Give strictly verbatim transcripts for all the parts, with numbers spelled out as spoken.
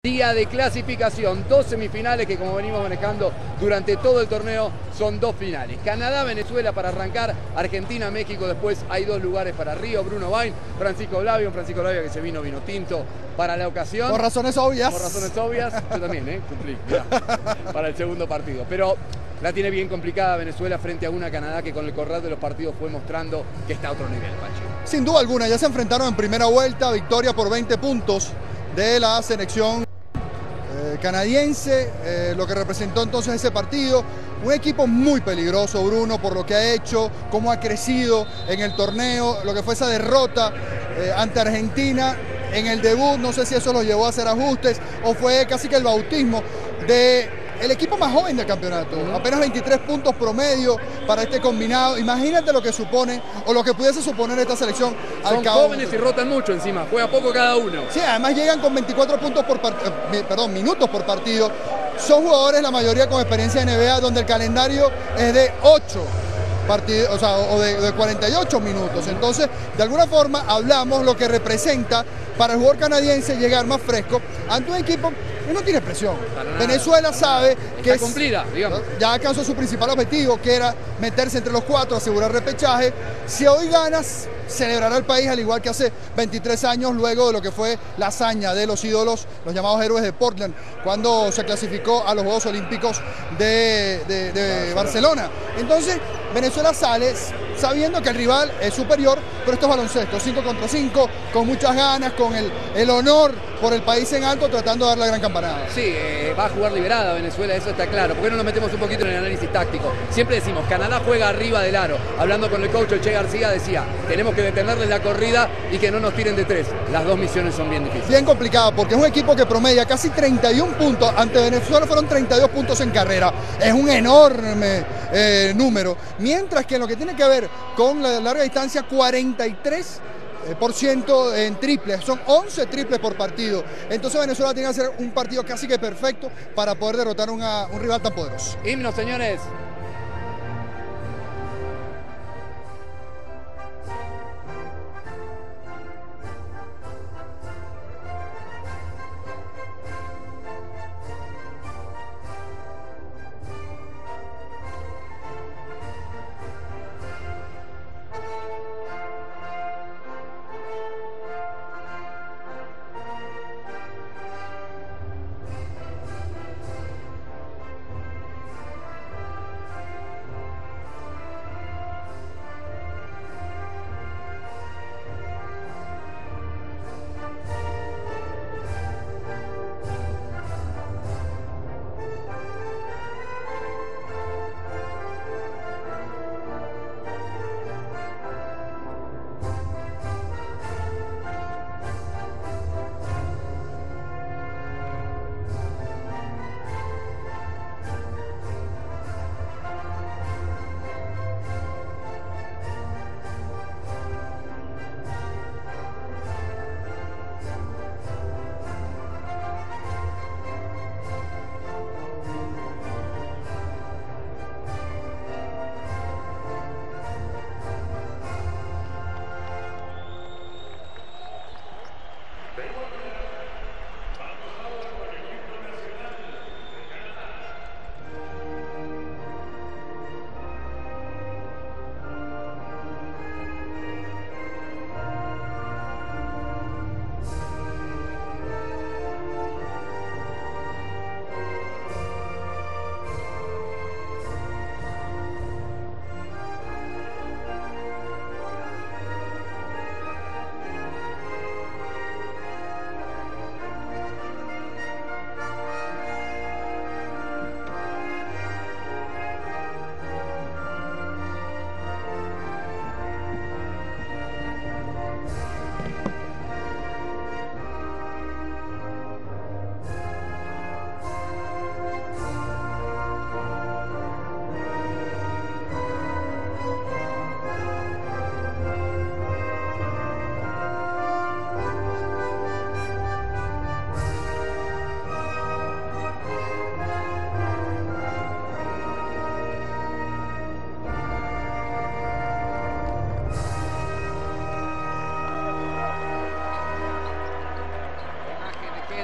Día de clasificación, dos semifinales que como venimos manejando durante todo el torneo son dos finales. Canadá, Venezuela para arrancar, Argentina, México después hay dos lugares para Río, Bruno Bain, Francisco Blavio, un Francisco Blavio que se vino vino tinto para la ocasión. Por razones obvias. Por razones obvias, yo también, ¿eh? Cumplí, mirá, para el segundo partido. Pero la tiene bien complicada Venezuela frente a una Canadá que con el correr de los partidos fue mostrando que está a otro nivel, Pachi. Sin duda alguna, ya se enfrentaron en primera vuelta, victoria por veinte puntos de la selección canadiense, eh, lo que representó entonces ese partido. Un equipo muy peligroso, Bruno, por lo que ha hecho, cómo ha crecido en el torneo, lo que fue esa derrota eh, ante Argentina en el debut. No sé si eso los llevó a hacer ajustes o fue casi que el bautismo de el equipo más joven del campeonato. Uh-huh. Apenas veintitrés puntos promedio para este combinado. Imagínate lo que supone o lo que pudiese suponer esta selección. Son al cabo jóvenes y rotan mucho encima, juega poco cada uno. Sí, además llegan con veinticuatro puntos por eh, perdón, minutos por partido. Son jugadores, la mayoría con experiencia de N B A, donde el calendario es de ocho partidos, o sea, o de, de cuarenta y ocho minutos. Entonces, de alguna forma, hablamos lo que representa para el jugador canadiense llegar más fresco ante un equipo que no tiene presión. Venezuela sabe Está que es, cumplida, digamos. Ya alcanzó su principal objetivo, que era meterse entre los cuatro, asegurar repechaje. Si hoy ganas, celebrará el país al igual que hace veintitrés años, luego de lo que fue la hazaña de los ídolos, los llamados héroes de Portland, cuando se clasificó a los Juegos Olímpicos de, de, de Barcelona. Entonces, Venezuela sale sabiendo que el rival es superior, pero esto es baloncesto, cinco contra cinco, con muchas ganas, con el, el honor por el país en alto, tratando de dar la gran campanada. Sí, eh, va a jugar liberada Venezuela, eso está claro. ¿Por qué no nos metemos un poquito en el análisis táctico? Siempre decimos, Canadá juega arriba del aro. Hablando con el coach, el Che García decía, tenemos que detenerles la corrida y que no nos tiren de tres. Las dos misiones son bien difíciles. Bien complicado, porque es un equipo que promedia casi treinta y un puntos. Ante Venezuela fueron treinta y dos puntos en carrera. Es un enorme eh, número. Mientras que en lo que tiene que ver con la larga distancia, cuarenta y tres por ciento en triples, son once triples por partido. Entonces Venezuela tiene que hacer un partido casi que perfecto para poder derrotar a una, un rival tan poderoso. Himno, señores.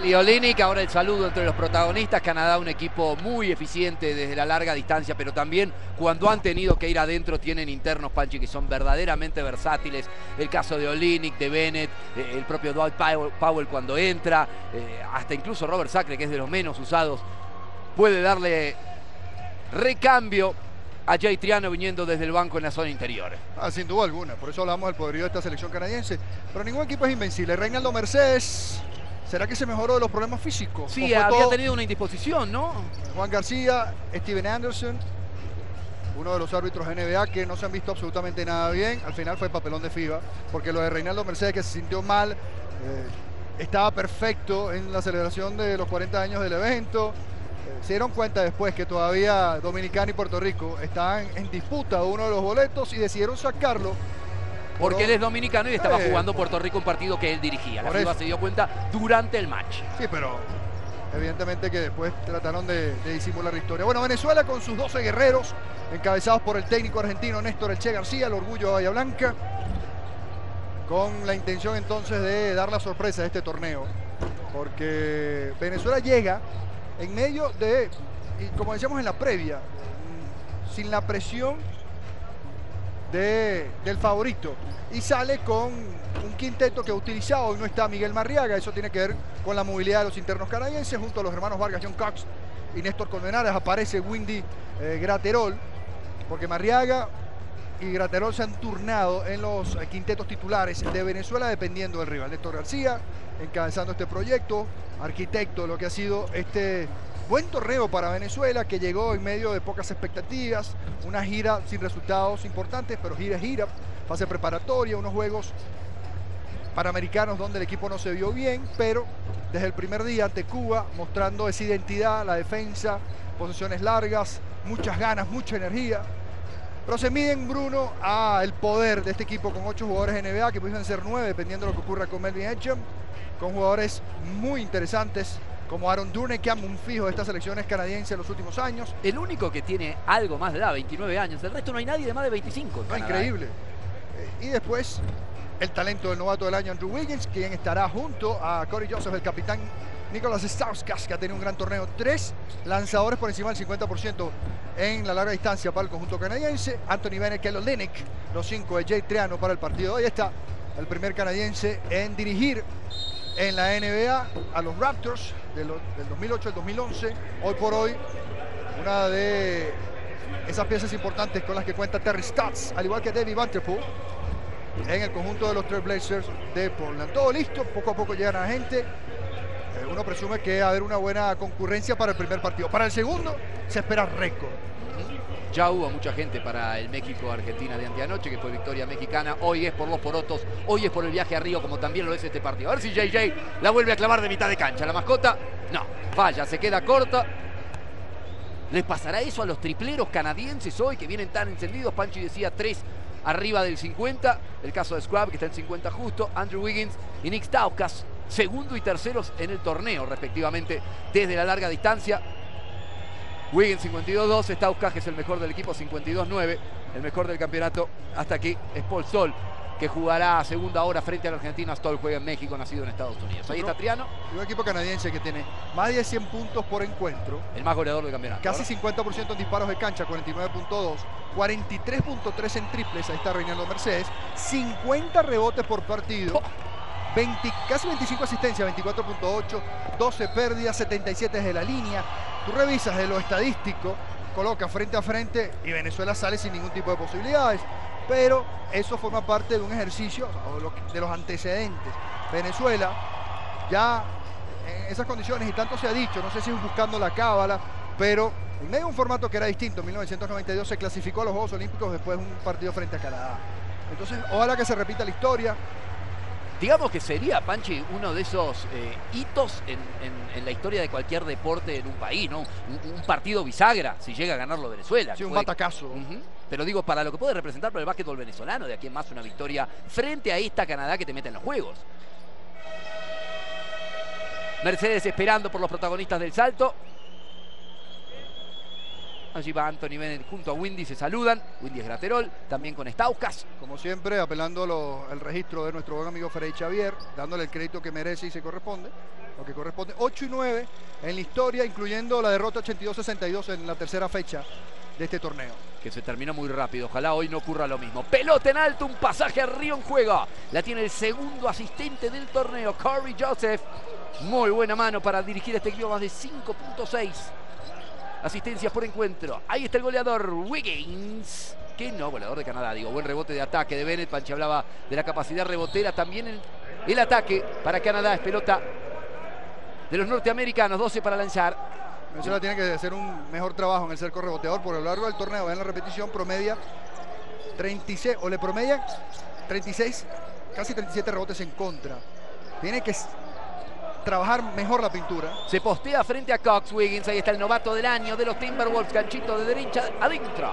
Y Olynyk, ahora el saludo entre los protagonistas. Canadá, un equipo muy eficiente desde la larga distancia, pero también cuando han tenido que ir adentro tienen internos, Panchi, que son verdaderamente versátiles. El caso de Olynyk, de Bennett, eh, el propio Dwight Powell cuando entra, eh, hasta incluso Robert Sacre, que es de los menos usados, puede darle recambio a Jay Triano viniendo desde el banco en la zona interior. Ah, sin duda alguna, por eso hablamos del poderío de esta selección canadiense. Pero ningún equipo es invencible. Reinaldo Mercedes, ¿será que se mejoró de los problemas físicos? Sí, había tenido una indisposición, ¿no? Juan García, Steven Anderson, uno de los árbitros N B A que no se han visto absolutamente nada bien. Al final fue papelón de FIBA, porque lo de Reinaldo Mercedes, que se sintió mal, eh, estaba perfecto en la celebración de los cuarenta años del evento. Eh, se dieron cuenta después que todavía Dominicana y Puerto Rico estaban en disputa uno de los boletos y decidieron sacarlo. Porque él es dominicano y estaba eh, jugando Puerto Rico un partido que él dirigía. La FIBA se dio cuenta durante el match. Sí, pero evidentemente que después trataron de, de disimular la historia. Bueno, Venezuela con sus doce guerreros, encabezados por el técnico argentino Néstor El Che García, el orgullo de Bahía Blanca, con la intención entonces de dar la sorpresa de este torneo. Porque Venezuela llega en medio de, y como decíamos en la previa, sin la presión De, del favorito, y sale con un quinteto que ha utilizado. Hoy no está Miguel Marriaga, eso tiene que ver con la movilidad de los internos canadienses. Junto a los hermanos Vargas, John Cox y Néstor Colmenares aparece Windy eh, Graterol, porque Marriaga y Graterol se han turnado en los eh, quintetos titulares de Venezuela dependiendo del rival. Néstor García encabezando este proyecto, arquitecto de lo que ha sido este buen torneo para Venezuela, que llegó en medio de pocas expectativas, una gira sin resultados importantes, pero gira es gira, fase preparatoria, unos juegos panamericanos donde el equipo no se vio bien, pero desde el primer día ante Cuba, mostrando esa identidad, la defensa, posiciones largas, muchas ganas, mucha energía. Pero se miden, Bruno, a el poder de este equipo con ocho jugadores N B A, que pueden ser nueve, dependiendo de lo que ocurra con Melvin Ejim, con jugadores muy interesantes, como Aaron Durnekam, un fijo de estas selecciones canadienses en los últimos años. El único que tiene algo más de edad, veintinueve años. El resto no hay nadie de más de veinticinco. No, increíble. Eh, y después, el talento del novato del año, Andrew Wiggins, quien estará junto a Corey Joseph, el capitán Nicolas Stauskas, que ha tenido un gran torneo. Tres lanzadores por encima del cincuenta por ciento en la larga distancia para el conjunto canadiense. Anthony Bennett, Kelly Olynyk, los cinco de Jay Triano para el partido. Ahí está el primer canadiense en dirigir en la N B A a los Raptors del, del dos mil ocho al dos mil once. Hoy por hoy, una de esas piezas importantes con las que cuenta Terry Stotts, al igual que David Vanterpool, en el conjunto de los Trail Blazers de Portland. Todo listo, poco a poco llegan a la gente. Eh, uno presume que va a haber una buena concurrencia para el primer partido. Para el segundo, se espera récord. Ya hubo mucha gente para el México-Argentina de anteanoche, que fue victoria mexicana. Hoy es por los porotos, hoy es por el viaje a Río, como también lo es este partido. A ver si J J la vuelve a clavar de mitad de cancha. La mascota, no, falla, se queda corta. ¿Les pasará eso a los tripleros canadienses hoy, que vienen tan encendidos? Panchi decía tres arriba del cincuenta. El caso de Scrub, que está en cincuenta justo. Andrew Wiggins y Nick Stauskas, segundo y terceros en el torneo, respectivamente, desde la larga distancia. Wiggins cincuenta y dos dos, Stauskas, que es el mejor del equipo, cincuenta y dos nueve. El mejor del campeonato hasta aquí es Paul Sol, que jugará a segunda hora frente al argentino. Stoll juega en México, nacido en Estados Unidos. Ahí está Triano. Y un equipo canadiense que tiene más de cien puntos por encuentro. El más goleador del campeonato. Casi cincuenta por ciento en disparos de cancha, cuarenta y nueve punto dos. cuarenta y tres punto tres en triples, ahí está Reinaldo Mercedes. cincuenta rebotes por partido. Oh. veinte, casi veinticinco asistencias, veinticuatro punto ocho. doce pérdidas, setenta y siete desde la línea. Tú revisas de lo estadístico, coloca frente a frente y Venezuela sale sin ningún tipo de posibilidades. Pero eso forma parte de un ejercicio, de los antecedentes. Venezuela ya en esas condiciones, y tanto se ha dicho, no sé si es buscando la cábala, pero en medio de un formato que era distinto. En mil novecientos noventa y dos se clasificó a los Juegos Olímpicos después de un partido frente a Canadá. Entonces, ojalá que se repita la historia. Digamos que sería, Panchi, uno de esos eh, hitos en, en, en la historia de cualquier deporte en un país, ¿no? Un, un partido bisagra, si llega a ganarlo Venezuela. Sí, un puede... batacazo. Uh-huh. Pero digo, para lo que puede representar para el básquetbol venezolano, de aquí en más una victoria frente a esta Canadá que te mete en los juegos. Mercedes esperando por los protagonistas del salto. Allí va Anthony Bennett junto a Windy, se saludan. Windy es Graterol, también con Stauskas. Como siempre, apelando al registro de nuestro buen amigo Freddy Xavier, dándole el crédito que merece y se corresponde. Lo que corresponde, ocho y nueve en la historia, incluyendo la derrota ochenta y dos sesenta y dos en la tercera fecha de este torneo. Que se terminó muy rápido, ojalá hoy no ocurra lo mismo. Pelota en alto, un pasaje a Río en juego. La tiene el segundo asistente del torneo, Corey Joseph. Muy buena mano para dirigir este equipo, más de cinco punto seis asistencias por encuentro. Ahí está el goleador Wiggins, que no, goleador de Canadá, digo, buen rebote de ataque de Bennett. Panchi hablaba de la capacidad rebotera, también el, el ataque para Canadá es pelota de los norteamericanos, doce para lanzar. Venezuela tiene que hacer un mejor trabajo en el cerco reboteador, porque a lo largo del torneo, vean la repetición, promedia treinta y seis, o le promedia treinta y seis, casi treinta y siete rebotes en contra. Tiene que trabajar mejor la pintura. Se postea frente a Cox Wiggins. Ahí está el novato del año de los Timberwolves. Ganchito de derecha adentro.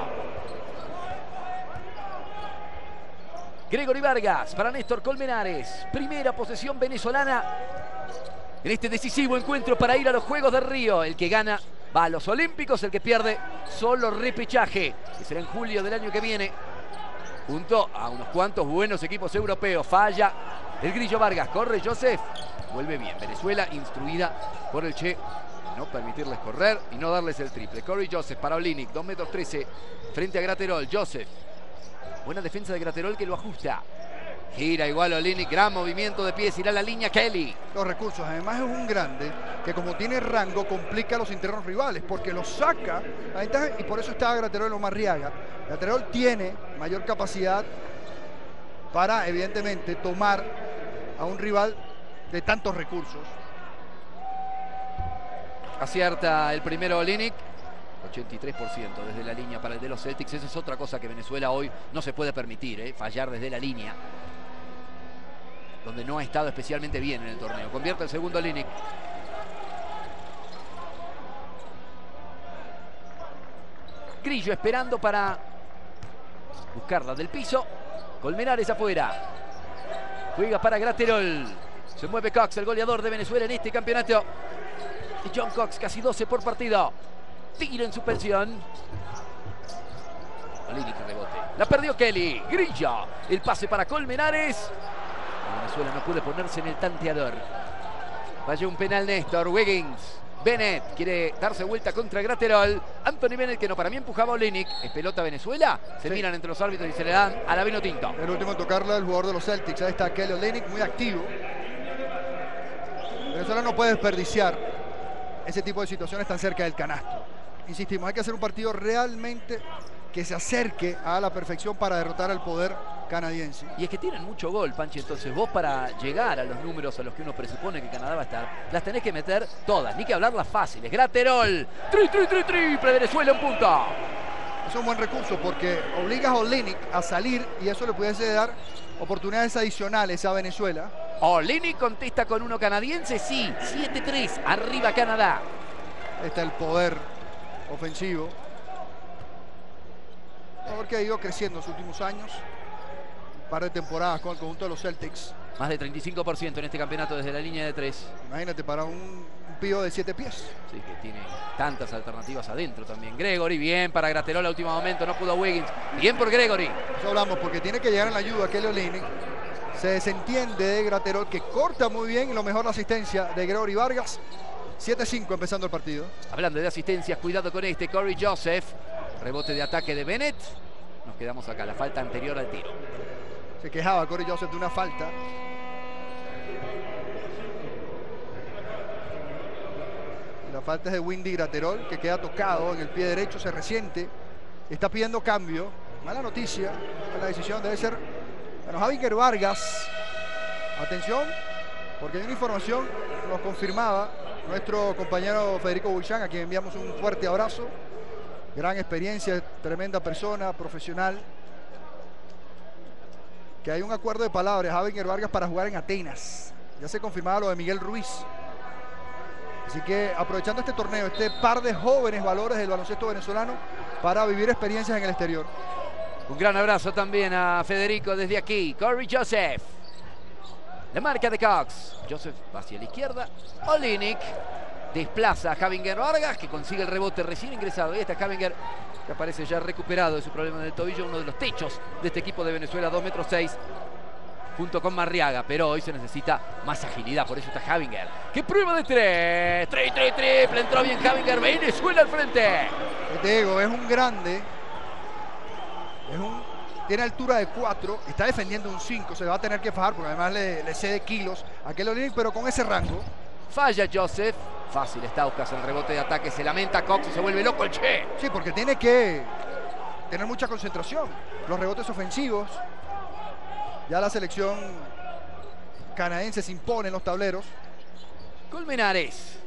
Gregory Vargas para Néstor Colmenares. Primera posesión venezolana en este decisivo encuentro para ir a los Juegos de Río. El que gana va a los Olímpicos. El que pierde solo repechaje, que será en julio del año que viene, junto a unos cuantos buenos equipos europeos. Falla el Grillo Vargas. Corre Joseph. Vuelve bien. Venezuela instruida por el Che. No permitirles correr y no darles el triple. Corey Joseph para Olynyk. dos metros trece frente a Graterol. Joseph. Buena defensa de Graterol que lo ajusta. Gira igual Olynyk. Gran movimiento de pies. Irá a la línea Kelly. Los recursos. Además es un grande que, como tiene rango, complica a los internos rivales, porque los saca a ventaja, y por eso está Graterol en Omar Riaga. Graterol tiene mayor capacidad para, evidentemente, tomar a un rival de tantos recursos. Acierta el primero Olynyk. ochenta y tres por ciento desde la línea para el de los Celtics. Esa es otra cosa que Venezuela hoy no se puede permitir, ¿eh? Fallar desde la línea, donde no ha estado especialmente bien en el torneo. Convierte el segundo Olynyk. Grillo esperando para buscarla del piso. Colmenares afuera. Juega para Graterol. Se mueve Cox, el goleador de Venezuela en este campeonato. Y John Cox, casi doce por partido. Tiro en suspensión. Olynyk rebote. La perdió Kelly. Grillo. El pase para Colmenares. Venezuela no puede ponerse en el tanteador. Falló un penal Néstor. Wiggins. Bennett quiere darse vuelta contra Graterol. Anthony Bennett, que no, para mí empujaba a Olynyk. Es pelota Venezuela. Se sí. miran entre los árbitros y se le dan a la vino tinto. El último en tocarla, el jugador de los Celtics. Ahí está Kelly Olynyk, muy activo. Venezuela no puede desperdiciar ese tipo de situaciones tan cerca del canasto. Insistimos, hay que hacer un partido realmente que se acerque a la perfección para derrotar al poder canadiense. Y es que tienen mucho gol, Panchi. Entonces vos, para llegar a los números a los que uno presupone que Canadá va a estar, las tenés que meter todas, ni que hablar las fáciles. Graterol, tri, tri, tri, triple Venezuela en punta. Es un buen recurso porque obligas a Olynyk a salir y eso le pudiese dar oportunidades adicionales a Venezuela. Olynyk contesta con uno canadiense, sí, siete tres, arriba Canadá. Está el poder ofensivo, porque ha ido creciendo en los últimos años, un par de temporadas con el conjunto de los Celtics. Más de treinta y cinco por ciento en este campeonato desde la línea de tres. Imagínate, para un, un pío de siete pies. Sí, que tiene tantas alternativas adentro también. Gregory, bien para Graterol a último momento, no pudo Wiggins. Bien por Gregory. Eso hablamos, porque tiene que llegar en la ayuda Kelly Olynyk. Se desentiende de Graterol, que corta muy bien, y lo mejor la asistencia de Gregory Vargas. siete cinco empezando el partido. Hablando de asistencias, cuidado con este, Corey Joseph. Rebote de ataque de Bennett. Nos quedamos acá, la falta anterior al tiro. Se quejaba Corey Joseph de una falta. La falta es de Windy Graterol, que queda tocado en el pie derecho, se resiente. Está pidiendo cambio. Mala noticia. La decisión debe ser... Bueno, Javier Vargas. Atención, porque hay una información, nos confirmaba nuestro compañero Federico Bulchan, a quien enviamos un fuerte abrazo. Gran experiencia, tremenda persona, profesional. Que hay un acuerdo de palabras, Javier Vargas, para jugar en Atenas. Ya se confirmaba lo de Miguel Ruiz. Así que aprovechando este torneo, este par de jóvenes valores del baloncesto venezolano para vivir experiencias en el exterior. Un gran abrazo también a Federico desde aquí. Corey Joseph. La marca de Cox. Joseph va hacia la izquierda. Olynyk. desplaza a Javinger Vargas, que consigue el rebote recién ingresado. Ahí está Javinger, que aparece ya recuperado de su problema del tobillo, uno de los techos de este equipo de Venezuela, dos metros seis, junto con Marriaga, pero hoy se necesita más agilidad, por eso está Javinger. ¡Qué prueba de tres! ¡Tres, tres, triple! Entró bien Javinger, Venezuela al frente. Te digo, es un grande, es un, tiene altura de cuatro, está defendiendo un cinco, se va a tener que fajar porque además le, le cede kilos a Kelly Olynyk, pero con ese rango. Falla Joseph, fácil Stauskas en el rebote de ataque, se lamenta Cox y se vuelve loco el Che. Sí, porque tiene que tener mucha concentración, los rebotes ofensivos. Ya la selección canadiense se impone en los tableros. Colmenares.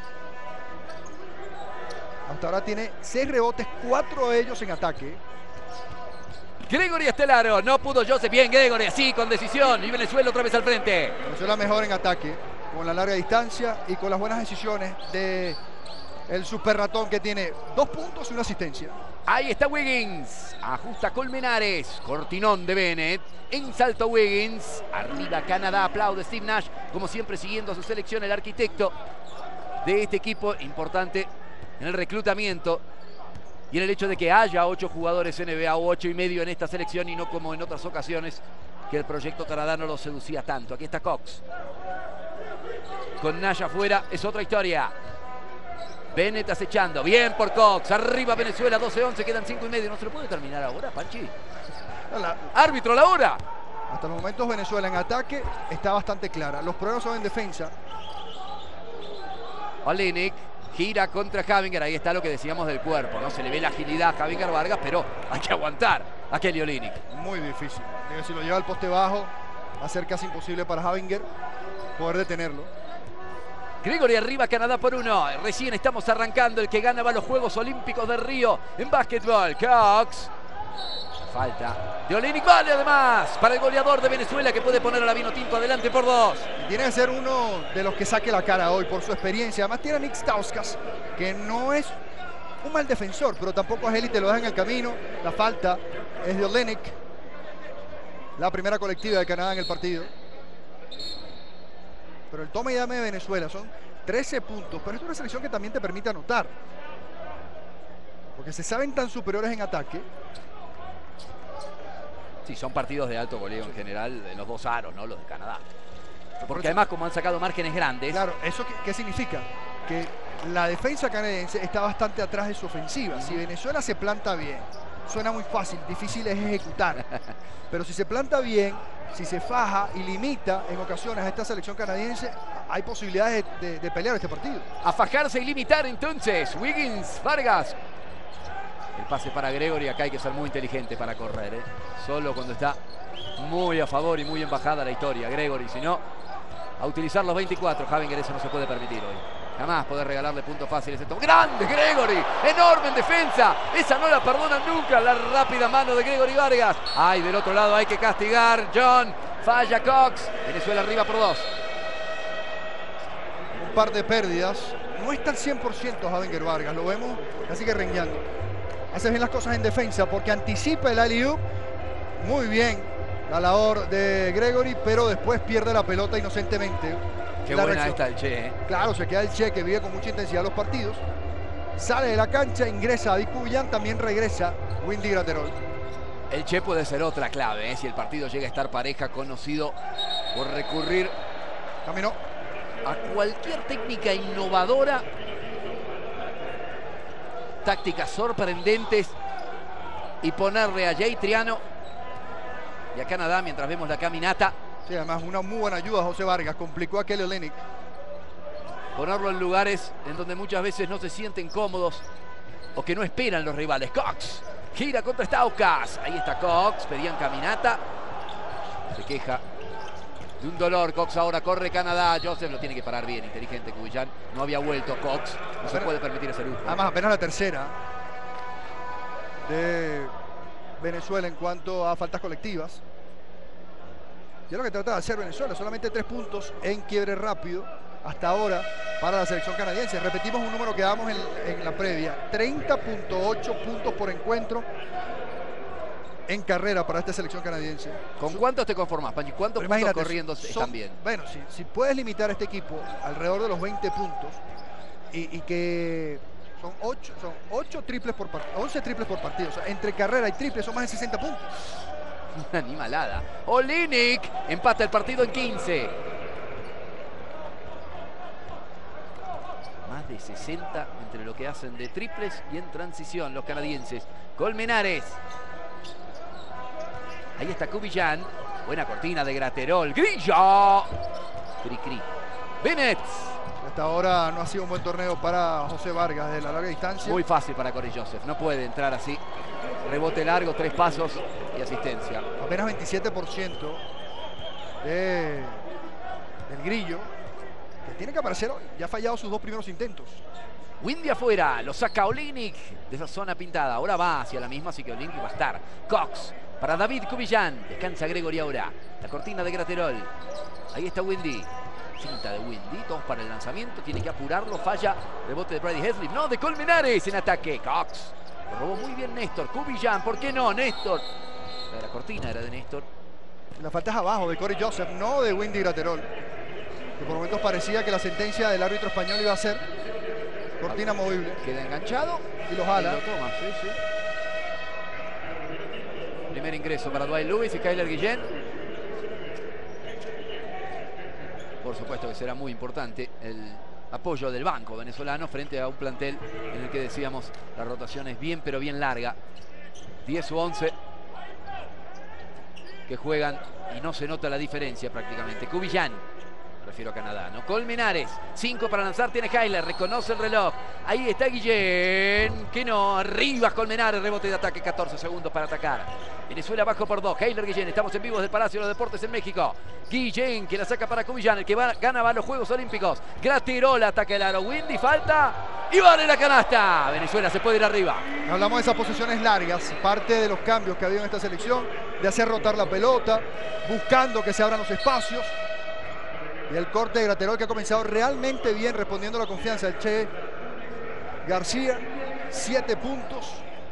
Hasta ahora tiene seis rebotes, cuatro de ellos en ataque. Gregory Estelaro, no pudo Joseph, bien Gregory, así con decisión. Y Venezuela otra vez al frente. Venezuela mejor en ataque, con la larga distancia y con las buenas decisiones de el super ratón, que tiene dos puntos y una asistencia. Ahí está Wiggins, ajusta Colmenares, cortinón de Bennett, en salto Wiggins, arriba Canadá, aplaude Steve Nash, como siempre siguiendo a su selección, el arquitecto de este equipo, importante en el reclutamiento y en el hecho de que haya ocho jugadores N B A o ocho y medio en esta selección y no como en otras ocasiones que el proyecto Canadá no lo seducía tanto. Aquí está Cox, con Nash afuera, es otra historia. Bennett acechando, bien por Cox, arriba Venezuela, doce once, quedan cinco y medio. ¿No se lo puede terminar ahora, Panchi? La, árbitro, la hora. Hasta los momentos Venezuela en ataque está bastante clara. Los problemas son en defensa. Olynyk gira contra Javinger, ahí está lo que decíamos del cuerpo, ¿no? Se le ve la agilidad a Javinger Vargas, pero hay que aguantar a Kelly Olynyk. Muy difícil. Si lo lleva al poste bajo, va a ser casi imposible para Javinger poder detenerlo. Gregory arriba, Canadá por uno. Recién estamos arrancando. El que gana va a los Juegos Olímpicos de Río en básquetbol. Cox. Falta de Olynyk, vale además para el goleador de Venezuela, que puede poner a la Vinotinto adelante por dos. Y tiene que ser uno de los que saque la cara hoy por su experiencia. Además tiene a Nick Stauskas, que no es un mal defensor, pero tampoco es élite, lo deja en el camino. La falta es de Olynyk, la primera colectiva de Canadá en el partido. Pero el toma y dame de Venezuela son trece puntos, pero es una selección que también te permite anotar, porque se saben tan superiores en ataque. Sí, son partidos de alto goleo en general en los dos aros, ¿no? Los de Canadá. Porque además, como han sacado márgenes grandes. Claro, ¿eso qué, qué significa? Que la defensa canadiense está bastante atrás de su ofensiva. Si Venezuela se planta bien, suena muy fácil, difícil es ejecutar. Pero si se planta bien, si se faja y limita en ocasiones a esta selección canadiense, hay posibilidades de, de, de pelear este partido. A fajarse y limitar entonces. Wiggins, Vargas. El pase para Gregory, acá hay que ser muy inteligente para correr, ¿eh? Solo cuando está muy a favor y muy en bajada la historia Gregory, si no, a utilizar los veinticuatro. Javinger, eso no se puede permitir hoy. Jamás poder regalarle puntos fáciles. ¡Grande Gregory! ¡Enorme en defensa! Esa no la perdonan nunca, la rápida mano de Gregory Vargas. ¡Ay, del otro lado hay que castigar! John, falla Cox. Venezuela arriba por dos. Un par de pérdidas. No está al cien por ciento Javinger Vargas, lo vemos casi que rengueando. Hace bien las cosas en defensa porque anticipa el alley-oop. Muy bien la labor de Gregory, pero después pierde la pelota inocentemente. Qué la buena reacción. está el Che, ¿eh? Claro, se queda el Che, que vive con mucha intensidad los partidos. Sale de la cancha, ingresa a Bikuyan, también regresa Windy Graterol. El Che puede ser otra clave, ¿eh? Si el partido llega a estar pareja, conocido por recurrir Caminó. a cualquier técnica innovadora, tácticas sorprendentes, y ponerle a Jay Triano y a Canadá mientras vemos la caminata. Sí, además una muy buena ayuda a José Vargas, complicó a Kelly Olynyk. Ponerlo en lugares en donde muchas veces no se sienten cómodos o que no esperan los rivales. Cox gira contra Stauskas. Ahí está Cox, pedían caminata. Se queja de un dolor. Cox ahora corre Canadá. Joseph lo tiene que parar bien, inteligente Cubillán. No había vuelto Cox, no se puede permitir ese lujo. Además apenas la tercera de Venezuela en cuanto a faltas colectivas. Y es lo que trata de hacer Venezuela, solamente tres puntos en quiebre rápido hasta ahora para la selección canadiense. Repetimos un número que damos en, en la previa, treinta punto ocho puntos por encuentro en carrera para esta selección canadiense. ¿Con cuántos te conformas, Panchi? ¿Cuántos puntos corriendo están bien? Bueno, si, si puedes limitar a este equipo alrededor de los veinte puntos, y, y que son ocho, son ocho triples por partido, once triples por partido. O sea, entre carrera y triple son más de sesenta puntos. Una animalada. Olynyk empata el partido en quince. Más de sesenta entre lo que hacen de triples y en transición los canadienses. Colmenares. Ahí está Kubijan. Buena cortina de Graterol. Grillo. Cri cri. Bennett. Hasta ahora no ha sido un buen torneo para José Vargas de la larga distancia. Muy fácil para Corey Joseph. No puede entrar así. Rebote largo, tres pasos y asistencia. Apenas veintisiete por ciento de, del Grillo, que tiene que aparecer hoy. Ya ha fallado sus dos primeros intentos. Windy afuera, lo saca Olynyk de esa zona pintada. Ahora va hacia la misma, así que Olynyk va a estar. Cox para David Kubijan. Descansa Gregory ahora. La cortina de Graterol. Ahí está Windy. Cinta de Windy, todos para el lanzamiento. Tiene que apurarlo, falla. Rebote de Brady Heslip. No, de Colmenares en ataque. Cox. Lo robó muy bien Néstor. Kubijan, ¿por qué no? Néstor. La, de la cortina era de Néstor. La falta es abajo de Corey Joseph, no de Windy Graterol. Que por momentos parecía que la sentencia del árbitro español iba a ser cortina movible. Queda enganchado. Y lo jala. Y lo toma, sí, sí. Primer ingreso para Dwight Lewis y Skyler Guillén. Por supuesto que será muy importante el apoyo del banco venezolano frente a un plantel en el que decíamos la rotación es bien pero bien larga. diez u once que juegan y no se nota la diferencia prácticamente. Kubijan, refiero a Canadá, ¿no? Colmenares, cinco para lanzar tiene Hyler, reconoce el reloj. Ahí está Guillén, que no, arriba Colmenares, rebote de ataque, catorce segundos para atacar. Venezuela abajo por dos, Hyler Guillén, estamos en vivo desde el Palacio de los Deportes en México. Guillén que la saca para Kubijan, el que va, gana va a los Juegos Olímpicos. Graterol ataca el aro, Windy falta y vale la canasta. Venezuela se puede ir arriba. Hablamos de esas posiciones largas, parte de los cambios que ha habido en esta selección, de hacer rotar la pelota, buscando que se abran los espacios. Y el corte de Graterol que ha comenzado realmente bien, respondiendo a la confianza del Che García. Siete puntos.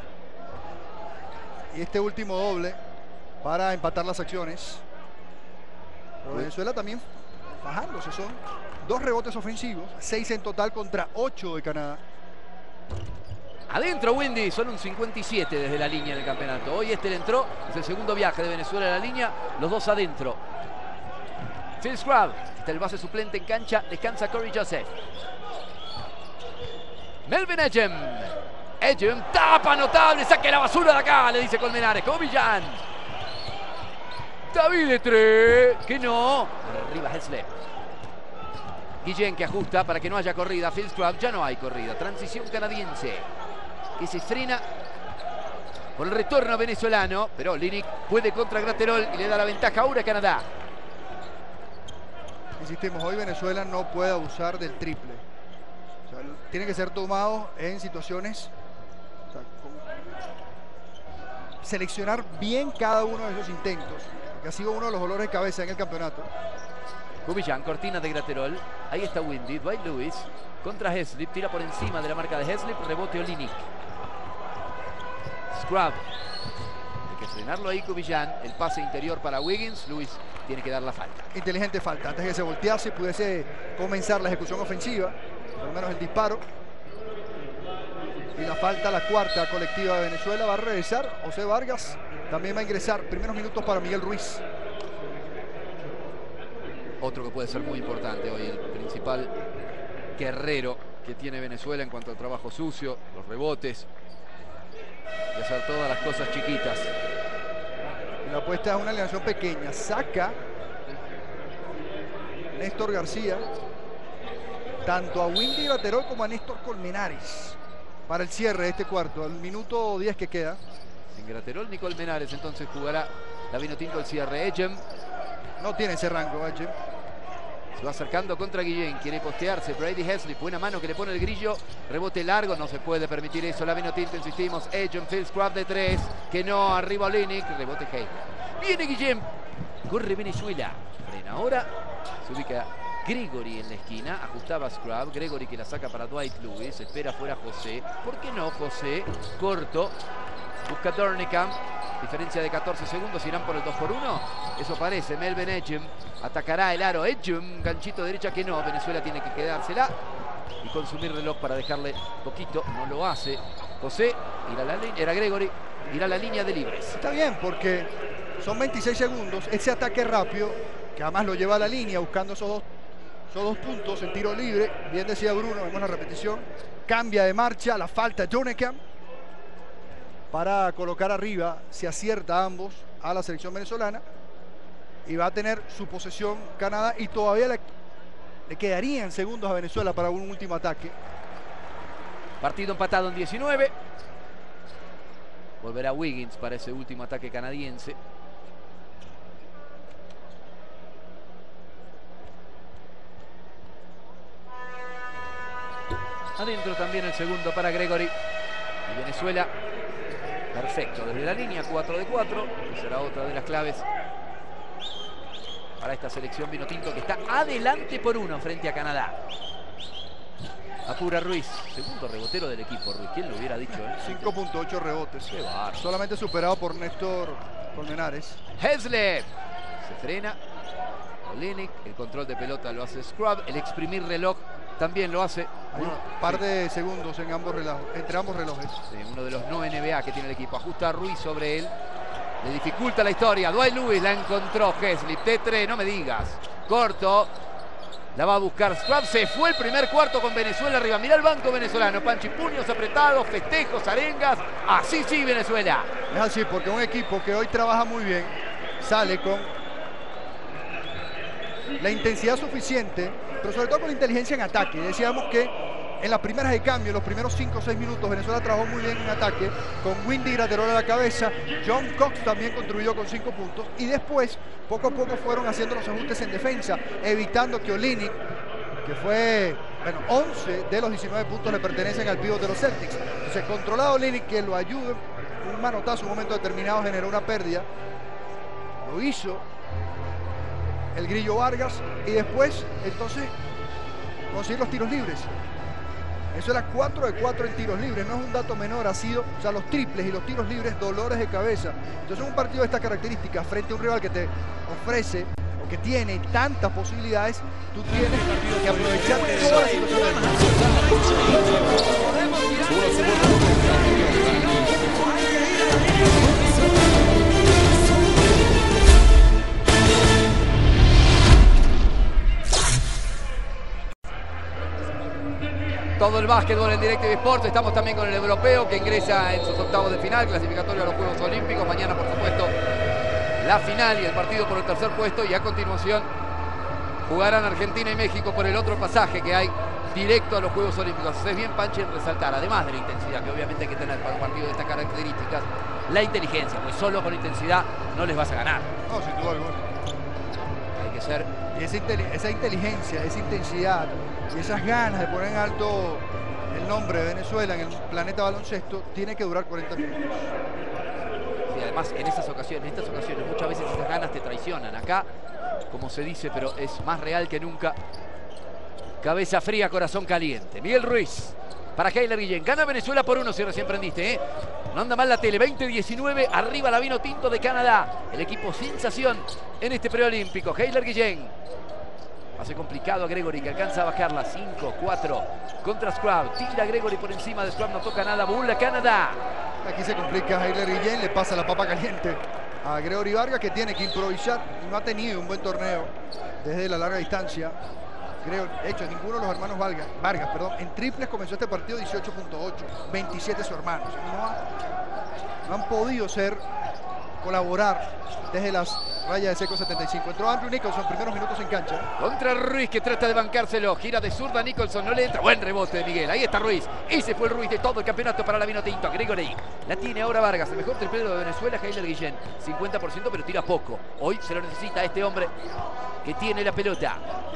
Y este último doble para empatar las acciones. Pero Venezuela también bajándose, son dos rebotes ofensivos, seis en total contra ocho de Canadá. Adentro Windy, son un cincuenta y siete desde la línea del campeonato. Hoy este le entró, es el segundo viaje de Venezuela a la línea, los dos adentro. Phil Scrub, está el base suplente en cancha, descansa Corey Joseph. Melvin Ejim. Ejim, tapa notable, saque la basura de acá, le dice Colmenares. Kubijan. David de tres, que no. Arriba Heslip. Guillén que ajusta para que no haya corrida. Phil Scrub, ya no hay corrida. Transición canadiense que se frena por el retorno venezolano, pero Olynyk puede contra Graterol y le da la ventaja ahora a Canadá. Insistimos, hoy Venezuela no puede abusar del triple. O sea, tiene que ser tomado en situaciones, o sea, con, seleccionar bien cada uno de esos intentos, que ha sido uno de los dolores de cabeza en el campeonato. Kubijan, cortina de Graterol. Ahí está Windy, Dwight Lewis contra Heslip, tira por encima de la marca de Heslip, rebote Olynyk. Scrub, hay que frenarlo ahí Kubijan, el pase interior para Wiggins, Lewis tiene que dar la falta. Inteligente falta, antes de que se voltease y pudiese comenzar la ejecución ofensiva, por lo menos el disparo. Y la falta, la cuarta colectiva de Venezuela, va a regresar José Vargas, también va a ingresar, primeros minutos para Miguel Ruiz. Otro que puede ser muy importante hoy, el principal guerrero que tiene Venezuela en cuanto al trabajo sucio, los rebotes y hacer todas las cosas chiquitas. La apuesta es una alineación pequeña. Saca Néstor García tanto a Windy Graterol como a Néstor Colmenares para el cierre de este cuarto, al minuto diez que queda. Sin Graterol ni Colmenares entonces jugará la Vinotinto el cierre. Ejim no tiene ese rango, Ejim. Se va acercando contra Guillén, quiere postearse. Brady Heslip, buena mano que le pone el Grillo. Rebote largo, no se puede permitir eso. La Vinotinto, insistimos. Ejim, Phil Scrub de tres, que no, arriba Olynyk. Rebote Heslip. Viene Guillén, corre Venezuela. Frena ahora, se ubica Gregory en la esquina, ajustaba Scrub. Gregory que la saca para Dwight Lewis, espera fuera José. ¿Por qué no José? Corto, busca Dornicam. Diferencia de catorce segundos, irán por el dos por uno. Eso parece. Melvin Ejim atacará el aro. Ejim, ganchito derecha que no. Venezuela tiene que quedársela. y consumir reloj para dejarle poquito. No lo hace José, irá la era Gregory, irá a la línea de libres. Está bien, porque son veintiséis segundos, ese ataque rápido, que además lo lleva a la línea buscando esos dos, esos dos puntos en tiro libre. Bien decía Bruno, vemos la repetición. Cambia de marcha, la falta de Jonekam para colocar arriba, se acierta ambos a la selección venezolana y va a tener su posesión Canadá, y todavía le, le quedarían segundos a Venezuela para un último ataque. Partido empatado en diecinueve. Volverá Wiggins para ese último ataque canadiense. Adentro también el segundo para Gregory. Y Venezuela, perfecto, desde la línea, cuatro de cuatro, que será otra de las claves para esta selección vinotinto, que está adelante por uno frente a Canadá. Apura Ruiz, segundo rebotero del equipo. Ruiz, ¿quién lo hubiera dicho? Eh? cinco punto ocho rebotes. Solamente superado por Néstor Colmenares. Heslep se frena. Olenek, el control de pelota lo hace Scrub. El exprimir reloj también lo hace. Hay un par de segundos en ambos relojes, entre ambos relojes. Sí, uno de los no N B A que tiene el equipo. Ajusta a Ruiz sobre él. Le dificulta la historia. Dwight Lewis la encontró Heslip. T tres, no me digas. Corto. La va a buscar Scrub. Se fue el primer cuarto con Venezuela arriba. Mirá el banco venezolano. Panchi, puños apretados, festejos, arengas. Así sí, Venezuela. Es así, porque un equipo que hoy trabaja muy bien sale con la intensidad suficiente, pero sobre todo con la inteligencia en ataque. Decíamos que en las primeras de cambio, en los primeros cinco o seis minutos, Venezuela trabajó muy bien en ataque, con Windy Graterol a la cabeza. John Cox también contribuyó con cinco puntos, y después, poco a poco, fueron haciendo los ajustes en defensa, evitando que Olenek, que fue, bueno, once de los diecinueve puntos le pertenecen al pívot de los Celtics. Entonces, controlado Olenek, que lo ayude, un manotazo en un momento determinado generó una pérdida. Lo hizo el Grillo Vargas, y después, entonces, conseguir los tiros libres. Eso era cuatro de cuatro en tiros libres, no es un dato menor, ha sido, o sea, los triples y los tiros libres, dolores de cabeza. Entonces, un partido de estas características frente a un rival que te ofrece o que tiene tantas posibilidades, tú tienes que aprovechar todas las Todo el básquetbol en DirecTV Sports. Estamos también con el europeo, que ingresa en sus octavos de final, clasificatorio a los Juegos Olímpicos. Mañana, por supuesto, la final y el partido por el tercer puesto. Y a continuación jugarán Argentina y México por el otro pasaje que hay directo a los Juegos Olímpicos. Es bien, Panchi, en resaltar, además de la intensidad que obviamente hay que tener para un partido de estas características, la inteligencia, pues solo con intensidad no les vas a ganar. No, sin duda alguna. Hay que ser... Y esa, esa inteligencia, esa intensidad y esas ganas de poner en alto el nombre de Venezuela en el planeta baloncesto, tiene que durar cuarenta minutos. Y además, en esas ocasiones, en estas ocasiones, muchas veces esas ganas te traicionan. Acá, como se dice, pero es más real que nunca. Cabeza fría, corazón caliente. Miguel Ruiz para Heiler Guillén. Gana Venezuela por uno si recién prendiste, ¿eh? No anda mal la tele. veinte diecinueve, arriba la vino tinto de Canadá. El equipo sensación en este preolímpico. Heiler Guillén. Hace complicado a Gregory, que alcanza a bajarla. cinco cuatro contra Scrub. Tira Gregory por encima de Scrub, no toca nada. Bulla Canadá. Aquí se complica Heiler Guillén, le pasa la papa caliente a Gregory Vargas, que tiene que improvisar. Y no ha tenido un buen torneo desde la larga distancia. Creo, de hecho, ninguno de los hermanos Vargas, Vargas perdón, en triples comenzó este partido dieciocho punto ocho, veintisiete su hermano. No, ha, no han podido ser, colaborar desde las rayas de seco setenta y cinco. Entró Andrew Nicholson, primeros minutos en cancha. Contra Ruiz, que trata de bancárselo. Gira de zurda Nicholson, no le entra. Buen rebote de Miguel. Ahí está Ruiz. Ese fue el Ruiz de todo el campeonato para la vino tinto. Gregory la tiene ahora Vargas. El mejor triplero de Venezuela, Heiler Guillén. cincuenta por ciento, pero tira poco. Hoy se lo necesita este hombre que tiene la pelota.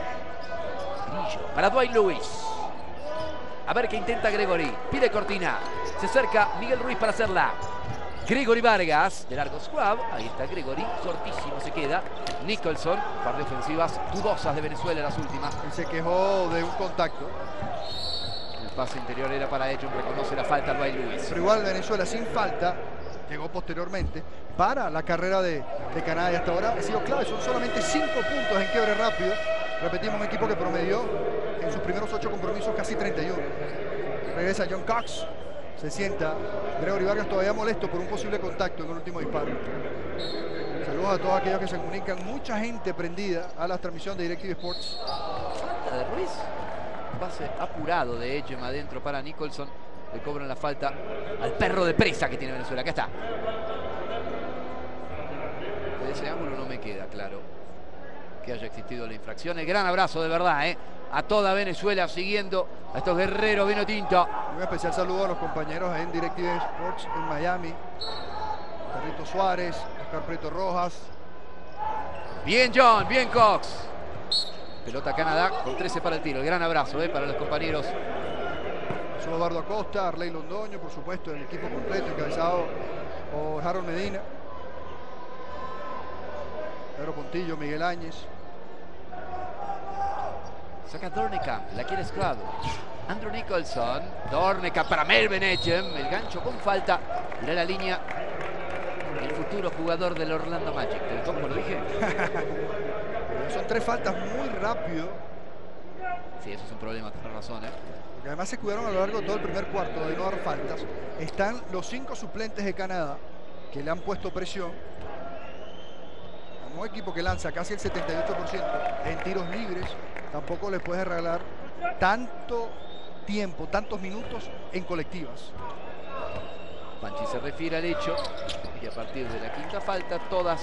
Para Dwight Lewis. A ver qué intenta Gregory. Pide cortina. Se acerca Miguel Ruiz para hacerla. Gregory Vargas, de largo Scrub. Ahí está Gregory, cortísimo se queda. Nicholson, un par de ofensivas dudosas de Venezuela las últimas. Y se quejó de un contacto. El pase interior era para ellos, reconoce la falta Dwight Lewis. Pero igual Venezuela sin falta, llegó posteriormente para la carrera de, de Canadá, y hasta ahora ha sido clave. Son solamente cinco puntos en quiebre rápido. Repetimos, un equipo que promedió en sus primeros ocho compromisos casi treinta y uno. Regresa John Cox, se sienta. Gregory Vargas todavía molesto por un posible contacto en el último disparo. Saludos a todos aquellos que se comunican. Mucha gente prendida a la transmisión de DirecTV Sports. Falta de Ruiz. Pase apurado de Echem adentro para Nicholson. Le cobran la falta al perro de presa que tiene Venezuela. Acá está. De ese ángulo no me queda claro que haya existido la infracción. El gran abrazo de verdad, ¿eh? A toda Venezuela siguiendo a estos guerreros vino tinto. Un especial saludo a los compañeros en DirecTV Sports en Miami. Carlito Suárez, Oscar Prieto Rojas. Bien John, bien Cox. Pelota Canadá con trece para el tiro. El gran abrazo, ¿eh? Para los compañeros. Soy Eduardo Acosta, Arley Londoño, por supuesto, el equipo completo encabezado por Harold Medina, Pedro Pontillo, Miguel Áñez. Saca Dornekamp, la quiere Scrabble. Andrew Nicholson, Dornekamp para Melvin Echem. El gancho con falta. Irá la línea el futuro jugador del Orlando Magic. ¿Del topo lo dije? Son tres faltas muy rápido. Sí, eso es un problema, tienes razón, ¿eh? Porque además se cuidaron a lo largo de todo el primer cuarto de no dar faltas. Están los cinco suplentes de Canadá que le han puesto presión. A un equipo que lanza casi el setenta y ocho por ciento en tiros libres, tampoco le puedes regalar tanto tiempo, tantos minutos en colectivas. Panchi se refiere al hecho y a partir de la quinta falta todas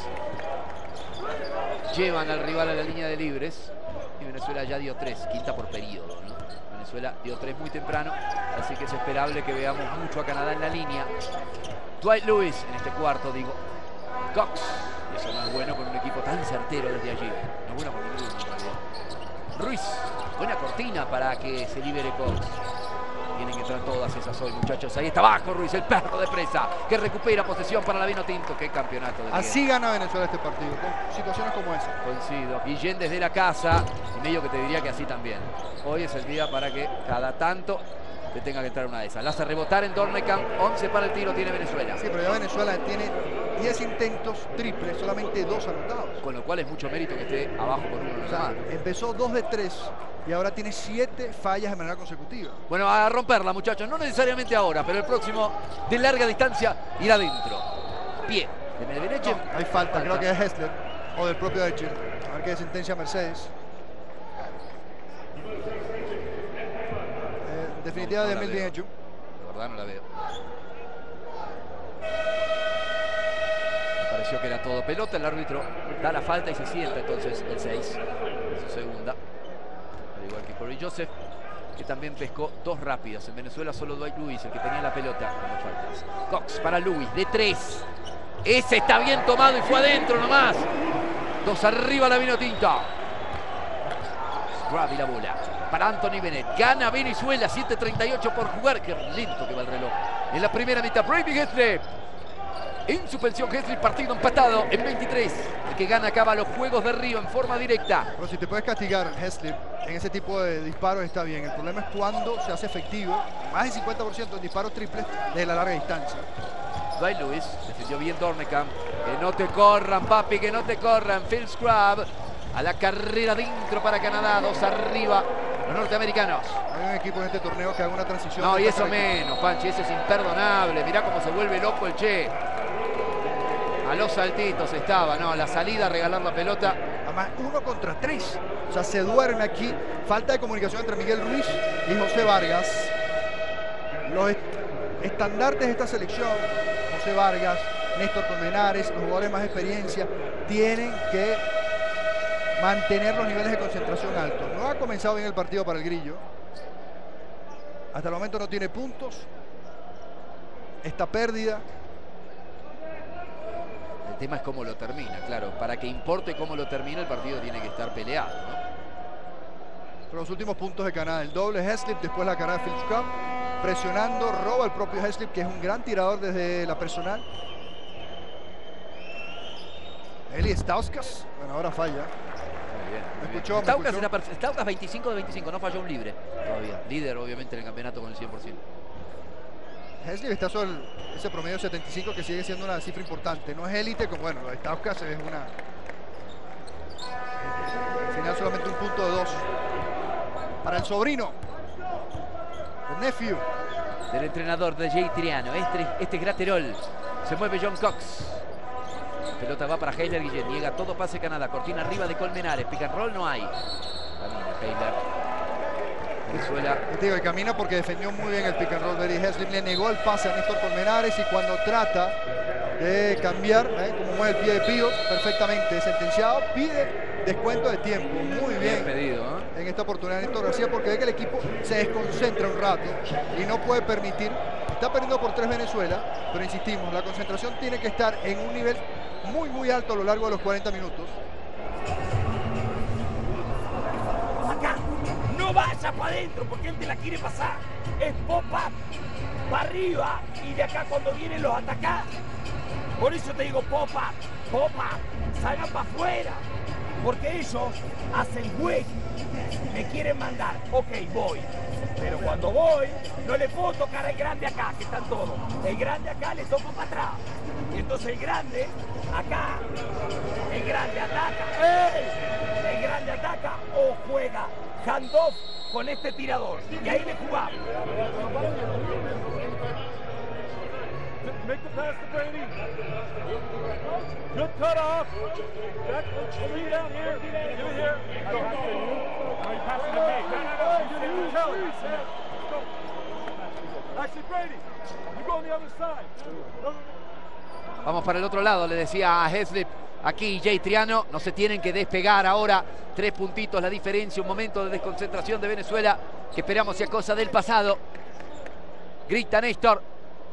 llevan al rival a la línea de libres y Venezuela ya dio tres, quinta por periodo, ¿no? Venezuela dio tres muy temprano, así que es esperable que veamos mucho a Canadá en la línea. Dwight Lewis en este cuarto, digo. Cox, y eso no es bueno con un equipo tan certero desde allí. No es bueno con ninguno en realidad. Ruiz, buena cortina para que se libere Cox. Tienen que entrar todas esas hoy, muchachos. Ahí está abajo Ruiz, el perro de presa, que recupera posesión para la vino tinto. Qué campeonato. De Así gana Venezuela este partido, con situaciones como esa. Coincido. Guillén desde la casa, y medio que te diría que así también. Hoy es el día para que cada tanto te tenga que entrar una de esas. La hace rebotar en Dornekamp, once para el tiro tiene Venezuela. Sí, pero ya Venezuela tiene diez intentos triples, solamente dos anotados. Con lo cual es mucho mérito que esté abajo por uno. O sea, empezó dos de tres y ahora tiene siete fallas de manera consecutiva. Bueno, a romperla, muchachos. No necesariamente ahora, pero el próximo de larga distancia irá adentro. Pie de Melvin Echem. No, hay falta, creo que es Hessler o del propio Echem. A ver qué sentencia Mercedes. Eh, definitiva no, no de Melvin Echem. La verdad no la veo. Me pareció que era todo pelota. El árbitro da la falta y se sienta entonces el seis. Su segunda. Al igual que Corey Joseph, que también pescó dos rápidas. En Venezuela solo Dwight Lewis, el que tenía la pelota con las faltas. Cox para Lewis, de tres. Ese está bien tomado y fue adentro nomás. Dos arriba la vino tinta. Scrub y la bola para Anthony Bennett. Gana Venezuela, siete treinta y ocho por jugar. Qué lento que va el reloj. En la primera mitad, Brady Heslip. En suspensión Heslip, partido empatado en veintitrés. El que gana acaba los juegos de Río en forma directa. Pero si te puedes castigar Heslip en ese tipo de disparos está bien. El problema es cuando se hace efectivo más del cincuenta por ciento en disparos triples de la larga distancia. Dwight Lewis defendió bien Dornekamp. Que no te corran, papi, que no te corran. Phil Scrub a la carrera dentro para Canadá. Dos arriba los norteamericanos. Hay un equipo en este torneo que haga una transición. No, y eso menos, Panchi. Eso es imperdonable. Mirá cómo se vuelve loco el Che. A los saltitos estaba, no, a la salida a regalar la pelota. Además, uno contra tres. O sea, se duerme aquí. Falta de comunicación entre Miguel Ruiz y José Vargas. Los est estandartes de esta selección, José Vargas, Néstor Colmenares, los jugadores de más experiencia, tienen que mantener los niveles de concentración altos. No ha comenzado bien el partido para el Grillo. Hasta el momento no tiene puntos. Esta pérdida. El tema es cómo lo termina, claro. Para que importe cómo lo termina, el partido tiene que estar peleado, ¿no? Pero los últimos puntos de Canadá, el doble Heslip, después la carrera de Phil Scrub, presionando, roba el propio Heslip, que es un gran tirador desde la personal. Eli Stauskas, bueno, ahora falla. Muy bien, muy Me bien. escuchó, me Stauskas escuchó. era Stauskas veinticinco de veinticinco, no falló un libre todavía. Líder, obviamente, en el campeonato con el cien por ciento. Heslip está sobre el, ese promedio setenta y cinco, que sigue siendo una cifra importante. No es élite, como bueno, lo de Stauskas es una... Al final solamente un punto de dos. para el sobrino, el nephew del entrenador de Jay Triano. Este, este es Graterol. Se mueve John Cox. La pelota va para Heiler Guillén. Niega todo pase Canadá. Cortina arriba de Colmenares. Pick and roll no hay. Camina Heiler. Venezuela. Te digo, y camina porque defendió muy bien el pick and roll. Brady Heslip le negó el pase a Néstor Colmenares y cuando trata de cambiar, ¿eh? como mueve el pie de Pío, perfectamente sentenciado, pide descuento de tiempo. Muy bien, bien pedido, ¿eh? en esta oportunidad Néstor García, porque ve que el equipo se desconcentra un rato y no puede permitir. Está perdiendo por tres Venezuela, pero insistimos, la concentración tiene que estar en un nivel muy muy alto a lo largo de los cuarenta minutos. Acá, no vaya para adentro porque él te la quiere pasar. Es pop-up, para arriba, y de acá cuando vienen los atacás. Por eso te digo pop-up, pop-up, salgan para afuera. Porque ellos hacen güey, me quieren mandar, ok, voy. Pero cuando voy, no le puedo tocar al grande acá, que están todos. El grande acá le toco para atrás. Y entonces el grande, acá, el grande ataca. ¡Ey! El grande ataca o juega handoff con este tirador. Y ahí le jugamos. Make the pass to Brady. Good cut off. Back, three down here. Give it here. Go. No, he's passing to me. No, no, no. He's giving it to Kelly. Actually, Brady, you go on the other side. Vamos para el otro lado, le decía a Heslip. Aquí Jay Triano, no se tienen que despegar ahora. Tres puntitos la diferencia, un momento de desconcentración de Venezuela que esperamos sea cosa del pasado. Grita Néstor.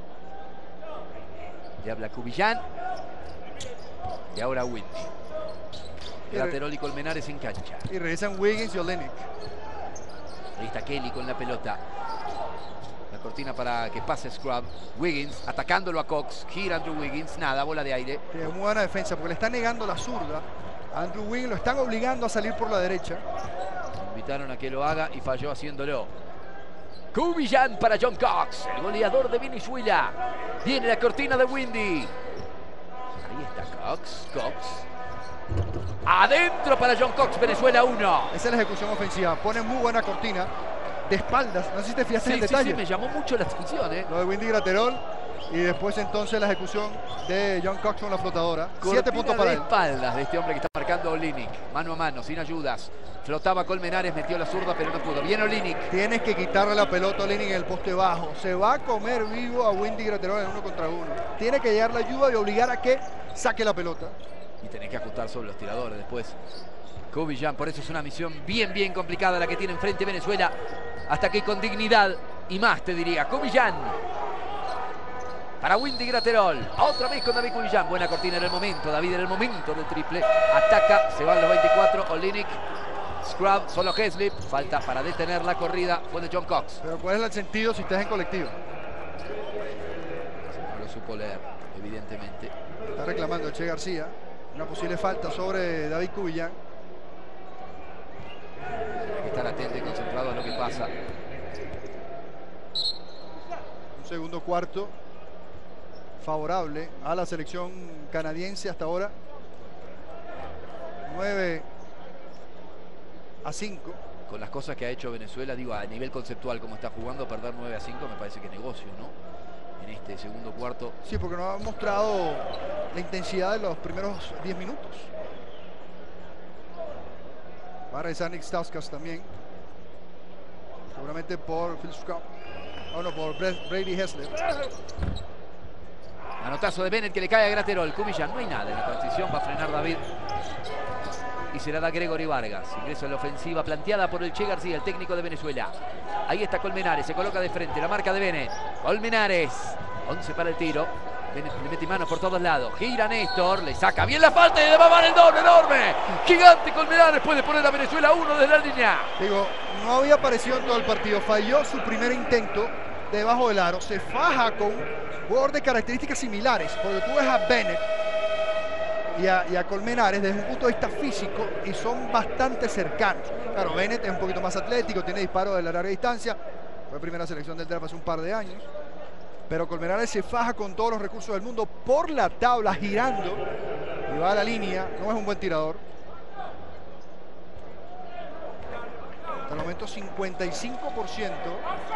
Le habla Cubillán. Y ahora Windy. Graterol y Colmenares en cancha. Y regresan Wiggins y Olenek. Ahí está Kelly con la pelota. La cortina para que pase Scrub. Wiggins atacándolo a Cox. Gira Andrew Wiggins. Nada, bola de aire. Tiene muy buena defensa porque le están negando la zurda. A Andrew Wiggins lo están obligando a salir por la derecha. Invitaron a que lo haga y falló haciéndolo. Cubillán para John Cox, el goleador de Venezuela. Viene la cortina de Windy. Ahí está Cox. Cox. Adentro para John Cox, Venezuela uno. Esa es la ejecución ofensiva. Pone muy buena cortina. De espaldas. No sé si te fijaste Sí, en el sí, detalle. sí, me llamó mucho la atención, ¿eh? Lo de Windy Graterol. Y después entonces la ejecución de John Cox con la flotadora. Cortina Siete puntos para de él. espaldas de este hombre que está marcando Olenek. Mano a mano, sin ayudas. Flotaba Colmenares, metió la zurda, pero no pudo. Bien Olenek. Tienes que quitarle la pelota a Olenek en el poste bajo. Se va a comer vivo a Windy Graterol en uno contra uno. Tiene que llegar la ayuda y obligar a que saque la pelota. Y tenés que ajustar sobre los tiradores después. Cubillán, por eso es una misión bien, bien complicada la que tiene enfrente Venezuela. Hasta que con dignidad y más, te diría. Cubillán. Para Windy Graterol. Otra vez con David Cubillán. Buena cortina en el momento. David en el momento del triple. Ataca. Se van los veinticuatro. Olenek. Scrub. Solo Heslip. Falta para detener la corrida. Fue de John Cox. Pero ¿cuál es el sentido si estás en colectivo? No lo supo leer, evidentemente. Está reclamando Che García. Una posible falta sobre David Cubillán. Hay que estar atento y concentrado a lo que pasa. Un segundo cuarto favorable a la selección canadiense hasta ahora. nueve a cinco. Con las cosas que ha hecho Venezuela, digo, a nivel conceptual, como está jugando, perder nueve a cinco me parece que es negocio, ¿no? En este segundo cuarto. Sí, porque no ha mostrado la intensidad de los primeros diez minutos. Va a regresar Nick Stauskas también. Seguramente por Phil Scrub. O no, por Brady Heslip. Manotazo de Bennett que le cae a Graterol. Cubillán, no hay nada en la transición, va a frenar David. Y se la da Gregory Vargas. Ingresa en la ofensiva planteada por el Che García, el técnico de Venezuela. Ahí está Colmenares, se coloca de frente, la marca de Bennett. Colmenares, once para el tiro. Bennett le mete manos por todos lados. Gira Néstor, le saca bien la falta y le va a dar el doble enorme. Gigante Colmenares puede poner a Venezuela uno desde la línea. Digo, no había aparecido en todo el partido. Falló su primer intento debajo del aro. Se faja con jugador de características similares. Porque tú ves a Bennett y a, y a Colmenares desde un punto de vista físico y son bastante cercanos. Claro, Bennett es un poquito más atlético, tiene disparo de la larga distancia. Fue primera selección del draft hace un par de años. Pero Colmenares se faja con todos los recursos del mundo por la tabla, girando. Y va a la línea. No es un buen tirador. Hasta el momento cincuenta y cinco por ciento.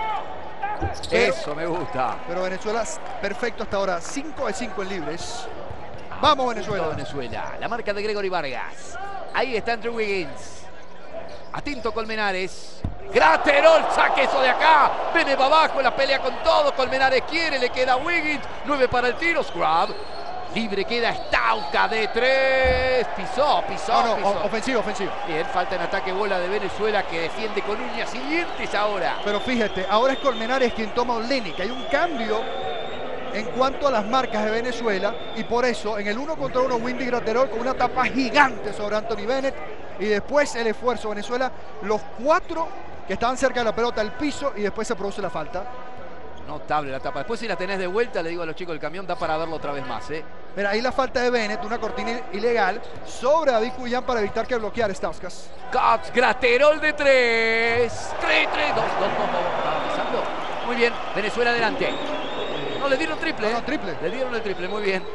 Eso me gusta. Pero Venezuela perfecto hasta ahora. cinco de cinco en libres. Vamos Venezuela. Venezuela. La marca de Gregory Vargas. Ahí está Andrew Wiggins. Atento Colmenares. Graterol, saque eso de acá. Viene para abajo, la pelea con todo. Colmenares quiere, le queda Wiggins. nueve para el tiro. Scrub. Libre queda Stauca de tres. Pisó, pisó, No, no, pisó. ofensivo, ofensivo. Bien, falta en ataque bola de Venezuela que defiende con uñas y dientes ahora. Pero fíjate, ahora es Colmenares quien toma Olynyk. Hay un cambio en cuanto a las marcas de Venezuela y por eso en el uno contra uno Windy Graterol con una tapa gigante sobre Anthony Bennett y después el esfuerzo Venezuela, los cuatro que estaban cerca de la pelota, el piso y después se produce la falta. Notable la tapa. Después si la tenés de vuelta, le digo a los chicos del camión, da para verlo otra vez más, ¿eh? Mira, ahí la falta de Bennett, una cortina ilegal sobre David Cuyán para evitar que bloqueara Stauskas. Cox, Graterol de tres. tres, tres, dos, dos, dos, dos. Estaba pisando. Muy bien, Venezuela adelante. No, le dieron triple. No, no, ¿eh? triple. Le dieron el triple, muy bien.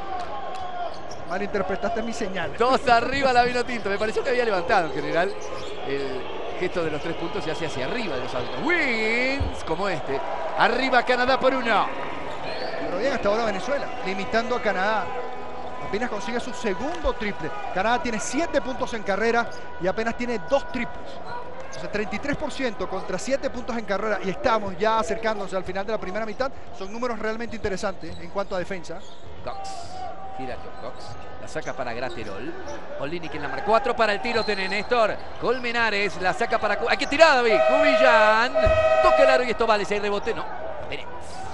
Malinterpretaste mi señal. Dos arriba la vino tinto. Me pareció que había levantado en general. El gesto de los tres puntos se hace hacia arriba de los autos. Wins, como este. Arriba Canadá por uno. Pero bien, hasta ahora Venezuela, limitando a Canadá. Apenas consigue su segundo triple. Canadá tiene siete puntos en carrera y apenas tiene dos triples. O sea, treinta y tres por ciento contra siete puntos en carrera y estamos ya acercándonos al final de la primera mitad. Son números realmente interesantes en cuanto a defensa. Cox, gira con Cox. La saca para Graterol. Olynyk en la marca. Cuatro para el tiro tiene Néstor. Colmenares la saca para... Hay que tirar, David. Cubillán. Toca el aro y esto vale. Si hay rebote, no. Bennett.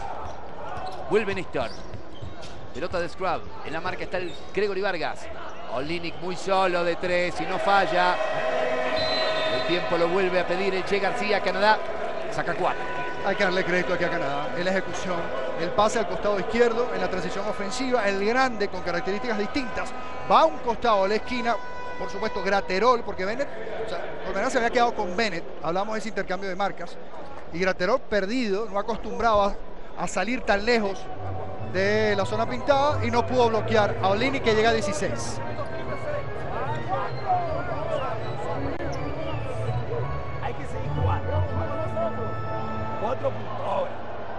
Vuelve Néstor. Pelota de Scrub. En la marca está el Gregory Vargas. Olynyk muy solo de tres y no falla. El tiempo lo vuelve a pedir el Che García. Canadá saca cuatro. Hay que darle crédito aquí a Canadá en la ejecución. El pase al costado izquierdo en la transición ofensiva. El grande con características distintas. Va a un costado a la esquina. Por supuesto Graterol, porque Bennett, o sea, Colmenares se había quedado con Bennett. Hablamos de ese intercambio de marcas. Y Graterol perdido, no acostumbrado a, a salir tan lejos de la zona pintada y no pudo bloquear a Olynyk que llega a dieciséis. Hay que seguir jugando. Cuatro puntos ahora.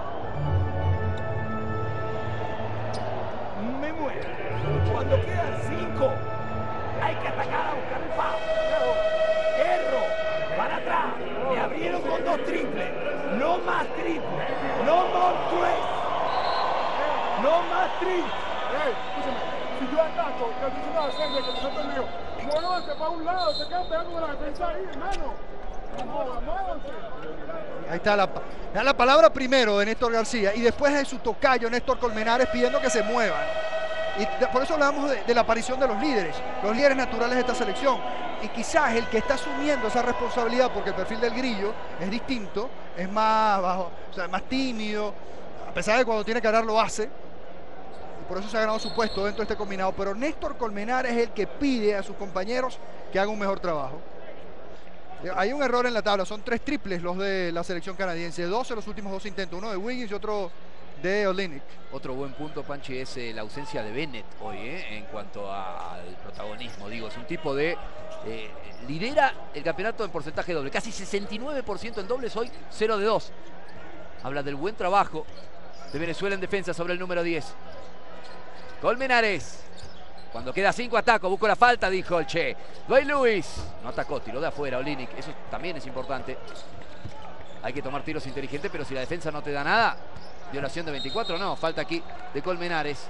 Me muero. Cuando quedan cinco, hay que atacar a buscar el foul. Erro. Para atrás. Me abrieron con dos triples. No más triples. No más tres. No más triples. Hey, escúchame, si yo ataco, que tú no haces que te salta el mío, muévanse para un lado, se quedan pegando con la defensa ahí, hermano. Vamos, muévanse. Ahí está la, la palabra primero de Néstor García y después de su tocayo Néstor Colmenares pidiendo que se muevan. Y de, por eso hablamos de, de la aparición de los líderes, los líderes naturales de esta selección. Y quizás el que está asumiendo esa responsabilidad, porque el perfil del Grillo es distinto, es más bajo, o sea, más tímido, a pesar de que cuando tiene que hablar lo hace. Y por eso se ha ganado su puesto dentro de este combinado. Pero Néstor Colmenares es el que pide a sus compañeros que hagan un mejor trabajo. Hay un error en la tabla, son tres triples los de la selección canadiense, dos en los últimos dos intentos, uno de Wiggins y otro de Olynyk. Otro buen punto, Panchi, es eh, la ausencia de Bennett hoy, eh, en cuanto a, al protagonismo. Digo, es un tipo de... Eh, lidera el campeonato en porcentaje doble, casi sesenta y nueve por ciento en dobles hoy, cero de dos. Habla del buen trabajo de Venezuela en defensa sobre el número diez. Colmenares. Cuando queda cinco ataco, busco la falta, dijo el Che. Dwight Lewis. No atacó, tiró de afuera Olynyk. Eso también es importante. Hay que tomar tiros inteligentes, pero si la defensa no te da nada, violación de veinticuatro, no. Falta aquí de Colmenares.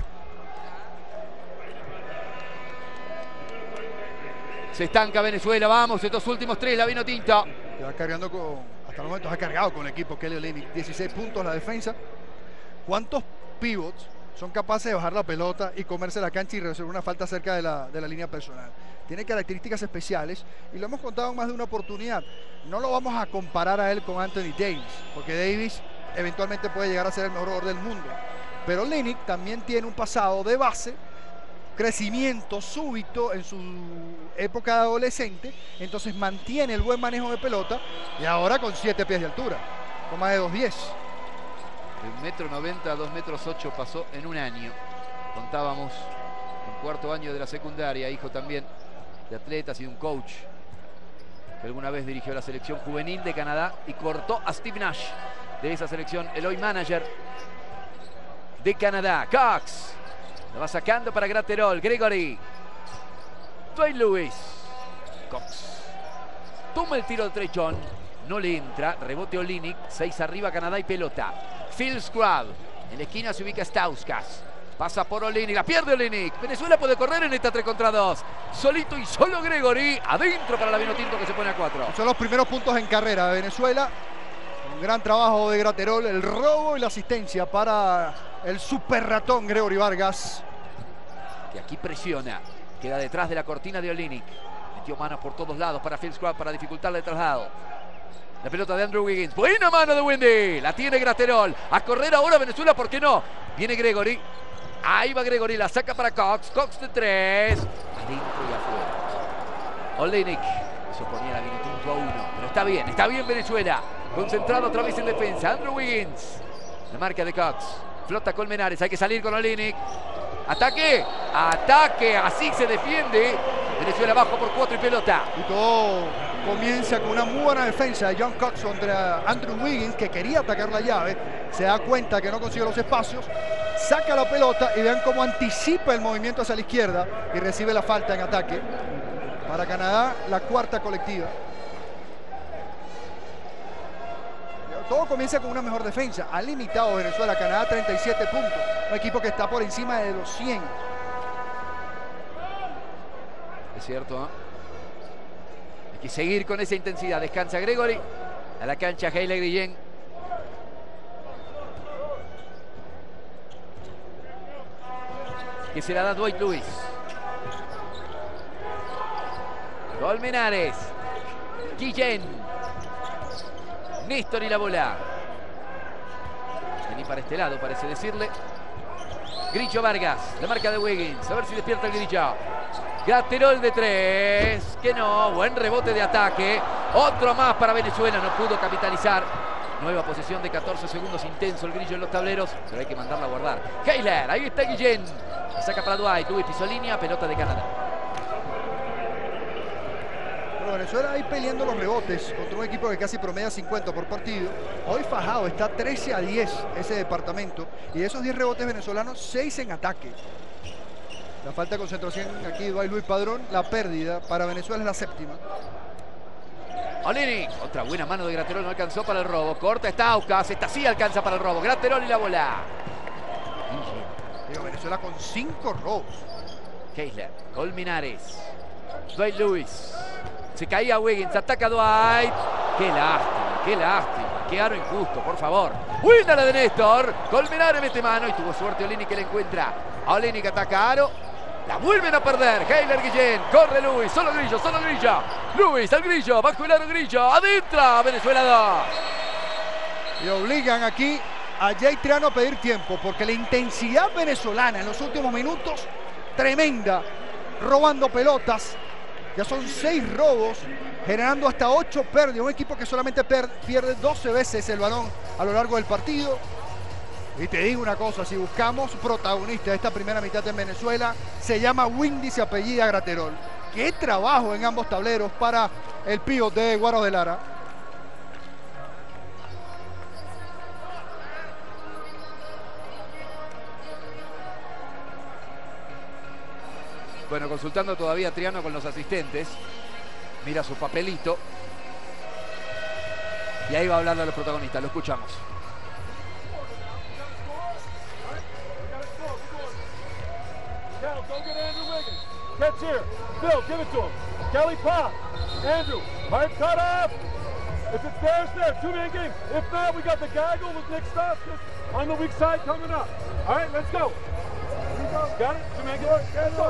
Se estanca Venezuela, vamos, estos últimos tres, la vino tinta. Que va cargando con, hasta el momento ha cargado con el equipo Kelly Olynyk. dieciséis puntos la defensa. ¿Cuántos pivots son capaces de bajar la pelota y comerse la cancha y resolver una falta cerca de la, de la línea personal? Tiene características especiales y lo hemos contado en más de una oportunidad. No lo vamos a comparar a él con Anthony Davis, porque Davis eventualmente puede llegar a ser el mejor jugador del mundo. Pero Olynyk también tiene un pasado de base, crecimiento súbito en su época de adolescente, entonces mantiene el buen manejo de pelota y ahora con siete pies de altura, con más de dos diez. De un metro noventa a dos metros ocho pasó en un año. Contábamos un cuarto año de la secundaria, hijo también de atletas y de un coach. que alguna vez dirigió la selección juvenil de Canadá y cortó a Steve Nash de esa selección, el hoy manager de Canadá. Cox lo va sacando para Graterol. Gregory, Dwight Lewis, Cox toma el tiro de Trey John, no le entra, rebote Olynyk, seis arriba Canadá y pelota. Phil Scrub, en la esquina se ubica Stauskas, pasa por Olynyk, la pierde Olynyk. Venezuela puede correr en esta tres contra dos, solito y solo Gregory, adentro para la Vinotinto que se pone a cuatro. Son los primeros puntos en carrera de Venezuela. Un gran trabajo de Graterol, el robo y la asistencia para el super ratón Gregory Vargas, que aquí presiona, queda detrás de la cortina de Olynyk. Metió manos por todos lados para Phil Scrub para dificultarle el traslado. La pelota de Andrew Wiggins, buena mano de Wendy, la tiene Graterol. A correr ahora Venezuela, ¿por qué no? Viene Gregory, ahí va Gregory, la saca para Cox, Cox de tres, adentro y afuera. Olynyk, eso ponía la Vinotinto a uno, pero está bien, está bien Venezuela. Concentrado otra vez en defensa, Andrew Wiggins, la marca de Cox, flota Colmenares, hay que salir con Olynyk. Ataque, ataque, así se defiende. Venezuela abajo por cuatro y pelota. Y todo comienza con una muy buena defensa de John Cox contra Andrew Wiggins, que quería atacar la llave. Se da cuenta que no consigue los espacios, saca la pelota y vean cómo anticipa el movimiento hacia la izquierda y recibe la falta en ataque. Para Canadá, la cuarta colectiva. Todo comienza con una mejor defensa. Ha limitado Venezuela, Canadá treinta y siete puntos. Un equipo que está por encima de los cien. Es cierto, ¿eh? Hay que seguir con esa intensidad. Descansa Gregory. A la cancha Haile Guillén. Que se la da Dwight Lewis. Colmenares. Guillén. Néstor y la bola. Vení para este lado, parece decirle. Grillo Vargas, la marca de Wiggins. A ver si despierta el Grillo. Graterol de tres. Que no, buen rebote de ataque. Otro más para Venezuela, no pudo capitalizar. Nueva posesión de catorce segundos, intenso el Grillo en los tableros, pero hay que mandarla a guardar. Heiler, ahí está Guillén. La saca para Dwight, Luis pisó línea, pelota de Canadá. Venezuela ahí peleando los rebotes contra un equipo que casi promedia cincuenta por partido. Hoy fajado, está trece a diez ese departamento. Y de esos diez rebotes venezolanos, seis en ataque. La falta de concentración aquí de Luis Padrón. La pérdida para Venezuela es la séptima. Olynyk, otra buena mano de Graterol, no alcanzó para el robo. Corta Stauskas, esta sí alcanza para el robo. Graterol y la bola. Digo, Venezuela con cinco robos. Keisler, Colmenares, Dwight Lewis. Se caía Wiggins, ataca Dwight. Qué lástima, qué lástima. Qué aro injusto, por favor. Buena la de Néstor. Colmenares mete mano y tuvo suerte Olynyk que la encuentra. Olynyk ataca a aro. La vuelven a perder. Heiler Guillén. Corre Lewis. Solo Grillo, solo Grillo. Lewis al Grillo. Bajo el aro Grillo. Adentro. Venezuela dos. Y obligan aquí a Jay Triano a pedir tiempo porque la intensidad venezolana en los últimos minutos, tremenda. Robando pelotas. Ya son seis robos, generando hasta ocho pérdidas. Un equipo que solamente pierde doce veces el balón a lo largo del partido. Y te digo una cosa, si buscamos protagonista de esta primera mitad en Venezuela, se llama Windy y se apellida Graterol. Qué trabajo en ambos tableros para el pívot de Guaro de Lara. Bueno, consultando todavía Triano con los asistentes. Mira su papelito. Y ahí va hablando a los protagonistas. Lo escuchamos. Catch here. Bill, give it to him. Kelly pop. Andrew, pipe cut off. If it's there, it's there. Two-man game. If not, we got the gaggle with Nick Stauskas on the weak side coming up. All right, let's go. Got it? Two-man game.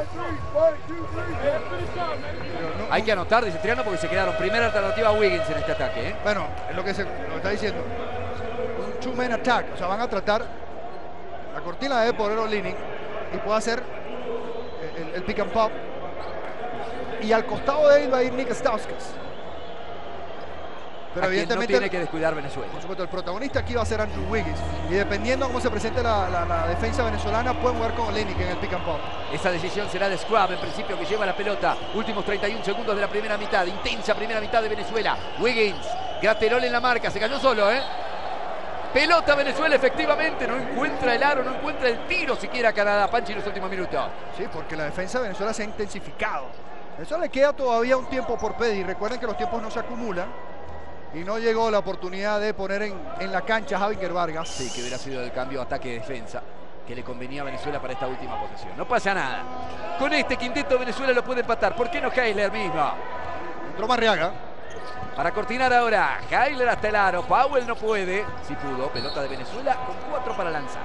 Hay que anotar, dice Triano, porque se quedaron. Primera alternativa a Wiggins en este ataque, ¿eh? Bueno, es lo que, se, lo que está diciendo. Un two-man attack. O sea, van a tratar. La cortina debe poner Olynyk y puede hacer el, el pick and pop. Y al costado de él va a ir Nick Stauskas. Pero a quien no evidentemente tiene que descuidar Venezuela. Por supuesto, el protagonista aquí va a ser Andrew Wiggins. Y dependiendo de cómo se presente la, la, la defensa venezolana, pueden jugar con Olynyk en el pick and pop. Esa decisión será de Scrub, en principio, que lleva la pelota. Últimos treinta y un segundos de la primera mitad. Intensa primera mitad de Venezuela. Wiggins, Graterol en la marca, se cayó solo, ¿eh? Pelota Venezuela, efectivamente, no encuentra el aro, no encuentra el tiro siquiera Canadá. Panchi en los últimos minutos. Sí, porque la defensa de Venezuela se ha intensificado. Eso le queda todavía un tiempo por pedir. Recuerden que los tiempos no se acumulan. Y no llegó la oportunidad de poner en, en la cancha a Javier Vargas. Sí, que hubiera sido el cambio ataque-defensa que le convenía a Venezuela para esta última posesión. No pasa nada. Con este quinteto Venezuela lo puede empatar. ¿Por qué no Heisler mismo? Entró Marriaga. Para cortinar ahora, Heisler hasta el aro. Powell no puede. Sí pudo. Pelota de Venezuela con cuatro para lanzar.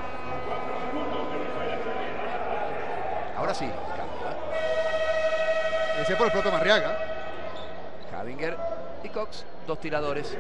Ahora sí. Ese por el propio Marriaga. Javinger y Cox, dos tiradores.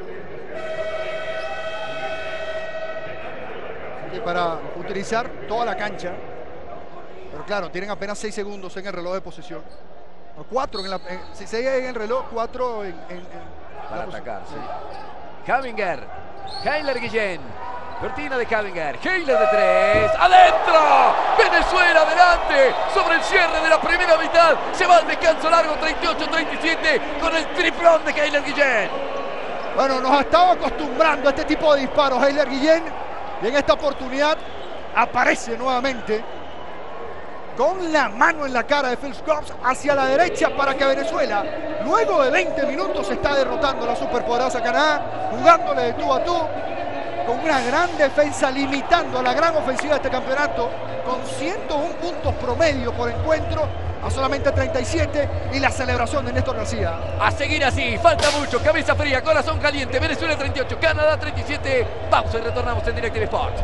Y para utilizar toda la cancha. Pero claro, tienen apenas seis segundos en el reloj de posesión. Cuatro en la, en, si seis en el reloj, cuatro en, en, en para atacar, sí. Javinger, Heisler Guillén. Cortina de Javinger, Heisler de tres, ¡adentro! Venezuela adelante, sobre el cierre de la primera mitad, se va al descanso largo, treinta y ocho treinta y siete, con el triplón de Heisler Guillén. Bueno, nos ha estado acostumbrando a este tipo de disparos Heisler Guillén, y en esta oportunidad aparece nuevamente con la mano en la cara de Phil Scruggs hacia la derecha para que Venezuela, luego de veinte minutos, está derrotando a la superpoderosa Canadá, jugándole de tú a tú, con una gran defensa, limitando a la gran ofensiva de este campeonato, con ciento uno puntos promedio por encuentro, a solamente treinta y siete, y la celebración de Néstor García. A seguir así, falta mucho, cabeza fría, corazón caliente, Venezuela treinta y ocho, Canadá treinta y siete, pausa y retornamos en DirecTV Sport.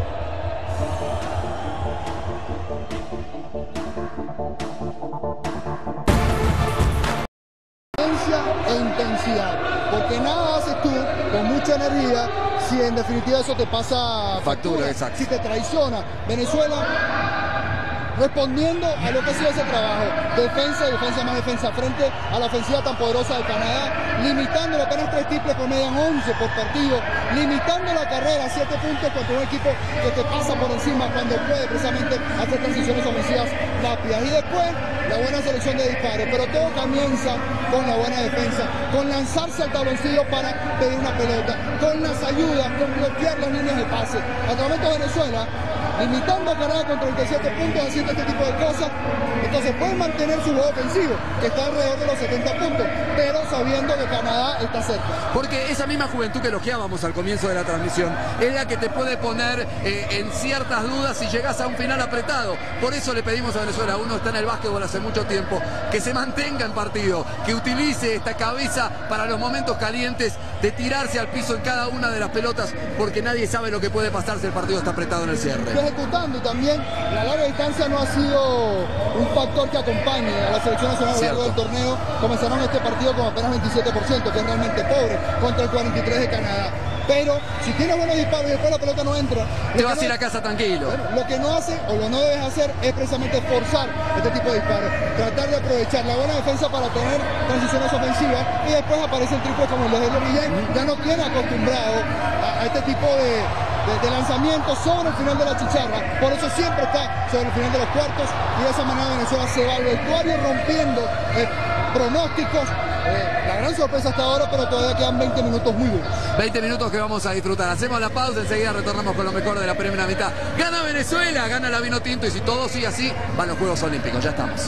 E intensidad, porque nada haces tú con mucha energía si en definitiva eso te pasa factura, factura exacto. Si te traiciona. Venezuela respondiendo a lo que ha sido ese trabajo, defensa, defensa más defensa, frente a la ofensiva tan poderosa de Canadá, limitando apenas tres triples, promedian once por partido, limitando la carrera a siete puntos contra un equipo que te pasa por encima cuando puede precisamente hacer transiciones ofensivas rápidas. Y después la buena selección de disparos, pero todo comienza con la buena defensa, con lanzarse al tabloncillo para pedir una pelota, con las ayudas, con bloquear las líneas de pase. Hasta el momento Venezuela limitando a Canadá con treinta y siete puntos, haciendo este tipo de cosas. Entonces pueden mantener su juego ofensivo, que está alrededor de los setenta puntos, pero sabiendo que Canadá está cerca. Porque esa misma juventud que elogiábamos al comienzo de la transmisión es la que te puede poner eh, en ciertas dudas si llegas a un final apretado. Por eso le pedimos a Venezuela, uno está en el básquetbol hace mucho tiempo, que se mantenga en partido, que utilice esta cabeza para los momentos calientes, de tirarse al piso en cada una de las pelotas, porque nadie sabe lo que puede pasar si el partido está apretado en el cierre. Ejecutando, y también la larga distancia no ha sido un factor que acompañe a la selección nacional a lo largo del torneo. Comenzaron este partido con apenas veintisiete por ciento, que es realmente pobre, contra el cuarenta y tres por ciento de Canadá. Pero si tienes buenos disparos y después la pelota no entra, te vas a ir a casa tranquilo. Bueno, lo que no hace o lo no debes hacer es precisamente forzar este tipo de disparos, tratar de aprovechar la buena defensa para tener transiciones ofensivas, y después aparece el triple como el de Heisler Guillén. Ya no tiene acostumbrado a, a este tipo de, de, de lanzamientos sobre el final de la chicharra, por eso siempre está sobre el final de los cuartos, y de esa manera Venezuela se va al vestuario rompiendo eh, pronósticos. Eh, la gran sorpresa hasta ahora, pero todavía quedan veinte minutos muy buenos. veinte minutos que vamos a disfrutar. Hacemos la pausa, enseguida retornamos con lo mejor de la primera mitad. Gana Venezuela, gana la Vino Tinto, y si todo sigue así, van los Juegos Olímpicos. Ya estamos.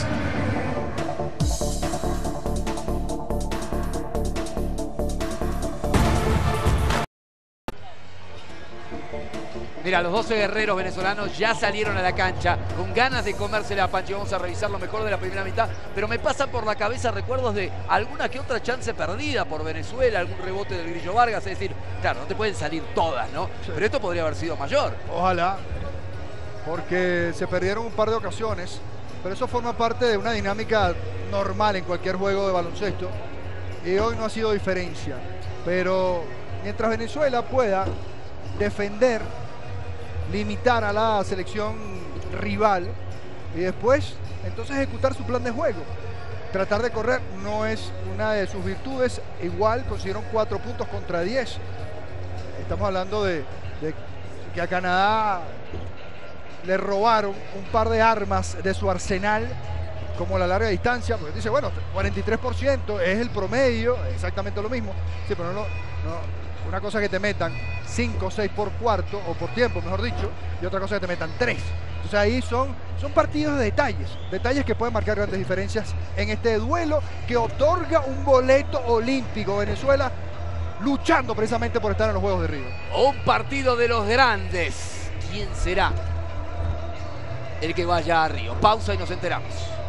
Mira, los doce guerreros venezolanos ya salieron a la cancha con ganas de comérsela a Panchi. Vamos a revisar lo mejor de la primera mitad, pero me pasan por la cabeza recuerdos de alguna que otra chance perdida por Venezuela, algún rebote del Grillo Vargas. Es decir, claro, no te pueden salir todas, ¿no? Sí. Pero esto podría haber sido mayor. Ojalá, porque se perdieron un par de ocasiones, pero eso forma parte de una dinámica normal en cualquier juego de baloncesto, y hoy no ha sido diferencia. Pero mientras Venezuela pueda defender, limitar a la selección rival y después entonces ejecutar su plan de juego, tratar de correr no es una de sus virtudes. Igual consiguieron cuatro puntos contra diez. Estamos hablando de, de que a Canadá le robaron un par de armas de su arsenal, como la larga distancia, porque dice, bueno, cuarenta y tres por ciento es el promedio, exactamente lo mismo. Sí, pero no, no, una cosa que te metan cinco o seis por cuarto, o por tiempo, mejor dicho, y otra cosa que te metan tres. Entonces ahí son, son partidos de detalles, detalles que pueden marcar grandes diferencias en este duelo que otorga un boleto olímpico. Venezuela luchando precisamente por estar en los Juegos de Río. Un partido de los grandes. ¿Quién será el que vaya a Río? Pausa y nos enteramos.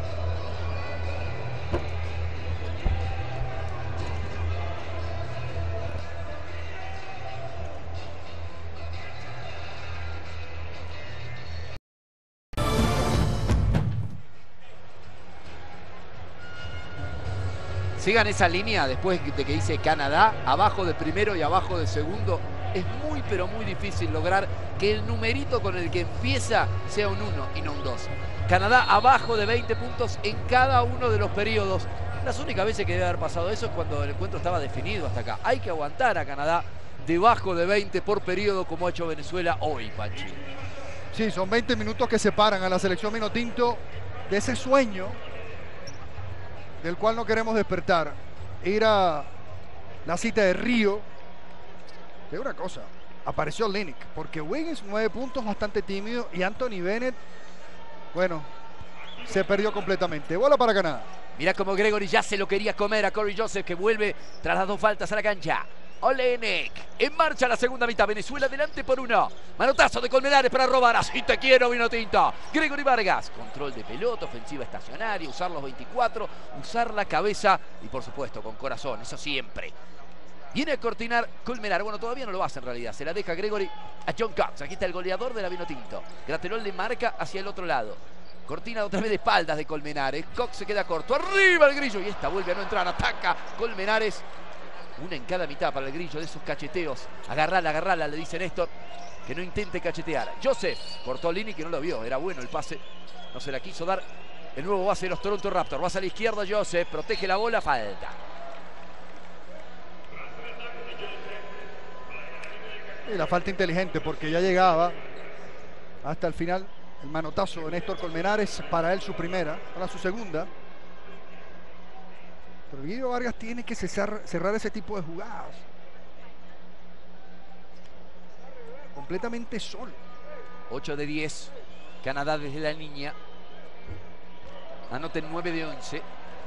Sigan esa línea después de que dice Canadá, abajo de primero y abajo de segundo. Es muy pero muy difícil lograr que el numerito con el que empieza sea un uno y no un dos. Canadá abajo de veinte puntos en cada uno de los periodos. Las únicas veces que debe haber pasado eso es cuando el encuentro estaba definido hasta acá. Hay que aguantar a Canadá debajo de veinte por periodo como ha hecho Venezuela hoy, Panchi. Sí, son veinte minutos que separan a la selección Vinotinto de ese sueño del cual no queremos despertar. Ir a la cita de Río. De una cosa, apareció Olynyk, porque Wiggins nueve puntos, bastante tímido, y Anthony Bennett, bueno, se perdió completamente. Bola para Canadá. Mira cómo Gregory ya se lo quería comer a Corey Joseph, que vuelve tras las dos faltas a la cancha. Olynyk, en marcha la segunda mitad. Venezuela adelante por uno. Manotazo de Colmenares para robar. Así te quiero, Vinotinto. Gregory Vargas, control de pelota, ofensiva estacionaria, usar los veinticuatro, usar la cabeza y por supuesto con corazón, eso siempre. Viene a cortinar Colmenares. Bueno, todavía no lo hace en realidad. Se la deja Gregory a John Cox. Aquí está el goleador de la Vinotinto. Graterol le marca hacia el otro lado. Cortina otra vez de espaldas de Colmenares. Cox se queda corto. Arriba el Grillo. Y esta vuelve a no entrar. Ataca Colmenares. Una en cada mitad para el Grillo de esos cacheteos. Agarrala, agarrala, le dice Néstor. Que no intente cachetear. Joseph cortó Lini, que no lo vio. Era bueno el pase. No se la quiso dar. El nuevo base de los Toronto Raptors. Va a la izquierda Joseph. Protege la bola. Falta. Y la falta inteligente, porque ya llegaba hasta el final el manotazo de Néstor Colmenares. Para él su primera, para su segunda. Pero Guido Vargas tiene que cesar, cerrar ese tipo de jugadas. Completamente solo. ocho de diez. Canadá desde la línea. Anoten nueve de once.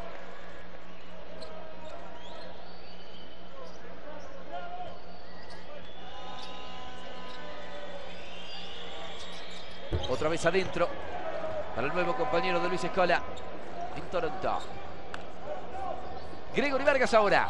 Otra vez adentro para el nuevo compañero de Luis Escola en Toronto. Gregory Vargas ahora.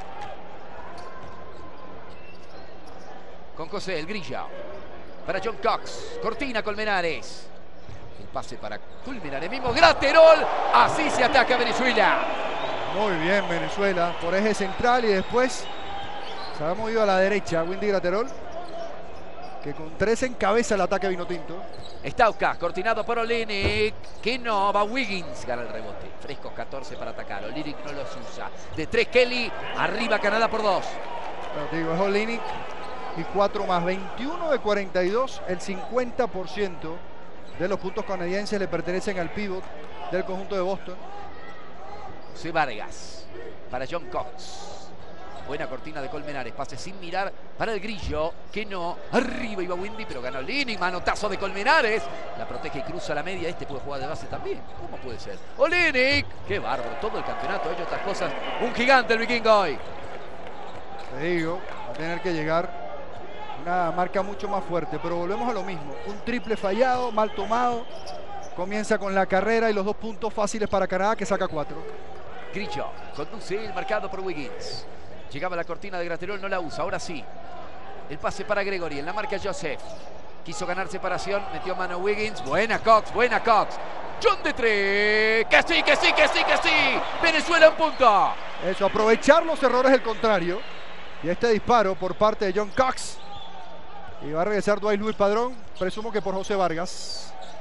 Con José, el Grillo. Para John Cox. Cortina Colmenares. El pase para Colmenares mismo. Graterol. Así se ataca Venezuela. Muy bien Venezuela. Por eje central y después se ha movido a la derecha Windy Graterol, que con tres encabeza el ataque Vinotinto. Stauka, cortinado por Olynyk, que no, va Wiggins, gana el rebote. Frescos catorce para atacar, Olynyk no los usa. De tres Kelly, arriba Canadá por dos. Bueno, te digo, es Olynyk y cuatro más, veintiuno de cuarenta y dos, el cincuenta por ciento de los puntos canadienses le pertenecen al pívot del conjunto de Boston. José Vargas, para John Cox. Buena cortina de Colmenares, pase sin mirar para el Grillo, que no, arriba iba Windy, pero ganó Olynyk, manotazo de Colmenares, la protege y cruza la media. Este puede jugar de base también, ¿cómo puede ser? Olynyk, qué bárbaro, todo el campeonato ha hecho otras cosas, un gigante el vikingo hoy. Te digo, va a tener que llegar una marca mucho más fuerte, pero volvemos a lo mismo, un triple fallado, mal tomado, comienza con la carrera y los dos puntos fáciles para Canadá, que saca cuatro. Grillo, conduce el marcado por Wiggins. Llegaba la cortina de Graterol, no la usa, ahora sí. El pase para Gregory, en la marca Joseph. Quiso ganar separación, metió mano Wiggins. Buena Cox, buena Cox. John de tres. Que sí, que sí, que sí, que sí. Venezuela un punto. Eso, aprovechar los errores del contrario. Y este disparo por parte de John Cox. Y va a regresar Dwight Luis Padrón, presumo que por José Vargas.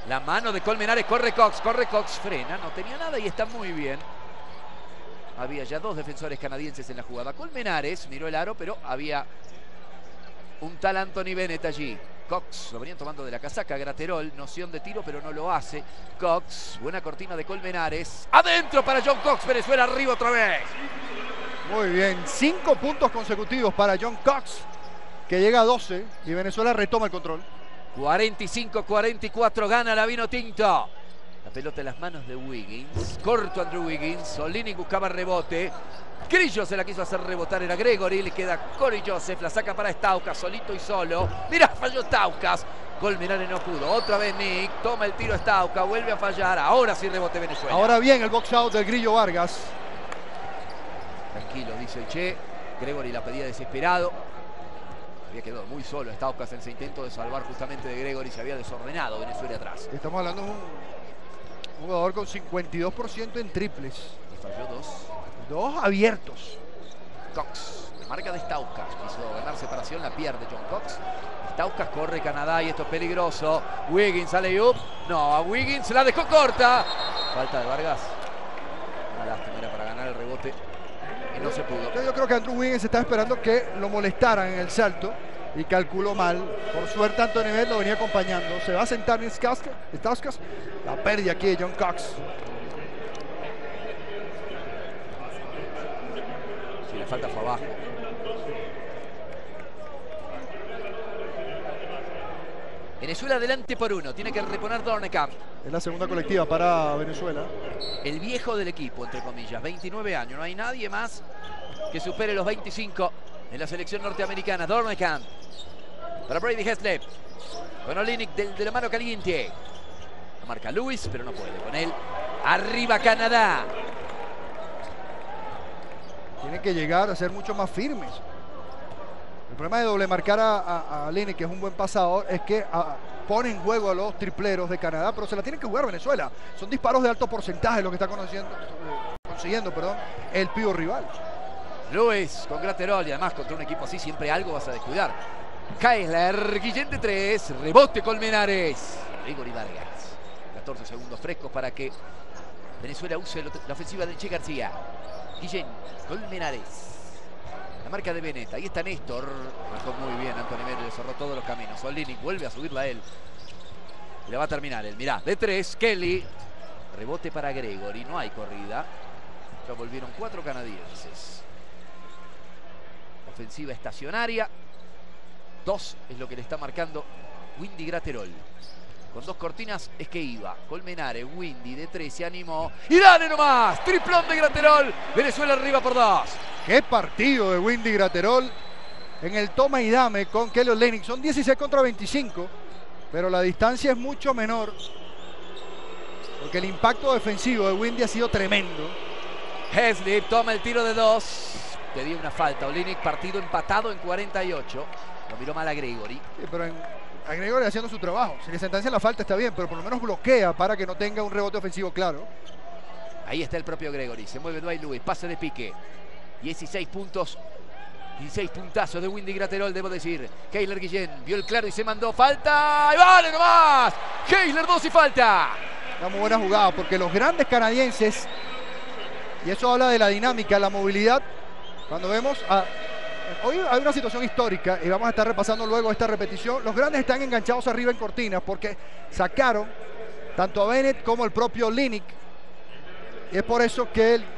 La mano de Colmenares, corre Cox, corre Cox, frena, no tenía nada y está muy bien. Había ya dos defensores canadienses en la jugada. Colmenares miró el aro, pero había un tal Anthony Bennett allí. Cox, lo venían tomando de la casaca. Graterol, noción de tiro, pero no lo hace. Cox, buena cortina de Colmenares. Adentro para John Cox, Venezuela arriba otra vez. Muy bien, cinco puntos consecutivos para John Cox, que llega a doce y Venezuela retoma el control. cuarenta y cinco cuarenta y cuatro gana la vino tinto. La pelota en las manos de Wiggins. Corto Andrew Wiggins. Olynyk buscaba rebote. Grillo se la quiso hacer rebotar, era Gregory. Le queda Corey Joseph. La saca para Stauskas, solito y solo. Mirá, falló Stauskas. Colmenares no pudo. Otra vez Nick. Toma el tiro Stauskas. Vuelve a fallar. Ahora sí rebote Venezuela. Ahora bien el box out del Grillo Vargas. Tranquilo, dice el Che. Gregory la pedía desesperado. Había quedado muy solo Stauskas en ese intento de salvar justamente de Gregory. Se había desordenado Venezuela atrás. Estamos hablando de un jugador con cincuenta y dos por ciento en triples. Y falló dos. Dos abiertos. Cox, marca de Stauskas. Quiso ganar separación, la pierde John Cox. Stauskas corre Canadá y esto es peligroso. Wiggins sale up. No, a Wiggins la dejó corta. Falta de Vargas. Una lástima, era para ganar el rebote. Y no se pudo. Yo, yo creo que Andrew Wiggins estaba esperando que lo molestaran en el salto y calculó mal. Por suerte Anthony Bennett lo venía acompañando. Se va a sentar en Stauskas. La pérdida aquí de John Cox. Sí, la falta fue abajo. Venezuela adelante por uno. Tiene que reponer Dornekamp. Es la segunda colectiva para Venezuela. El viejo del equipo, entre comillas. veintinueve años. No hay nadie más que supere los veinticinco en la selección norteamericana. Dornekamp. Para Brady Heslip. Con Olynyk de, de la mano caliente. La marca Lewis, pero no puede con él. Arriba Canadá. Tienen que llegar a ser mucho más firmes. El problema de doble marcar a, a, a Olynyk, que es un buen pasador, es que a, pone en juego a los tripleros de Canadá, pero se la tienen que jugar Venezuela. Son disparos de alto porcentaje lo que está consiguiendo, consiguiendo perdón, el pío rival. Lewis con Graterol y además contra un equipo así siempre algo vas a descuidar. Keisler, Guillén de tres, rebote Colmenares. Gregory Vargas. catorce segundos frescos para que Venezuela use la ofensiva de Che García. Guillén, Colmenares. La marca de Bennett, ahí está Néstor. Marcó muy bien Anthony Bennett, le cerró todos los caminos. Olynyk vuelve a subirla a él. Y le va a terminar él, mirá, de tres, Kelly. Rebote para Gregory, no hay corrida. Ya volvieron cuatro canadienses. Ofensiva estacionaria. Dos es lo que le está marcando Windy Graterol. Con dos cortinas es que iba. Colmenares, Windy de tres, se animó. ¡Y dale nomás! Triplón de Graterol. Venezuela arriba por dos. ¡Qué partido de Windy Graterol! En el toma y dame con Kelly Olynyk. Son dieciséis contra veinticinco. Pero la distancia es mucho menor. Porque el impacto defensivo de Windy ha sido tremendo. Heslip toma el tiro de dos. Pedía una falta. Olynyk, partido empatado en cuarenta y ocho. Lo miró mal a Gregory. Sí, pero en, a Gregory haciendo su trabajo. Si le sentencia la falta está bien, pero por lo menos bloquea para que no tenga un rebote ofensivo claro. Ahí está el propio Gregory. Se mueve Dwight Lewis. Pase de pique. dieciséis puntos. dieciséis puntazos de Windy Graterol, debo decir. Keisler Guillén vio el claro y se mandó falta. ¡Y vale nomás! Keisler dos y falta. Una muy buena jugada porque los grandes canadienses, y eso habla de la dinámica, la movilidad. Cuando vemos a... Hoy hay una situación histórica y vamos a estar repasando luego esta repetición. Los grandes están enganchados arriba en cortinas porque sacaron tanto a Bennett como el propio Olynyk. Y es por eso que el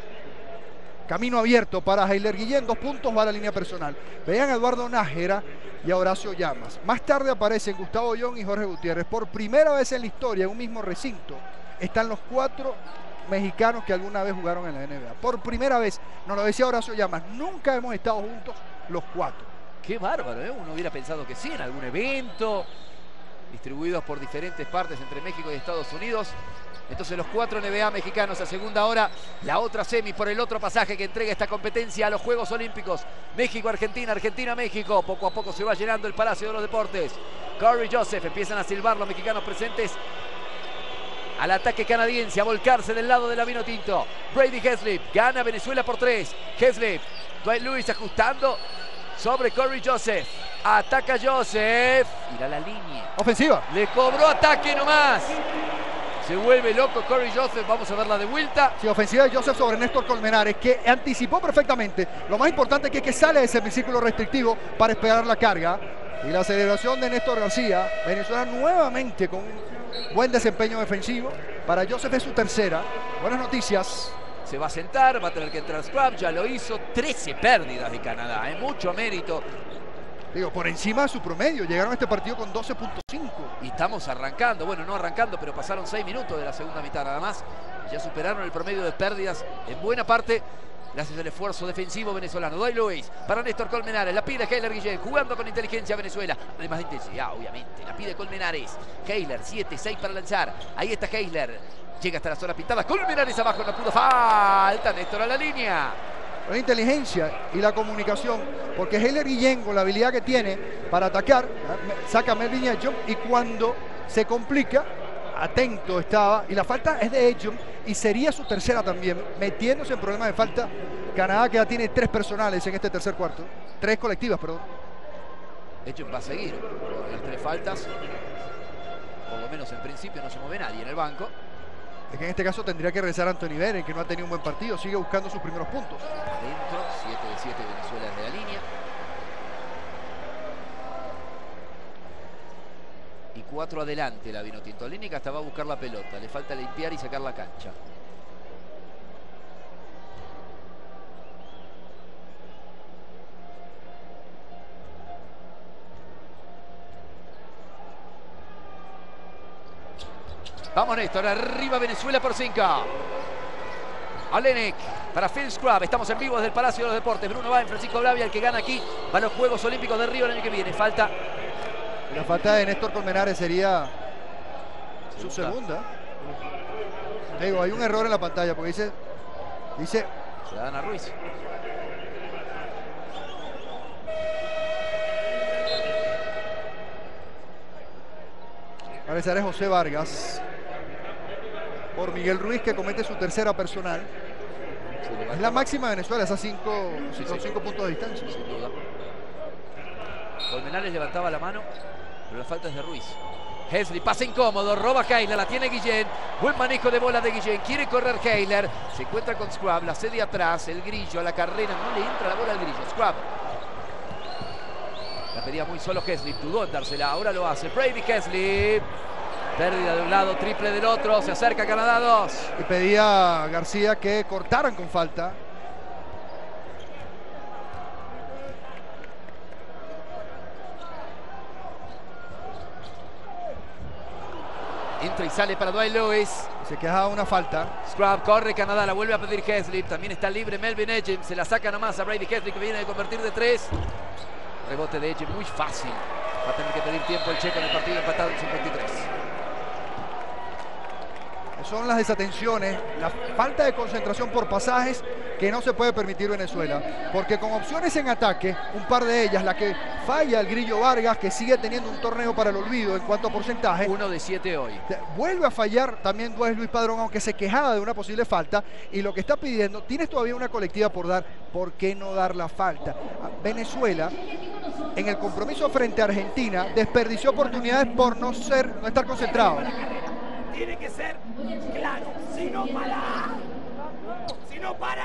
camino abierto para Keisler Guillén. Dos puntos va a la línea personal. Vean a Eduardo Nájera y a Horacio Llamas. Más tarde aparecen Gustavo Young y Jorge Gutiérrez. Por primera vez en la historia, en un mismo recinto, están los cuatro mexicanos que alguna vez jugaron en la N B A. Por primera vez, nos lo decía Horacio Llamas, nunca hemos estado juntos los cuatro. Qué bárbaro, ¿eh? Uno hubiera pensado que sí, en algún evento, distribuidos por diferentes partes entre México y Estados Unidos. Entonces los cuatro N B A mexicanos a segunda hora, la otra semi por el otro pasaje que entrega esta competencia a los Juegos Olímpicos. México-Argentina, Argentina-México. Poco a poco se va llenando el Palacio de los Deportes. Corey Joseph, empiezan a silbar los mexicanos presentes al ataque canadiense, a volcarse del lado de la vino tinto. Brady Heslip, gana Venezuela por tres. Heslip, Dwight Lewis ajustando sobre Corey Joseph. Ataca Joseph, irá a la línea. Ofensiva. Le cobró ataque nomás. Se vuelve loco Corey Joseph. Vamos a verla de vuelta. Sí, ofensiva de Joseph sobre Néstor Colmenares, que anticipó perfectamente. Lo más importante que es que sale de ese círculo restrictivo para esperar la carga. Y la celebración de Néstor García. Venezuela nuevamente con un buen desempeño defensivo. Para Joseph es su tercera. Buenas noticias. Se va a sentar, va a tener que entrar Scrub. Ya lo hizo. trece pérdidas de Canadá. Es mucho mérito. Digo, por encima de su promedio. Llegaron a este partido con doce punto cinco. Y estamos arrancando. Bueno, no arrancando, pero pasaron seis minutos de la segunda mitad nada más. Ya superaron el promedio de pérdidas en buena parte gracias al esfuerzo defensivo venezolano. Dwight Lewis para Néstor Colmenares. La pide Heyler Guillén, jugando con inteligencia Venezuela. Además de intensidad, obviamente. La pide Colmenares. Heyler, siete seis para lanzar. Ahí está Heyler. Llega hasta la zona pintada. Colmenares abajo, no pudo. Falta. Néstor a la línea. La inteligencia y la comunicación, porque Heyler Guillén, con la habilidad que tiene para atacar, saca a Melvin Ejim, y cuando se complica, atento estaba, y la falta es de Ejim y sería su tercera también, metiéndose en problemas de falta. Canadá, que ya tiene tres personales en este tercer cuarto, tres colectivas, perdón. Ejim va a seguir con las tres faltas, por lo menos en principio no se mueve nadie en el banco. Es que en este caso tendría que regresar Anthony Beren, que no ha tenido un buen partido, sigue buscando sus primeros puntos. Adentro, siete de siete Venezuela desde la línea. Y cuatro adelante la Vinotinto. Lineker hasta va a buscar la pelota, le falta limpiar y sacar la cancha. Vamos Néstor, arriba Venezuela por cinco. Olenek para Phil Scrub. Estamos en vivo desde el Palacio de los Deportes. Bruno Vain, Francisco Blavia, el que gana aquí va a los Juegos Olímpicos de Río el año que viene. Falta. La falta de Néstor Colmenares sería su segunda. Digo, hay un error en la pantalla porque dice, dice Se la dan a Ruiz. Parece es José Vargas por Miguel Ruiz, que comete su tercera personal. Sí, es la máxima de Venezuela, esas cinco, sí, son sí. cinco puntos de distancia. Sin duda. Colmenares levantaba la mano, pero la falta es de Ruiz. Hesley, pasa incómodo, roba Heyler, la tiene Guillén. Buen manejo de bola de Guillén, quiere correr Heyler. Se encuentra con Scrub, la cede atrás, el Grillo a la carrera, no le entra la bola al Grillo. Scrub. La pedía muy solo Hesley, dudó en dársela, ahora lo hace. Brady Hesley. Pérdida de un lado, triple del otro, se acerca Canadá dos. Y pedía a García que cortaran con falta. Entra y sale para Dwight Lewis. Se queja una falta. Scrub corre, Canadá la vuelve a pedir Hesley. También está libre Melvin Ejim. Se la saca nomás a Brady Hesley, que viene de convertir de tres. Rebote de Ejim muy fácil. Va a tener que pedir tiempo el checo en el partido empatado en cincuenta y tres. Son las desatenciones, la falta de concentración por pasajes que no se puede permitir Venezuela, porque con opciones en ataque, un par de ellas, la que falla el Grillo Vargas, que sigue teniendo un torneo para el olvido en cuanto a porcentaje. Uno de siete hoy. Vuelve a fallar también Luis Padrón, aunque se quejaba de una posible falta, y lo que está pidiendo, tienes todavía una colectiva por dar, ¿por qué no dar la falta? Venezuela, en el compromiso frente a Argentina, desperdició oportunidades por no ser, no estar concentrado. Tiene que ser claro, si no para, si no para,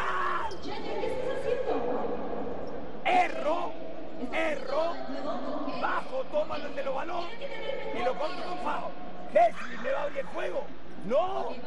erro, erro, bajo, toma desde los balón y lo contra con foul. Hesley le va a abrir el juego. No, no.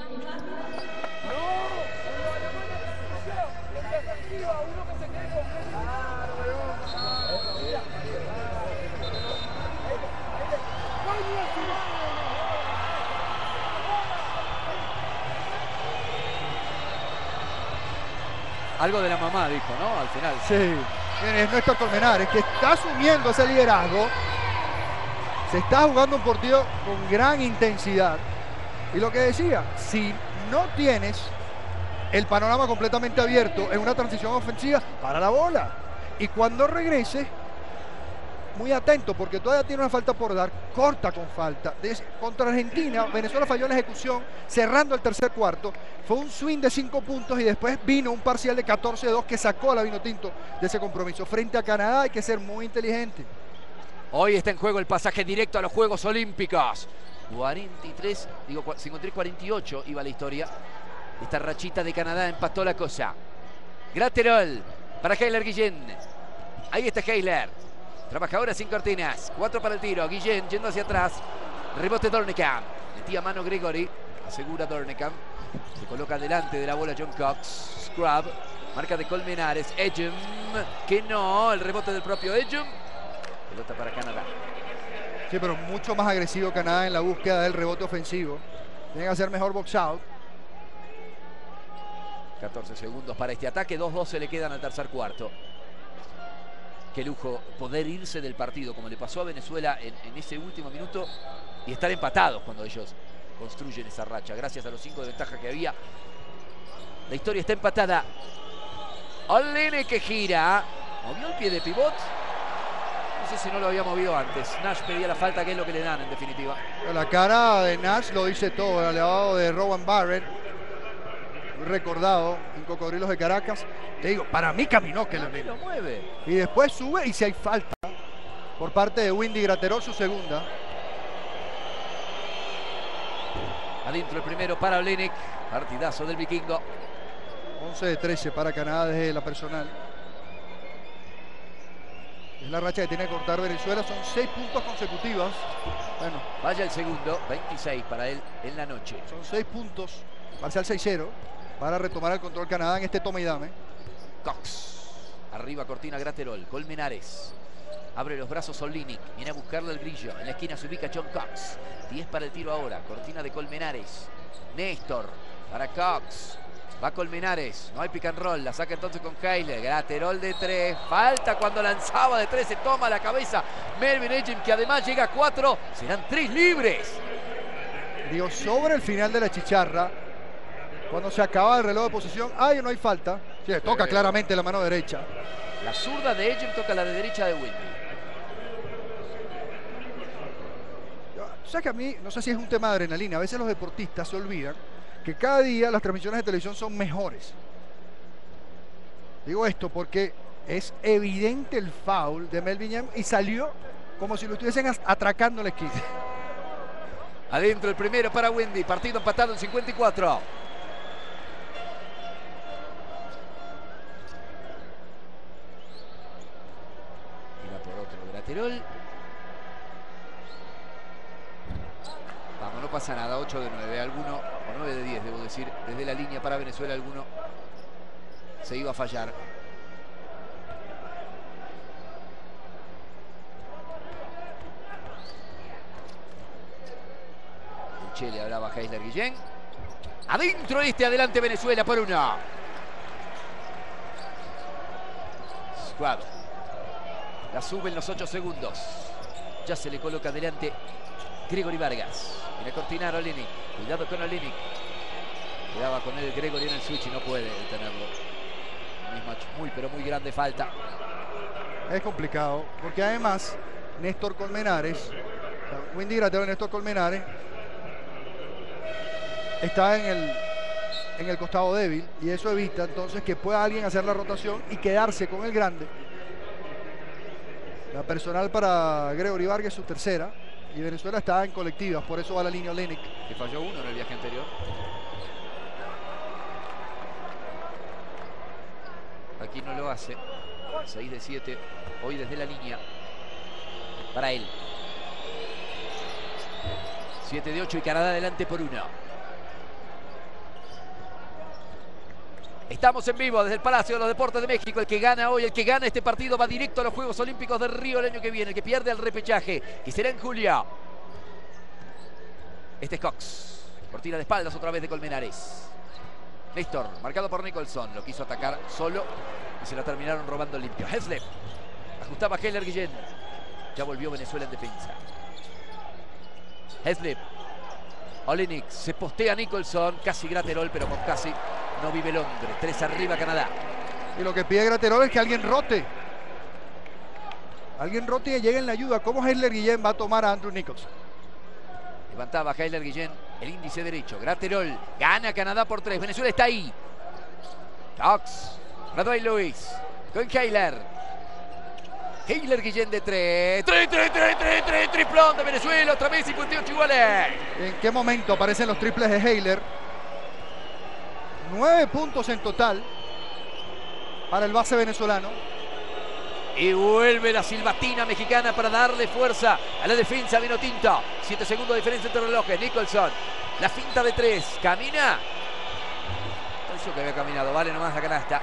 Algo de la mamá dijo, ¿no? Al final. Sí. Es Néstor Colmenares, que está asumiendo ese liderazgo. Se está jugando un partido con gran intensidad. Y lo que decía, si no tienes el panorama completamente abierto en una transición ofensiva, para la bola. Y cuando regrese, muy atento, porque todavía tiene una falta por dar, corta con falta. De, contra Argentina, Venezuela falló la ejecución cerrando el tercer cuarto. Fue un swing de cinco puntos y después vino un parcial de catorce dos que sacó a la Vinotinto de ese compromiso. Frente a Canadá hay que ser muy inteligente. Hoy está en juego el pasaje directo a los Juegos Olímpicos. cuarenta y tres, digo cincuenta y tres cuarenta y ocho iba la historia. Esta rachita de Canadá empató la cosa. Graterol para Hayler Guillén. Ahí está Hayler. Trabaja ahora sin cortinas. Cuatro para el tiro. Guillén yendo hacia atrás. Rebote Dornekamp. Metía mano Gregory. Asegura Dornekamp. Se coloca delante de la bola John Cox. Scrub. Marca de Colmenares. Ejim. Que no. El rebote del propio Ejim. Pelota para Canadá. Sí, pero mucho más agresivo Canadá en la búsqueda del rebote ofensivo. Tienen que hacer mejor box out. catorce segundos para este ataque. dos dos se le quedan al tercer cuarto. Qué lujo poder irse del partido, como le pasó a Venezuela en, en ese último minuto, y estar empatados cuando ellos construyen esa racha. Gracias a los cinco de ventaja que había. La historia está empatada. Olynyk que gira. ¿Movió el pie de pivot? No sé si no lo había movido antes. Nash pedía la falta, que es lo que le dan en definitiva. La cara de Nash lo dice todo. El alevado de Rowan Barrett, recordado en Cocodrilos de Caracas. Te digo, para mí caminó que lo, lo mueve. Y después sube, y si hay falta por parte de Windy Graterol, su segunda. Adentro el primero para Olynyk. Partidazo del vikingo. once de trece para Canadá desde la personal. Es la racha que tiene que cortar Venezuela. Son seis puntos consecutivos. Bueno, vaya el segundo. veintiséis para él en la noche. Son seis puntos. Parcial seis cero. Para retomar el control Canadá en este toma y dame. Cox. Arriba cortina Graterol. Colmenares. Abre los brazos Olynyk. Viene a buscarle el grillo. En la esquina se ubica John Cox. diez para el tiro ahora. Cortina de Colmenares. Néstor para Cox. Va Colmenares. No hay pick and roll. La saca entonces con Hayler. Graterol de tres. Falta cuando lanzaba de tres. Se toma la cabeza Melvin Ejim, que además llega a cuatro. Serán tres libres. Digo, sobre el final de la chicharra, cuando se acaba el reloj de posición, ay, no hay falta. Sí, le toca claramente la mano derecha. La zurda de Ejim toca la de derecha de Windy. O sea que a mí, no sé si es un tema de adrenalina, a veces los deportistas se olvidan que cada día las transmisiones de televisión son mejores. Digo esto porque es evidente el foul de Melvin Ejim y salió como si lo estuviesen atracando la esquina. Adentro el primero para Windy. Partido empatado en cincuenta y cuatro. Mira por otro Graterol. Vamos, no pasa nada. ocho de nueve. Alguno, o nueve de diez, debo decir. Desde la línea para Venezuela, alguno se iba a fallar. Che, le hablaba Hayler Guillén. Adentro este, adelante Venezuela por uno. Squad. La sube en los ocho segundos. Ya se le coloca adelante Gregory Vargas. Viene a cortinar Olynyk. Cuidado con Olynyk. Quedaba con él Gregory en el switch y no puede detenerlo. Mismatch muy, pero muy grande falta. Es complicado, porque además Néstor Colmenares, Windy Graterol y Néstor Colmenares, está en el, en el costado débil, y eso evita entonces que pueda alguien hacer la rotación y quedarse con el grande. La personal para Gregory Vargas, su tercera, y Venezuela está en colectivas, por eso va la línea Olynyk. Que falló uno en el viaje anterior. Aquí no lo hace. seis de siete, hoy desde la línea. Para él. siete de ocho y Canadá adelante por uno. Estamos en vivo desde el Palacio de los Deportes de México. El que gana hoy, el que gana este partido va directo a los Juegos Olímpicos de Río el año que viene. El que pierde el repechaje, que será en julio. Este es Cox. Cortina de espaldas otra vez de Colmenares. Néstor, marcado por Nicholson. Lo quiso atacar solo y se la terminaron robando limpio. Heslip. Ajustaba Hayler Guillén. Ya volvió Venezuela en defensa. Heslip. Olynyk. Se postea Nicholson. Casi Graterol, pero con casi no vive Londres. Tres arriba Canadá. Y lo que pide Graterol es que alguien rote. Alguien rote y llegue en la ayuda. ¿Cómo Hayler Guillén va a tomar a Andrew Nicholson? Levantaba Hayler Guillén el índice derecho. Graterol. Gana Canadá por tres. Venezuela está ahí. Cox. Bradley Lewis. Con Hayler. Heiler Guillén de tres. tres, tres, tres, tres, tres, triplón de Venezuela. Otra vez cincuenta y ocho iguales. ¿En qué momento aparecen los triples de Heiler? Nueve puntos en total para el base venezolano. Y vuelve la silbatina mexicana para darle fuerza a la defensa vinotinta. Siete segundos de diferencia entre relojes. Nicholson, la finta de tres. Camina. Pareció que había caminado. Vale nomás la canasta.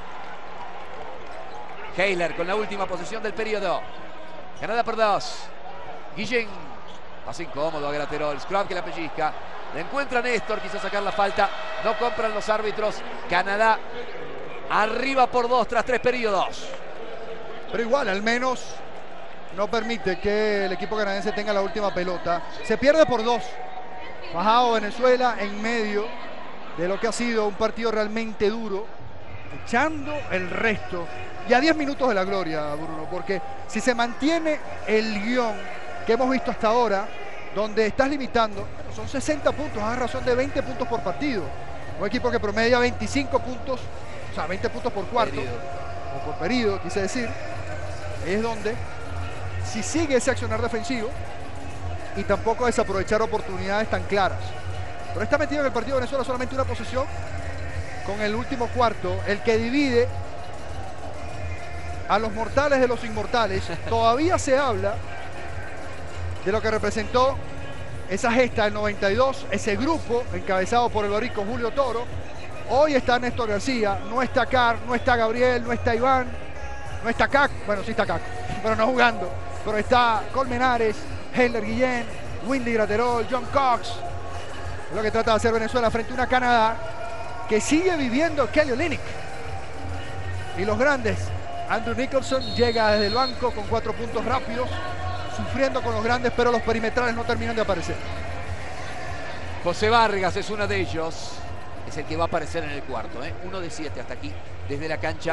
Heiler con la última posesión del periodo. Canadá por dos. Guillén. Pasa incómodo a Graterol. Scrub que la pellizca. Le encuentra Néstor. Quiso sacar la falta. No compran los árbitros. Canadá arriba por dos tras tres periodos. Pero igual, al menos no permite que el equipo canadiense tenga la última pelota. Se pierde por dos. Bajado Venezuela en medio de lo que ha sido un partido realmente duro. Echando el resto. Y a diez minutos de la gloria, Bruno, porque si se mantiene el guión que hemos visto hasta ahora, donde estás limitando, son sesenta puntos, a razón de veinte puntos por partido. Un equipo que promedia veinticinco puntos, o sea, veinte puntos por cuarto, periodo. o por periodo, quise decir, es donde, si sigue ese accionar defensivo, y tampoco desaprovechar oportunidades tan claras. Pero está metido en el partido de Venezuela solamente una posesión, con el último cuarto, el que divide a los mortales de los inmortales. Todavía se habla de lo que representó esa gesta del noventa y dos, ese grupo encabezado por el borico Julio Toro. Hoy está Néstor García, no está Car, no está Gabriel, no está Iván, no está Cac, bueno sí está Cac, pero no jugando, pero está Colmenares, Heiler Guillén, Windy Graterol, John Cox. Es lo que trata de hacer Venezuela frente a una Canadá que sigue viviendo Kelly Olynyk. Y los grandes, Andrew Nicholson llega desde el banco con cuatro puntos rápidos, sufriendo con los grandes, pero los perimetrales no terminan de aparecer. José Vargas es uno de ellos. Es el que va a aparecer en el cuarto, ¿eh? Uno de siete hasta aquí, desde la cancha.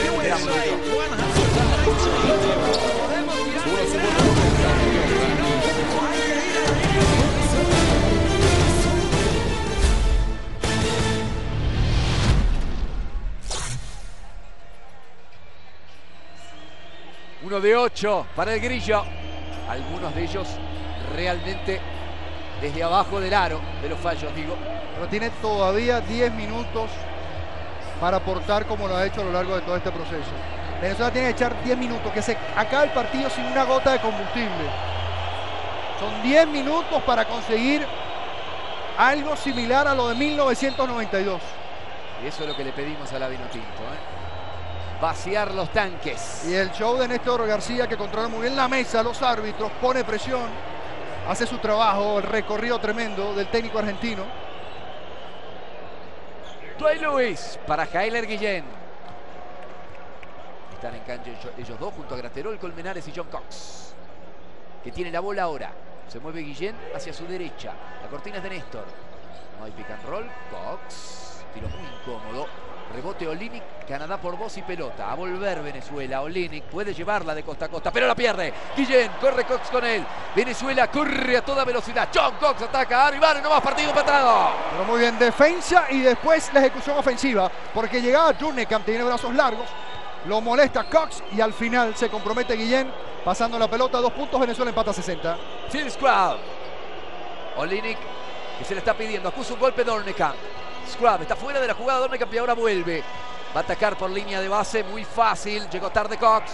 Uno de ocho para el Grillo. Algunos de ellos realmente desde abajo del aro de los fallos, digo. Pero tiene todavía diez minutos para aportar como lo ha hecho a lo largo de todo este proceso. Venezuela tiene que echar diez minutos, que se acabe el partido sin una gota de combustible. Son diez minutos para conseguir algo similar a lo de mil novecientos noventa y dos. Y eso es lo que le pedimos a la Vinotinto, ¿eh? Vaciar los tanques. Y el show de Néstor García, que controla muy bien la mesa, los árbitros, pone presión, hace su trabajo, el recorrido tremendo del técnico argentino. Dwight Lewis para Heiler Guillén. Están en cancha ellos dos junto a Graterol, Colmenares y John Cox, que tiene la bola ahora. Se mueve Guillén hacia su derecha. La cortina es de Néstor. No hay pick and roll. Cox. Tiro muy incómodo. Rebote Olynyk. Canadá por dos y pelota. A volver Venezuela. Olynyk puede llevarla de costa a costa, pero la pierde. Guillén. Corre Cox con él. Venezuela corre a toda velocidad. John Cox ataca. Aro y Vare. No más partido empatado. Pero muy bien. Defensa y después la ejecución ofensiva. Porque llegaba Jurnekamp, tiene brazos largos. Lo molesta Cox y al final se compromete Guillén. Pasando la pelota. Dos puntos. Venezuela empata sesenta. Phil Scrub. Olynyk, que se le está pidiendo. Acusa un golpe Dornekamp. Scrub está fuera de la jugada. Dornekamp y ahora vuelve. Va a atacar por línea de base. Muy fácil. Llegó tarde Cox.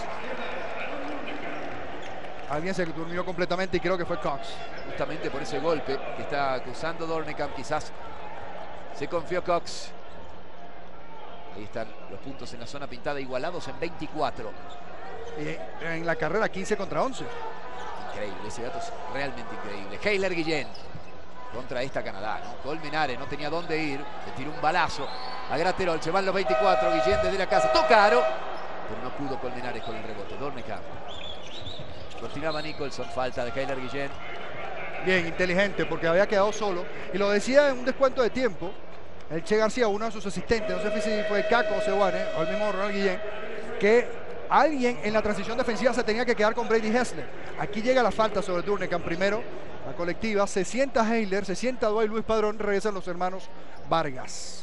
Alguien se durmió completamente y creo que fue Cox. Justamente por ese golpe que está acusando Dornekamp. Quizás se confió Cox. Ahí están los puntos en la zona pintada, igualados en veinticuatro. Y en la carrera quince contra once. Increíble, ese dato es realmente increíble. Heiler Guillén contra esta Canadá, ¿no? Colmenares no tenía dónde ir, le tiró un balazo a Graterol. Se van los veinticuatro, Guillén desde la casa, toca Aro, pero no pudo Colmenares con el rebote. Dornekamp. Continuaba Nicholson, falta de Heiler Guillén. Bien, inteligente, porque había quedado solo. Y lo decía en un descuento de tiempo el Che García, uno de sus asistentes, no sé si fue Caco o Sewane, o el mismo Ronald Guillén, que alguien en la transición defensiva se tenía que quedar con Brady Hessler. Aquí llega la falta sobre Dornekamp primero, la colectiva, se sienta Heiler, se sienta Dwight Luis Padrón, regresan los hermanos Vargas.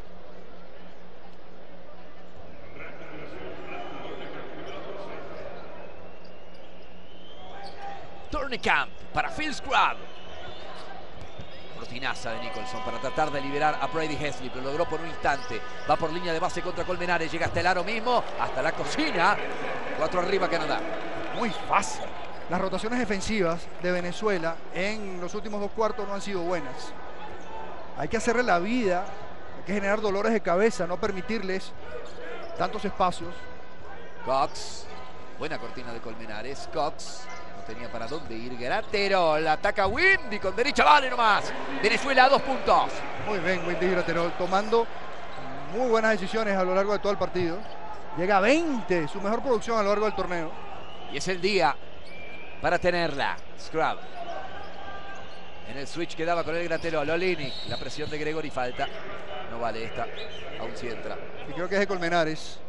Dornekamp para Phil Scrub. Cortinaza de Nicholson para tratar de liberar a Brady Heslip. Lo logró por un instante. Va por línea de base contra Colmenares. Llega hasta el aro mismo, hasta la cocina. Cuatro arriba Canadá. Muy fácil. Las rotaciones defensivas de Venezuela en los últimos dos cuartos no han sido buenas. Hay que hacerle la vida, hay que generar dolores de cabeza, no permitirles tantos espacios. Cox. Buena cortina de Colmenares. Cox. No tenía para dónde ir. Graterol. Ataca Windy con derecha. Vale nomás. Venezuela a dos puntos. Muy bien Windy Graterol, tomando muy buenas decisiones a lo largo de todo el partido. Llega a veinte, su mejor producción a lo largo del torneo. Y es el día para tenerla. Scrub. En el switch quedaba con el Graterol. Olinic. La presión de Gregory. Falta. No vale esta. Aún sí entra. Y creo que es de Colmenares.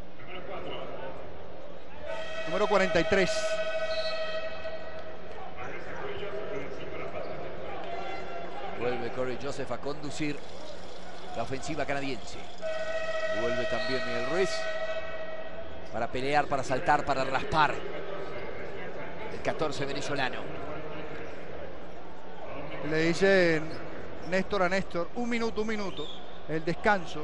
Número cuarenta y tres. Vuelve Corey Joseph a conducir la ofensiva canadiense. Vuelve también Miguel Ruiz para pelear, para saltar, para raspar. El catorce venezolano. Le dice Néstor a Néstor, un minuto, un minuto. El descanso.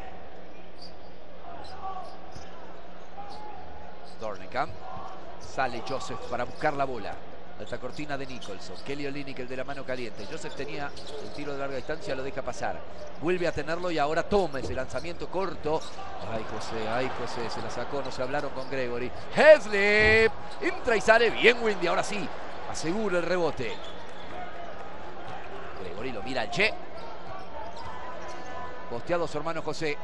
Dornekamp. Sale Joseph para buscar la bola. Alta cortina de Nicholson. Kelly Olynyk, el de la mano caliente. Joseph tenía el tiro de larga distancia, lo deja pasar. Vuelve a tenerlo y ahora toma ese lanzamiento corto. Ay, José, ay, José, se la sacó, no se hablaron con Gregory. Heslip. Entra y sale bien Windy, ahora sí. Asegura el rebote. Gregory lo mira al Che. Posteado su hermano José.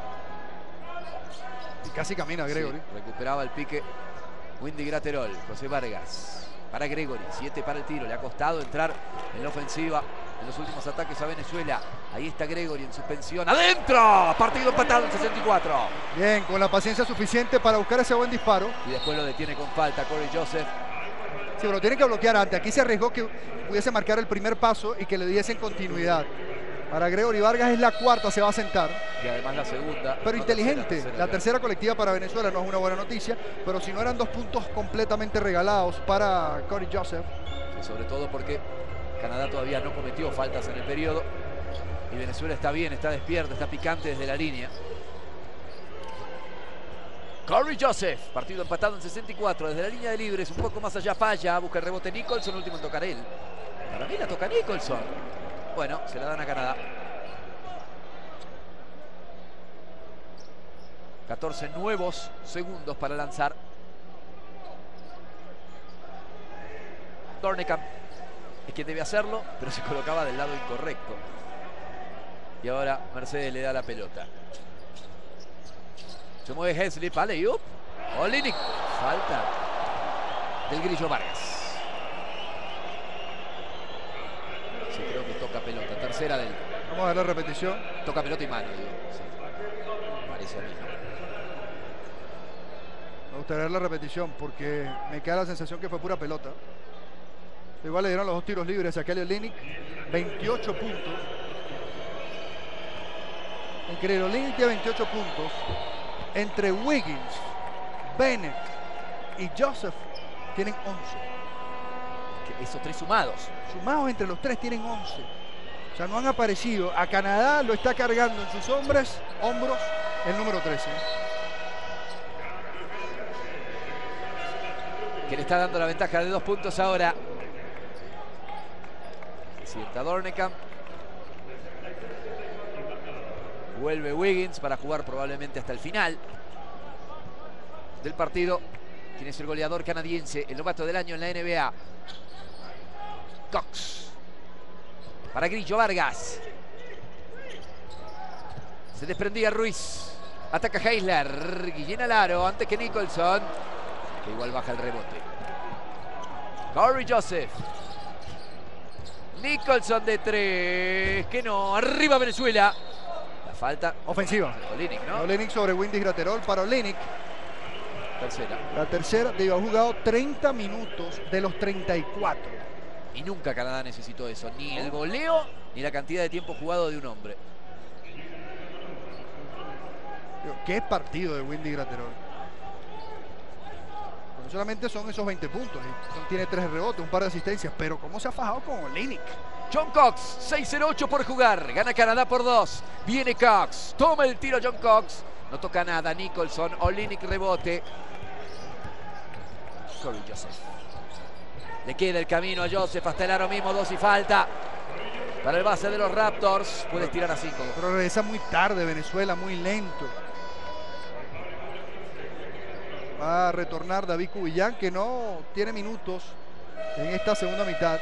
Y casi camina Gregory. Sí, recuperaba el pique Windy Graterol. José Vargas. Para Gregory, siete para el tiro. Le ha costado entrar en la ofensiva en los últimos ataques a Venezuela. Ahí está Gregory en suspensión. ¡Adentro! Partido empatado en sesenta y cuatro. Bien, con la paciencia suficiente para buscar ese buen disparo. Y después lo detiene con falta Corey Joseph. Sí, pero lo tiene que bloquear antes. Aquí se arriesgó que pudiese marcar el primer paso y que le diesen continuidad. Para Gregory Vargas es la cuarta, se va a sentar. Y además la segunda. Pero no, inteligente. Tercera, tercera, la tercera colectiva para Venezuela no es una buena noticia, pero si no eran dos puntos completamente regalados para Corey Joseph. Sí, sobre todo porque Canadá todavía no cometió faltas en el periodo. Y Venezuela está bien, está despierta, está picante desde la línea. Corey Joseph, partido empatado en sesenta y cuatro, desde la línea de libres, un poco más allá falla, busca el rebote Nicholson, último en tocar él. Para mí la toca Nicholson. Bueno, se la dan a Canadá. catorce nuevos segundos para lanzar. Dornekamp es quien debe hacerlo, pero se colocaba del lado incorrecto. Y ahora Mercedes le da la pelota. Se mueve Heslip, alley-oop. Olynyk. Falta del Grillo Vargas. Sí, creo que toca pelota. Tercera del... Vamos a ver la repetición. Toca pelota y mano, digo. Sí. Parece a mí, ¿no? Me gustaría ver la repetición porque me queda la sensación que fue pura pelota. Igual le dieron los dos tiros libres a Kelly Olynyk. veintiocho puntos. Increíble, Olynyk tiene veintiocho puntos. Entre Wiggins, Bennett y Joseph tienen once. Esos tres sumados. Sumados entre los tres tienen once. O sea, no han aparecido. A Canadá lo está cargando en sus hombres, hombros el número trece. Que le está dando la ventaja de dos puntos ahora. Sienta Dornekamp. Vuelve Wiggins para jugar probablemente hasta el final del partido. Quien es el goleador canadiense, el novato del año en la N B A. Cox. Para Grillo Vargas. Se desprendía Ruiz. Ataca Heisler. Guillén al aro antes que Nicholson, que igual baja el rebote. Corey Joseph. Nicholson de tres. Que no. Arriba Venezuela. La falta. Ofensiva. Olynyk, ¿no? Olynyk sobre Windy Graterol. Para Olynyk. Tercera. La tercera, de ha jugado treinta minutos de los treinta y cuatro. Y nunca Canadá necesitó eso. Ni el goleo, ni la cantidad de tiempo jugado de un hombre. Qué partido de Windy Graterol. Con solamente son esos veinte puntos, tiene tres rebotes, un par de asistencias, pero cómo se ha fajado con Olynyk. John Cox, seis cero ocho por jugar, gana Canadá por dos, viene Cox, toma el tiro John Cox, no toca nada Nicholson, Olynyk rebote. Corey Joseph. Le queda el camino a Joseph hasta el aro mismo, dos y falta. Para el base de los Raptors, puede tirar a cinco. Pero regresa muy tarde Venezuela, muy lento. Va a retornar David Cubillán, que no tiene minutos en esta segunda mitad.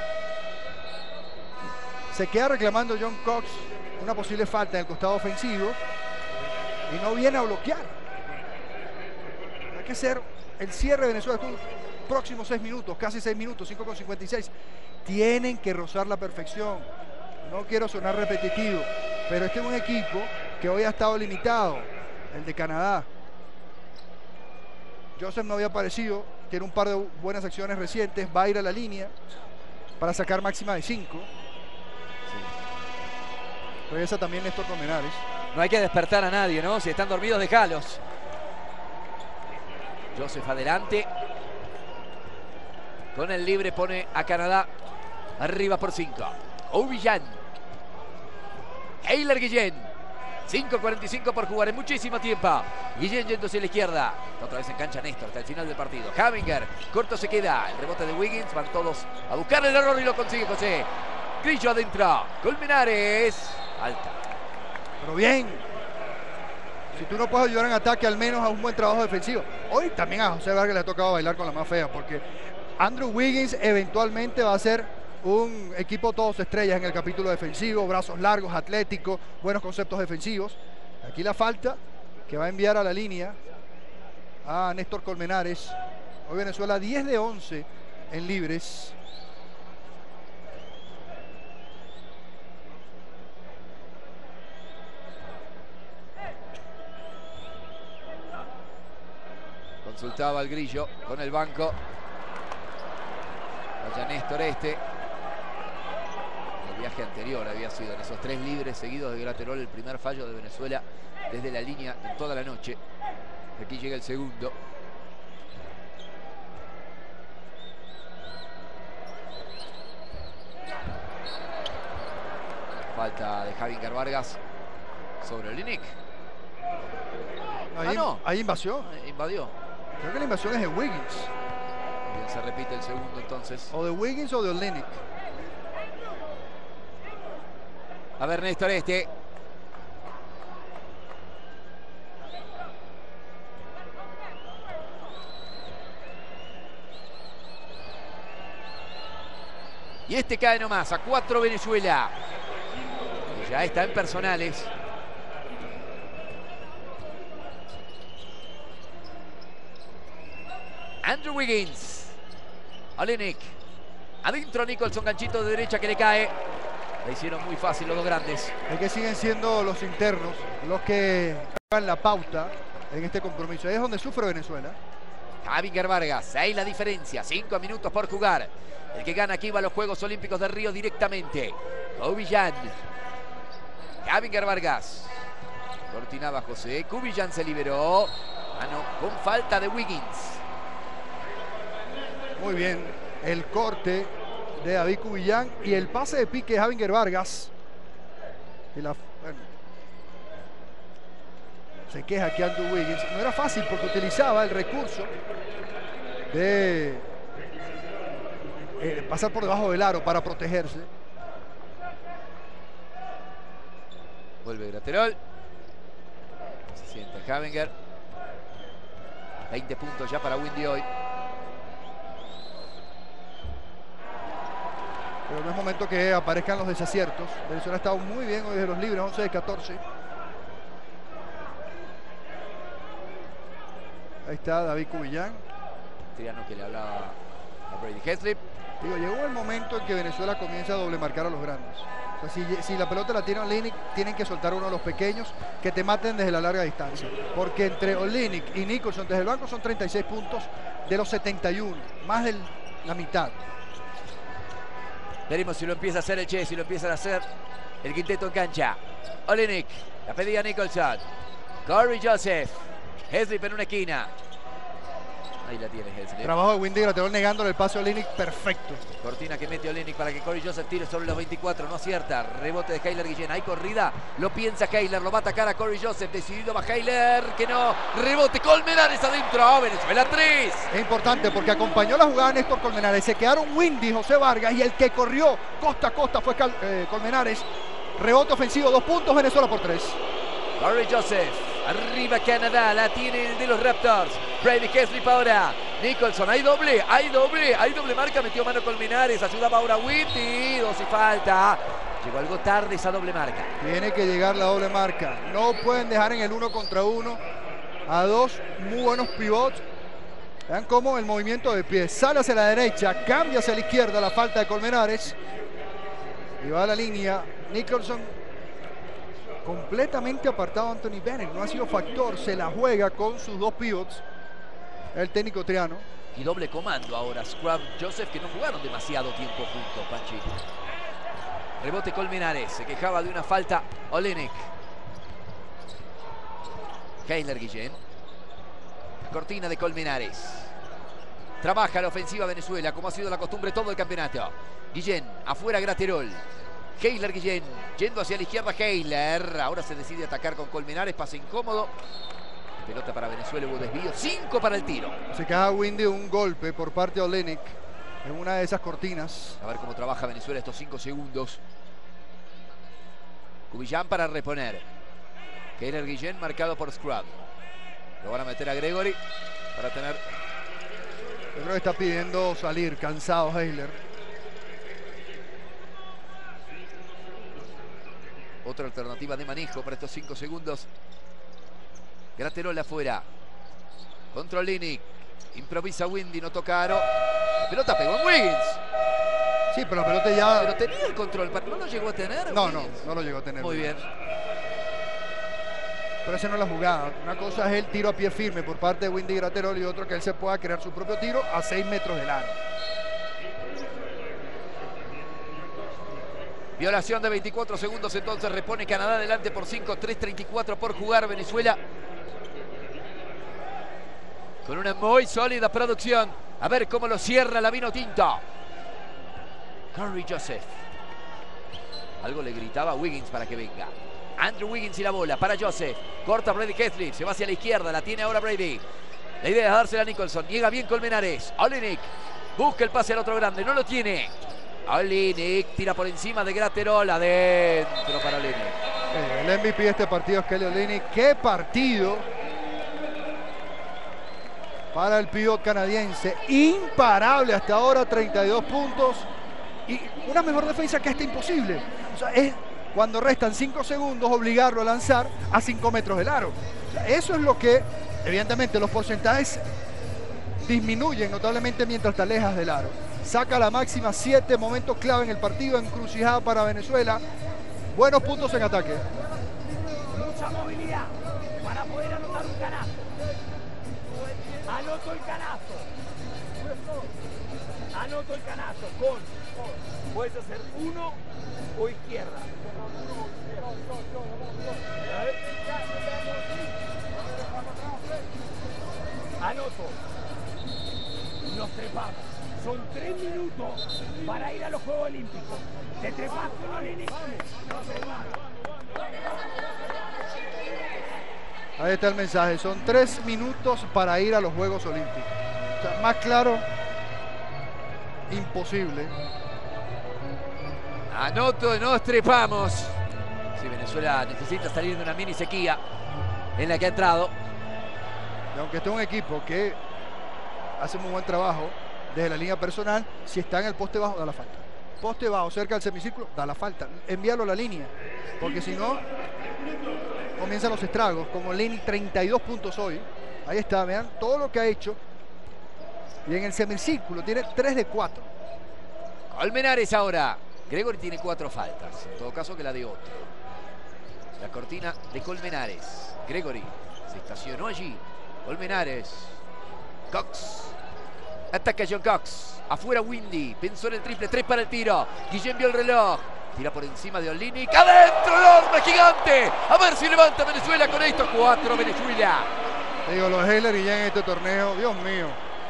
Se queda reclamando John Cox una posible falta en el costado ofensivo y no viene a bloquear. Hay que ser el cierre de Venezuela. Estos próximos seis minutos, casi seis minutos, cinco con cincuenta y seis, tienen que rozar la perfección. No quiero sonar repetitivo, pero este es un equipo que hoy ha estado limitado, el de Canadá. Joseph no había aparecido, tiene un par de buenas acciones recientes, va a ir a la línea para sacar máxima de cinco. Regresa también Néstor Colmenares. No hay que despertar a nadie, ¿no? Si están dormidos, dejalos. Joseph adelante. Con el libre pone a Canadá arriba por cinco. Ovillan. Heiler Guillén. cinco cuarenta y cinco por jugar en muchísimo tiempo. Guillén yendo hacia la izquierda. Otra vez en cancha Néstor hasta el final del partido. Havinger. Corto se queda. El rebote de Wiggins. Van todos a buscar el error y lo consigue José. Grillo adentro. Colmenares. Alta. Pero bien. Si tú no puedes ayudar en ataque, al menos a un buen trabajo defensivo. Hoy también a José Vargas le ha tocado bailar con la más fea, porque Andrew Wiggins eventualmente va a ser un equipo todos estrellas en el capítulo defensivo, brazos largos, atléticos, buenos conceptos defensivos. Aquí la falta que va a enviar a la línea a Néstor Colmenares. Hoy Venezuela diez de once en libres. Consultaba al Grillo con el banco. Vaya Néstor este. El viaje anterior había sido en esos tres libres seguidos de Graterol el primer fallo de Venezuela desde la línea en toda la noche. Aquí llega el segundo. Falta de Havinger Vargas sobre Olynyk. Hay, ah, no. Hay invasión. Invadió. Creo que la invasión es de Wiggins. Bien, se repite el segundo entonces. O de Wiggins o de Olynyk. A ver, Néstor este. Y este cae nomás, a cuatro Venezuela. Y ya está en personales. Andrew Wiggins. Olynyk. Adentro Nicholson, ganchito de derecha que le cae. Le hicieron muy fácil los dos grandes. Es que siguen siendo los internos los que dan la pauta en este compromiso. Ahí es donde sufre Venezuela. Havinger Vargas, ahí la diferencia. Cinco minutos por jugar. El que gana aquí va a los Juegos Olímpicos de Río directamente. Cubillán. Havinger Vargas. Cortinaba José. Cubillán se liberó. Mano con falta de Wiggins. Muy bien, el corte de David Cubillán y el pase de pique de Havinger Vargas. Y la, bueno, se queja aquí Andrew Wiggins. No era fácil porque utilizaba el recurso de eh, pasar por debajo del aro para protegerse. Vuelve Graterol. Se siente Havinger. veinte puntos ya para Windy hoy. Pero no es momento que aparezcan los desaciertos. Venezuela ha estado muy bien hoy desde los libres, once de catorce. Ahí está David Cubillán. Triano que le hablaba a Brady Heslip. Digo, llegó el momento en que Venezuela comienza a doble marcar a los grandes. O sea, si, si la pelota la tiene Olynyk, tienen que soltar uno de los pequeños que te maten desde la larga distancia. Porque entre Olynyk y Nicholson desde el banco son treinta y seis puntos de los setenta y uno. Más de la mitad. Veremos si lo empieza a hacer el Che, si lo empiezan a hacer el quinteto en cancha. Olynyk, la pedía Nicholson. Corey Joseph. Heslip en una esquina. Ahí la tiene Hensler. Trabajo de Windy Graterol negándole el pase a Olynyk, perfecto. Cortina que mete Olynyk para que Corey Joseph tire sobre los veinticuatro, no acierta. Rebote de Hayler Guillén, hay corrida, lo piensa Hayler, lo va a atacar a Corey Joseph, decidido va Hayler, que no, rebote, Colmenares adentro, Venezuela tres. Es importante porque acompañó la jugada Néstor Colmenares, se quedaron Windy, José Vargas, y el que corrió costa a costa fue Cal, eh, Colmenares. Rebote ofensivo, dos puntos, Venezuela por tres. Corey Joseph, arriba Canadá, la tiene el de los Raptors. Brady Heslip ahora. Nicholson, hay doble, hay doble, hay doble marca, metió mano Colmenares, ayudaba ahora Windy, dos y falta. Llegó algo tarde esa doble marca. Tiene que llegar la doble marca. No pueden dejar en el uno contra uno a dos muy buenos pivots. Vean cómo el movimiento de pies sale hacia la derecha, cambia hacia la izquierda, la falta de Colmenares. Y va a la línea. Nicholson completamente apartado Anthony Bennett. No ha sido factor, se la juega con sus dos pivots. El técnico triano. Y doble comando ahora, Scrub Joseph, que no jugaron demasiado tiempo juntos, Panchi. Rebote Colmenares, se quejaba de una falta Olynyk. Hayler Guillén. Cortina de Colmenares. Trabaja la ofensiva Venezuela, como ha sido la costumbre todo el campeonato. Guillén, afuera Graterol. Hayler Guillén, yendo hacia la izquierda Hayler. Ahora se decide atacar con Colmenares, pase incómodo. Pelota para Venezuela, hubo desvío, cinco para el tiro. Se queda Windy un golpe por parte de Olynyk en una de esas cortinas. A ver cómo trabaja Venezuela estos cinco segundos. Cubillán para reponer. Hayler Guillén marcado por Scrub. Lo van a meter a Gregory para tener... Yo creo que está pidiendo salir, cansado Hayler. Otra alternativa de manejo para estos cinco segundos. Graterol afuera. Contra Olynyk. Improvisa Windy, no toca aro. La pelota pegó en Wiggins. Sí, pero la pelota ya... Pero tenía el control, ¿no lo llegó a tener? No, Wiggins? no, no lo llegó a tener. Muy bien. Pero esa no es la jugada. Una cosa es el tiro a pie firme por parte de Windy Graterol y otro que él se pueda crear su propio tiro a seis metros del aro. Violación de veinticuatro segundos, entonces repone Canadá adelante por cinco, tres treinta y cuatro por jugar Venezuela. Con una muy sólida producción. A ver cómo lo cierra la vino tinto. Corey Joseph. Algo le gritaba a Wiggins para que venga. Andrew Wiggins y la bola para Joseph. Corta Brady Heslip, se va hacia la izquierda, la tiene ahora Brady. La idea es dársela a Nicholson. Llega bien Colmenares. Olynyk busca el pase al otro grande, no lo tiene. Olynyk tira por encima de Graterol, adentro para Olynyk. Eh, el M V P de este partido es Kelly Olynyk. ¡Qué partido! Para el pívot canadiense. Imparable hasta ahora, treinta y dos puntos. Y una mejor defensa que esta imposible. O sea, es cuando restan cinco segundos obligarlo a lanzar a cinco metros del aro. O sea, eso es lo que, evidentemente, los porcentajes disminuyen notablemente mientras te alejas del aro. Saca la máxima, siete momentos clave en el partido, encrucijada para Venezuela. Buenos puntos en ataque. Mucha movilidad para poder anotar un canasto. Anoto el canasto. Anoto el canasto con, puedes hacer uno o izquierda. Anoto. Nos trepamos. Son tres minutos para ir a los Juegos Olímpicos. Te trepas con Olynyk. Ahí está el mensaje. Son tres minutos para ir a los Juegos Olímpicos. O sea, más claro, imposible. Anoto, nos trepamos. Sí, Venezuela necesita salir de una mini sequía en la que ha entrado. Y aunque esté un equipo que hace muy buen trabajo desde la línea personal, si está en el poste bajo, da la falta. Poste bajo, cerca del semicírculo, da la falta. Envíalo a la línea, porque si no, comienzan los estragos. Como Olynyk, treinta y dos puntos hoy. Ahí está, vean todo lo que ha hecho. Y en el semicírculo tiene tres de cuatro. Colmenares ahora. Gregory tiene cuatro faltas, en todo caso que la de otro. La cortina de Colmenares. Gregory se estacionó allí. Colmenares. Cox. Ataca John Cox. Afuera Windy. Pensó en el triple. Tres para el tiro. Guillén vio el reloj. Tira por encima de Olynyk. ¡Adentro! ¡Enorme! ¡Gigante! A ver si levanta Venezuela con esto. Cuatro Venezuela. Digo, los Hayler y ya en este torneo, Dios mío.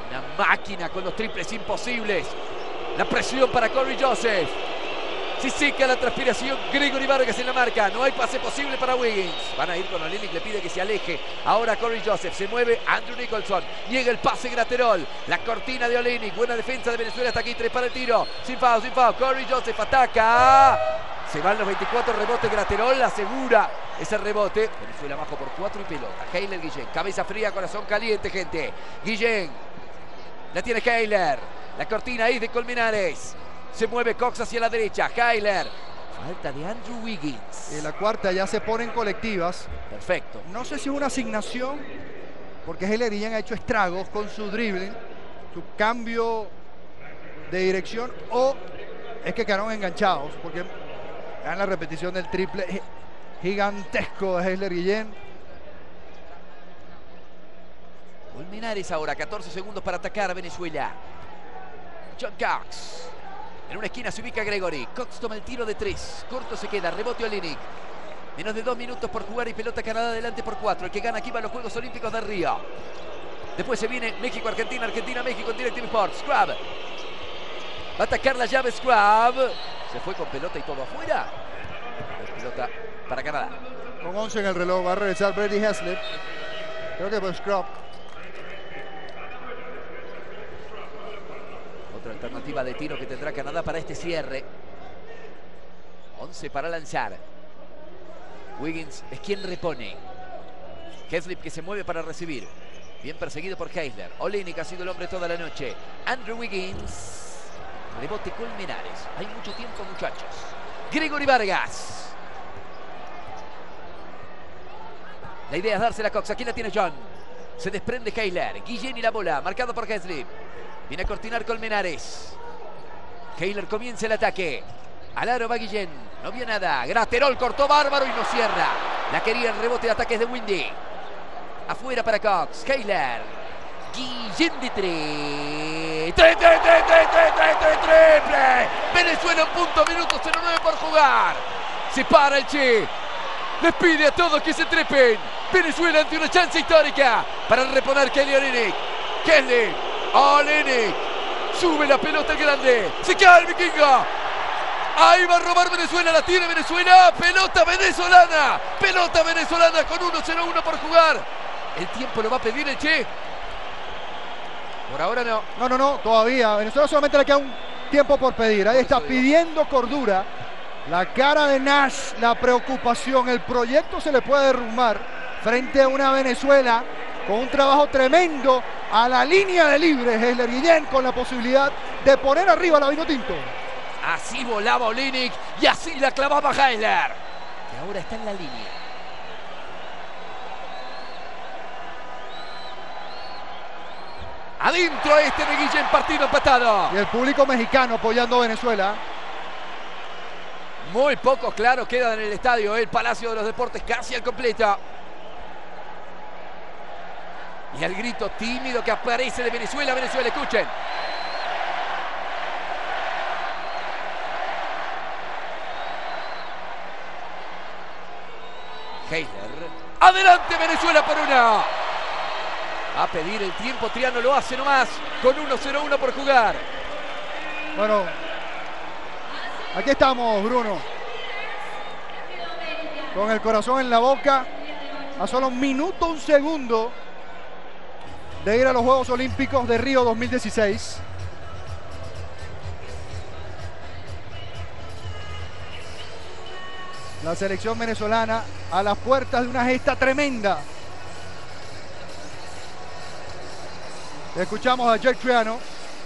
Una máquina con los triples imposibles. La presión para Corey Joseph. Si seca la transpiración, Gregory Vargas en la marca. No hay pase posible para Wiggins. Van a ir con Olynyk, le pide que se aleje. Ahora Corey Joseph, se mueve Andrew Nicholson. Niega el pase Graterol. La cortina de Olynyk. Buena defensa de Venezuela hasta aquí. Tres para el tiro. Sin foul, sin foul. Corey Joseph ataca. Se van los veinticuatro, rebote Graterol. Asegura ese rebote. Venezuela abajo por cuatro y pelota. Keyler Guillén. Cabeza fría, corazón caliente, gente. Guillén. La tiene Keyler. La cortina ahí de Colmenares. Se mueve Cox hacia la derecha. Keyler. Falta de Andrew Wiggins. Y la cuarta ya se ponen colectivas. Perfecto. No sé si es una asignación, porque Keyler Guillén ha hecho estragos con su dribbling, su cambio de dirección, o es que quedaron enganchados, porque dan la repetición del triple gigantesco de Keyler Guillén. Colmenares ahora, catorce segundos para atacar a Venezuela. John Cox. En una esquina se ubica Gregory. Cox toma el tiro de tres. Corto se queda. Rebote Olynyk. Menos de dos minutos por jugar y pelota Canadá adelante por cuatro. El que gana aquí va a los Juegos Olímpicos de Río. Después se viene México-Argentina. Argentina-México en DirecTV Sports. Scrub. Va a atacar la llave Scrub. Se fue con pelota y todo afuera. Pelota para Canadá. Con once en el reloj va a regresar Brady Haslett. Creo que fue Scrub. Otra alternativa de tiro que tendrá Canadá para este cierre. once para lanzar. Wiggins es quien repone. Heslip que se mueve para recibir. Bien perseguido por Keyler. Olynyk ha sido el hombre toda la noche. Andrew Wiggins. Rebote Colmenares. Hay mucho tiempo, muchachos. Gregory Vargas. La idea es dársela a Cox. Aquí la tiene John. Se desprende Keyler. Guillén y la bola. Marcado por Heslip. Viene a cortinar Colmenares. Keyler comienza el ataque. Al aro va Guillén. No vio nada. Graterol cortó bárbaro y no cierra. La quería el rebote de ataques de Windy. Afuera para Cox. Keyler. Guillén de tres. ¡Tres, tres, tres, tres, tres, tres, tres, triple! Venezuela en punto, minuto cero nueve por jugar. Se para el Che. Les pide a todos que se trepen. Venezuela ante una chance histórica para reponer Kelly Olynyk. Kelly. Olynyk. Sube la pelota grande. Se cae el vikingo. Ahí va a robar Venezuela. La tiene Venezuela. Pelota venezolana. Pelota venezolana con uno cero uno por jugar. El tiempo lo va a pedir el Che. Por ahora no. No, no, no. Todavía. Venezuela solamente le queda un tiempo por pedir. Ahí está pidiendo cordura. La cara de Nash. La preocupación. El proyecto se le puede derrumbar frente a una Venezuela con un trabajo tremendo a la línea de libres. Keyler Guillén con la posibilidad de poner arriba a la Vinotinto. Así volaba Olynyk y así la clavaba Keyler, que ahora está en la línea. Adentro este de Guillén, partido empatado. Y el público mexicano apoyando a Venezuela. Muy pocos, claro, quedan en el estadio. El Palacio de los Deportes casi al completo. Y el grito tímido que aparece de Venezuela. Venezuela, escuchen. Keyler. Adelante Venezuela por una. A pedir el tiempo, Triano lo hace nomás. Con uno cero uno por jugar. Bueno, aquí estamos, Bruno. Con el corazón en la boca. A solo un minuto, un segundo de ir a los Juegos Olímpicos de Río dos mil dieciséis. La selección venezolana a las puertas de una gesta tremenda. Escuchamos a Jake Triano.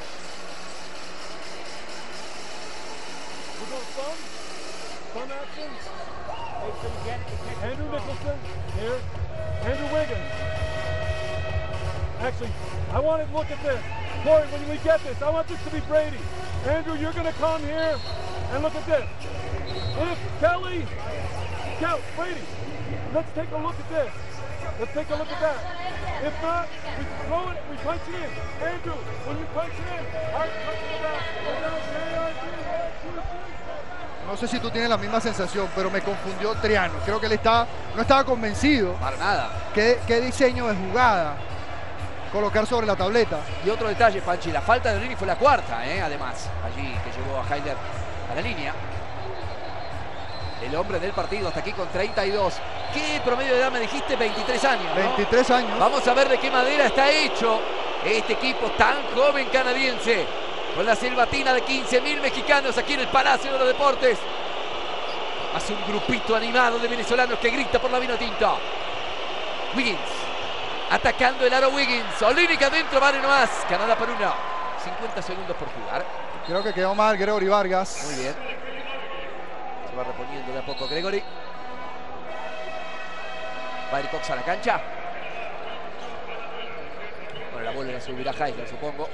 Andrew Nicholson here. Andrew Wiggins. Actually, I want to look at this. Corey, when we get this, I want this to be Brady. Andrew, you're going to come here and look at this. If Kelly, Kelly, Brady, let's take a look at this. Let's take a look at that. If not, we throw it, we punch it in. Andrew, when you punch it in, I punch it back. No sé si tú tienes la misma sensación, pero me confundió Triano. Creo que él está, no estaba convencido. Para nada. ¿Qué, qué diseño de jugada colocar sobre la tableta. Y otro detalle, Panchi, la falta de Ollini fue la cuarta, ¿eh? Además, allí que llevó a Heiler a la línea. El hombre del partido hasta aquí con treinta y dos. ¿Qué promedio de edad me dijiste? veintitrés años, ¿no? veintitrés años. Vamos a ver de qué madera está hecho este equipo tan joven canadiense. Con la silbatina de quince mil mexicanos aquí en el Palacio de los Deportes. Hace un grupito animado de venezolanos que grita por la vino tinto. Wiggins. Atacando el aro Wiggins. Olynyk adentro, vale nomás. Canadá por uno. cincuenta segundos por jugar. Creo que quedó mal Gregory Vargas. Muy bien. Se va reponiendo de a poco Gregory. Va a ir Cox a la cancha. Bueno, la bola la subirá Heiler, supongo.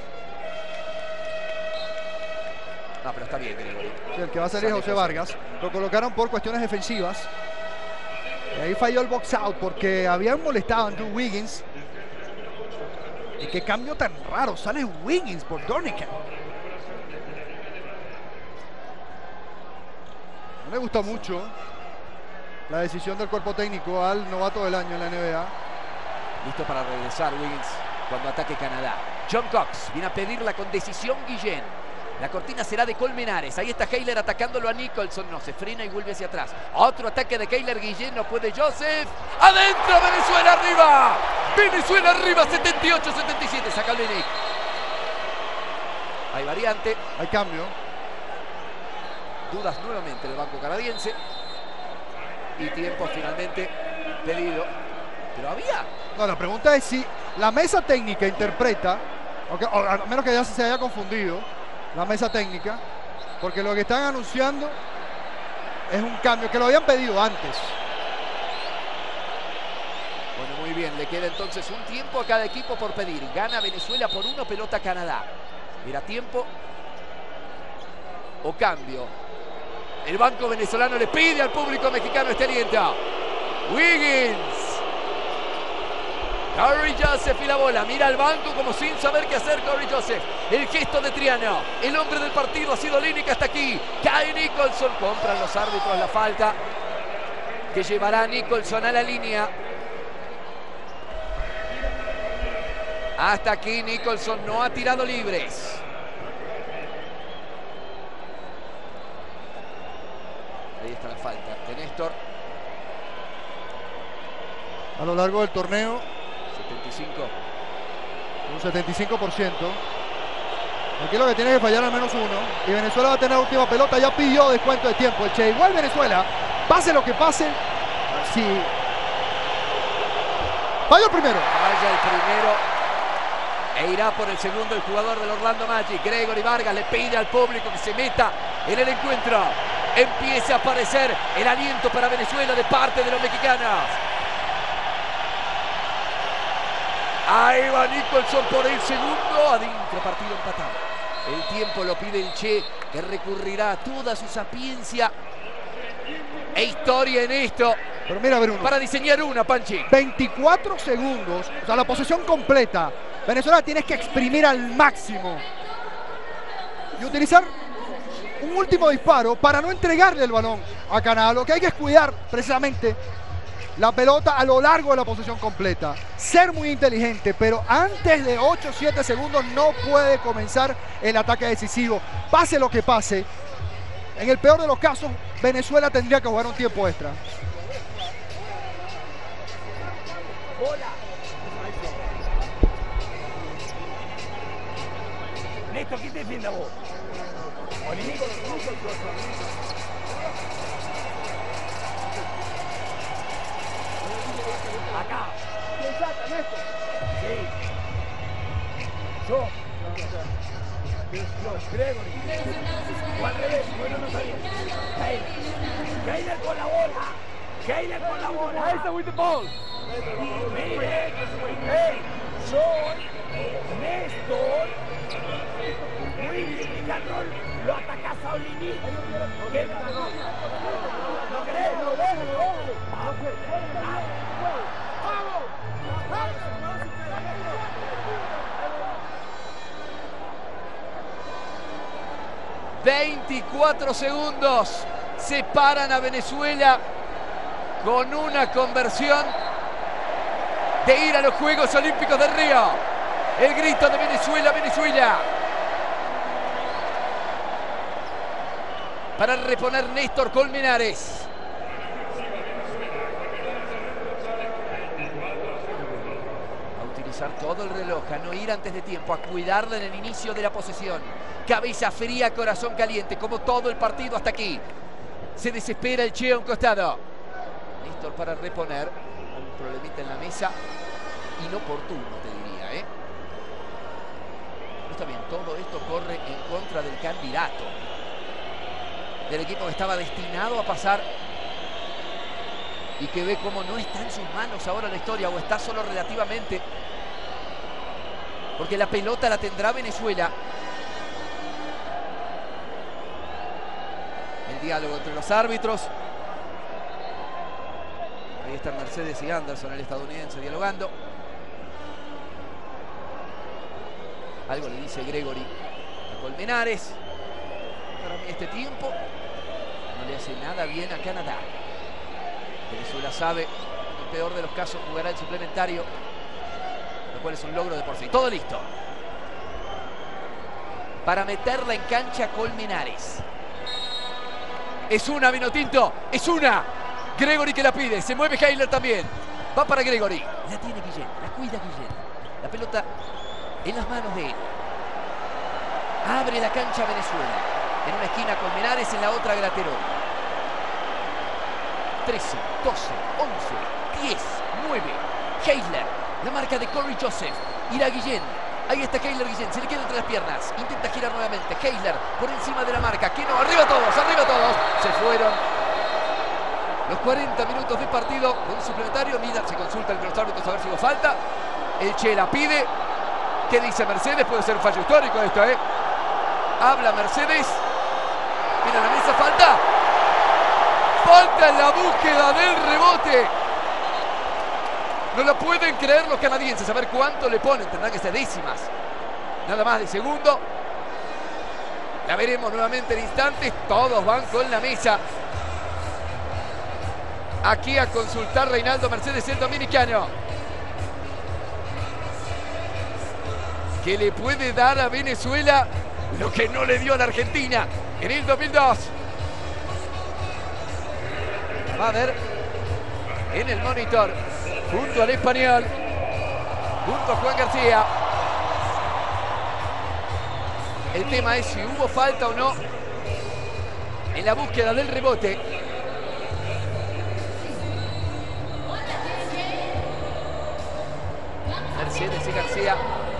No, pero está bien Gregory. Sí, el que va a salir es José Vargas. Lo colocaron por cuestiones defensivas. Y ahí falló el box out porque habían molestado a Andrew Wiggins. Y qué cambio tan raro. Sale Wiggins por Dornica. No le gusta mucho la decisión del cuerpo técnico al novato del año en la N B A. Listo para regresar Wiggins cuando ataque Canadá. John Cox viene a pedirla con decisión Guillén. La cortina será de Colmenares. Ahí está Heiler atacándolo a Nicholson. No, se frena y vuelve hacia atrás. Otro ataque de Heiler. Guillén no puede. Joseph. ¡Adentro! ¡Venezuela arriba! ¡Venezuela arriba! setenta y ocho setenta y siete. Saca Olynyk. Hay variante. Hay cambio. Dudas nuevamente en el banco canadiense. Y tiempo finalmente pedido. Pero había. No, la pregunta es si la mesa técnica interpreta, okay, o a menos que ya se haya confundido, la mesa técnica, porque lo que están anunciando es un cambio que lo habían pedido antes. Bueno, muy bien, le queda entonces un tiempo a cada equipo por pedir. Gana Venezuela por uno, pelota Canadá. Era tiempo o cambio. El banco venezolano le pide al público mexicano este aliento. Wiggins. Corey Joseph y la bola. Mira al banco como sin saber qué hacer Corey Joseph. El gesto de Triano. El hombre del partido ha sido Olynyk hasta aquí. Cae Nicholson. Compran los árbitros la falta que llevará a Nicholson a la línea. Hasta aquí Nicholson no ha tirado libres. Ahí está la falta de Néstor. A lo largo del torneo, setenta y cinco. un setenta y cinco por ciento. Aquí lo que tiene que fallar al menos uno. Y Venezuela va a tener la última pelota. Ya pidió descuento de tiempo el Che. Igual Venezuela, pase lo que pase. Si falla el primero. Falla el primero. E irá por el segundo el jugador del Orlando Magic. Gregory Vargas le pide al público que se meta en el encuentro. Empieza a aparecer el aliento para Venezuela de parte de los mexicanos. Ahí va Nicholson por el segundo. Adentro, partido empatado. El tiempo lo pide el Che, que recurrirá a toda su sapiencia e historia en esto. Pero mira, Bruno, para diseñar una, Panchi. veinticuatro segundos, o sea, la posesión completa. Venezuela tiene que exprimir al máximo y utilizar un último disparo para no entregarle el balón a Canadá. Lo que hay que es cuidar precisamente la pelota a lo largo de la posesión completa. Ser muy inteligente, pero antes de ocho o siete segundos no puede comenzar el ataque decisivo. Pase lo que pase, en el peor de los casos, Venezuela tendría que jugar un tiempo extra. Bola. Néstor, ¿quién te defiende a vos? Olynyk. Acá. ¿Quién saca, Néstor? Sí. Yo. Yo, Gregory. O al revés, bueno, no sabía. Heiler. Heiler con la bola. Heiler con la bola. Heiler with the ball. Mire. Hey, yo, Néstor. Muy bien, Picarrol. Lo atacás a Olynyk. ¿Qué? ¿No querés? No, veinticuatro segundos separan a Venezuela con una conversión de ir a los Juegos Olímpicos de Río. El grito de Venezuela, Venezuela. Para reponer Néstor Colmenares. A utilizar todo el reloj, a no ir antes de tiempo, a cuidarla en el inicio de la posesión. Cabeza fría, corazón caliente, como todo el partido hasta aquí. Se desespera el Che a un costado. Néstor para reponer. Un problemita en la mesa. Inoportuno, te diría, ¿eh? Pero está bien, todo esto corre en contra del candidato. Del equipo que estaba destinado a pasar. Y que ve cómo no está en sus manos ahora la historia, o está solo relativamente. Porque la pelota la tendrá Venezuela. El diálogo entre los árbitros. Ahí están Mercedes y Anderson, el estadounidense, dialogando. Algo le dice Gregory a Colmenares. Para mí este tiempo no le hace nada bien a Canadá. Venezuela sabe, en el peor de los casos, jugará el suplementario, lo cual es un logro de por sí. Todo listo para meterla en cancha Colmenares. Es una, Vinotinto, es una. Gregory que la pide, se mueve Heiler también. Va para Gregory. La tiene Guillén, la cuida Guillén. La pelota en las manos de él. Abre la cancha Venezuela. En una esquina Colmenares, en la otra Graterol. trece, doce, once, diez, nueve. Heiler, la marca de Corey Joseph. Irá Guillén. Ahí está Heiler Guillén, se le queda entre las piernas. Intenta girar nuevamente. Heiler por encima de la marca. Que no, arriba todos, arriba todos. Se fueron los cuarenta minutos de partido con un suplementario. Mira, se consulta entre los árbitros a ver si hubo falta. El Che la pide. ¿Qué dice Mercedes? Puede ser un fallo histórico esto, ¿eh? Habla Mercedes. Mira la mesa, falta. Falta en la búsqueda del rebote. No lo pueden creer los canadienses. A ver cuánto le ponen. Tendrán que ser décimas. Nada más de segundo. La veremos nuevamente en instantes. Todos van con la mesa. Aquí a consultar Reinaldo Mercedes, el dominicano. Que le puede dar a Venezuela lo que no le dio a la Argentina en el dos mil dos. Va a ver en el monitor, junto al español, junto a Juan García. El tema es si hubo falta o no en la búsqueda del rebote. Mercedes y García.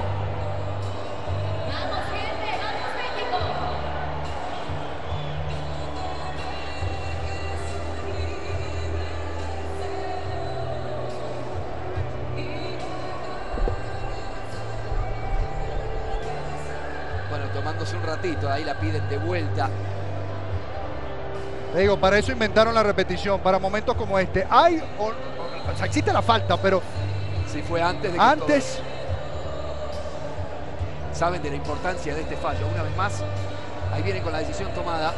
Bueno, tomándose un ratito, ahí la piden de vuelta. Te digo, para eso inventaron la repetición, para momentos como este. Hay, o, o sea, existe la falta, pero si fue antes de que antes todo... Saben de la importancia de este fallo. Una vez más, ahí vienen con la decisión tomada.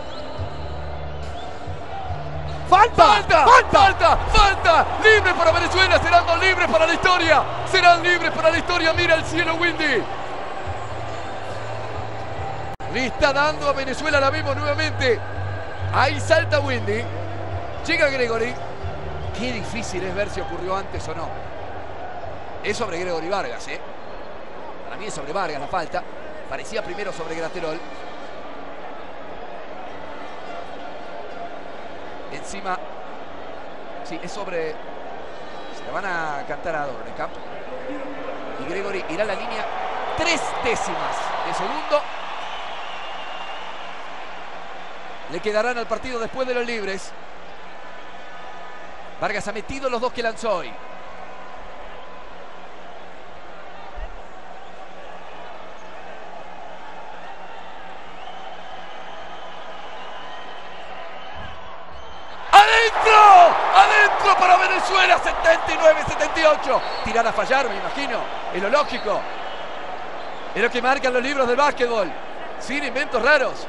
¡Falta! ¡Falta! ¡Falta! ¡Falta! ¡Falta! ¡Libre para Venezuela! ¡Serán dos libres para la historia! ¡Serán libres para la historia! ¡Mira el cielo, Windy! Le está dando a Venezuela, la vemos nuevamente. Ahí salta Windy. Llega Gregory. Qué difícil es ver si ocurrió antes o no. Es sobre Gregory Vargas, ¿eh? Para mí es sobre Vargas la falta. Parecía primero sobre Graterol. Encima, sí, es sobre... Se la van a cantar a Dornekamp. Y Gregory irá a la línea tres décimas de segundo. Le quedarán al partido después de los libres. Vargas ha metido los dos que lanzó hoy. ¡Adentro! ¡Adentro para Venezuela! setenta y nueve setenta y ocho. Tirar a fallar, me imagino. Es lo lógico. Es lo que marcan los libros del básquetbol. Sin inventos raros.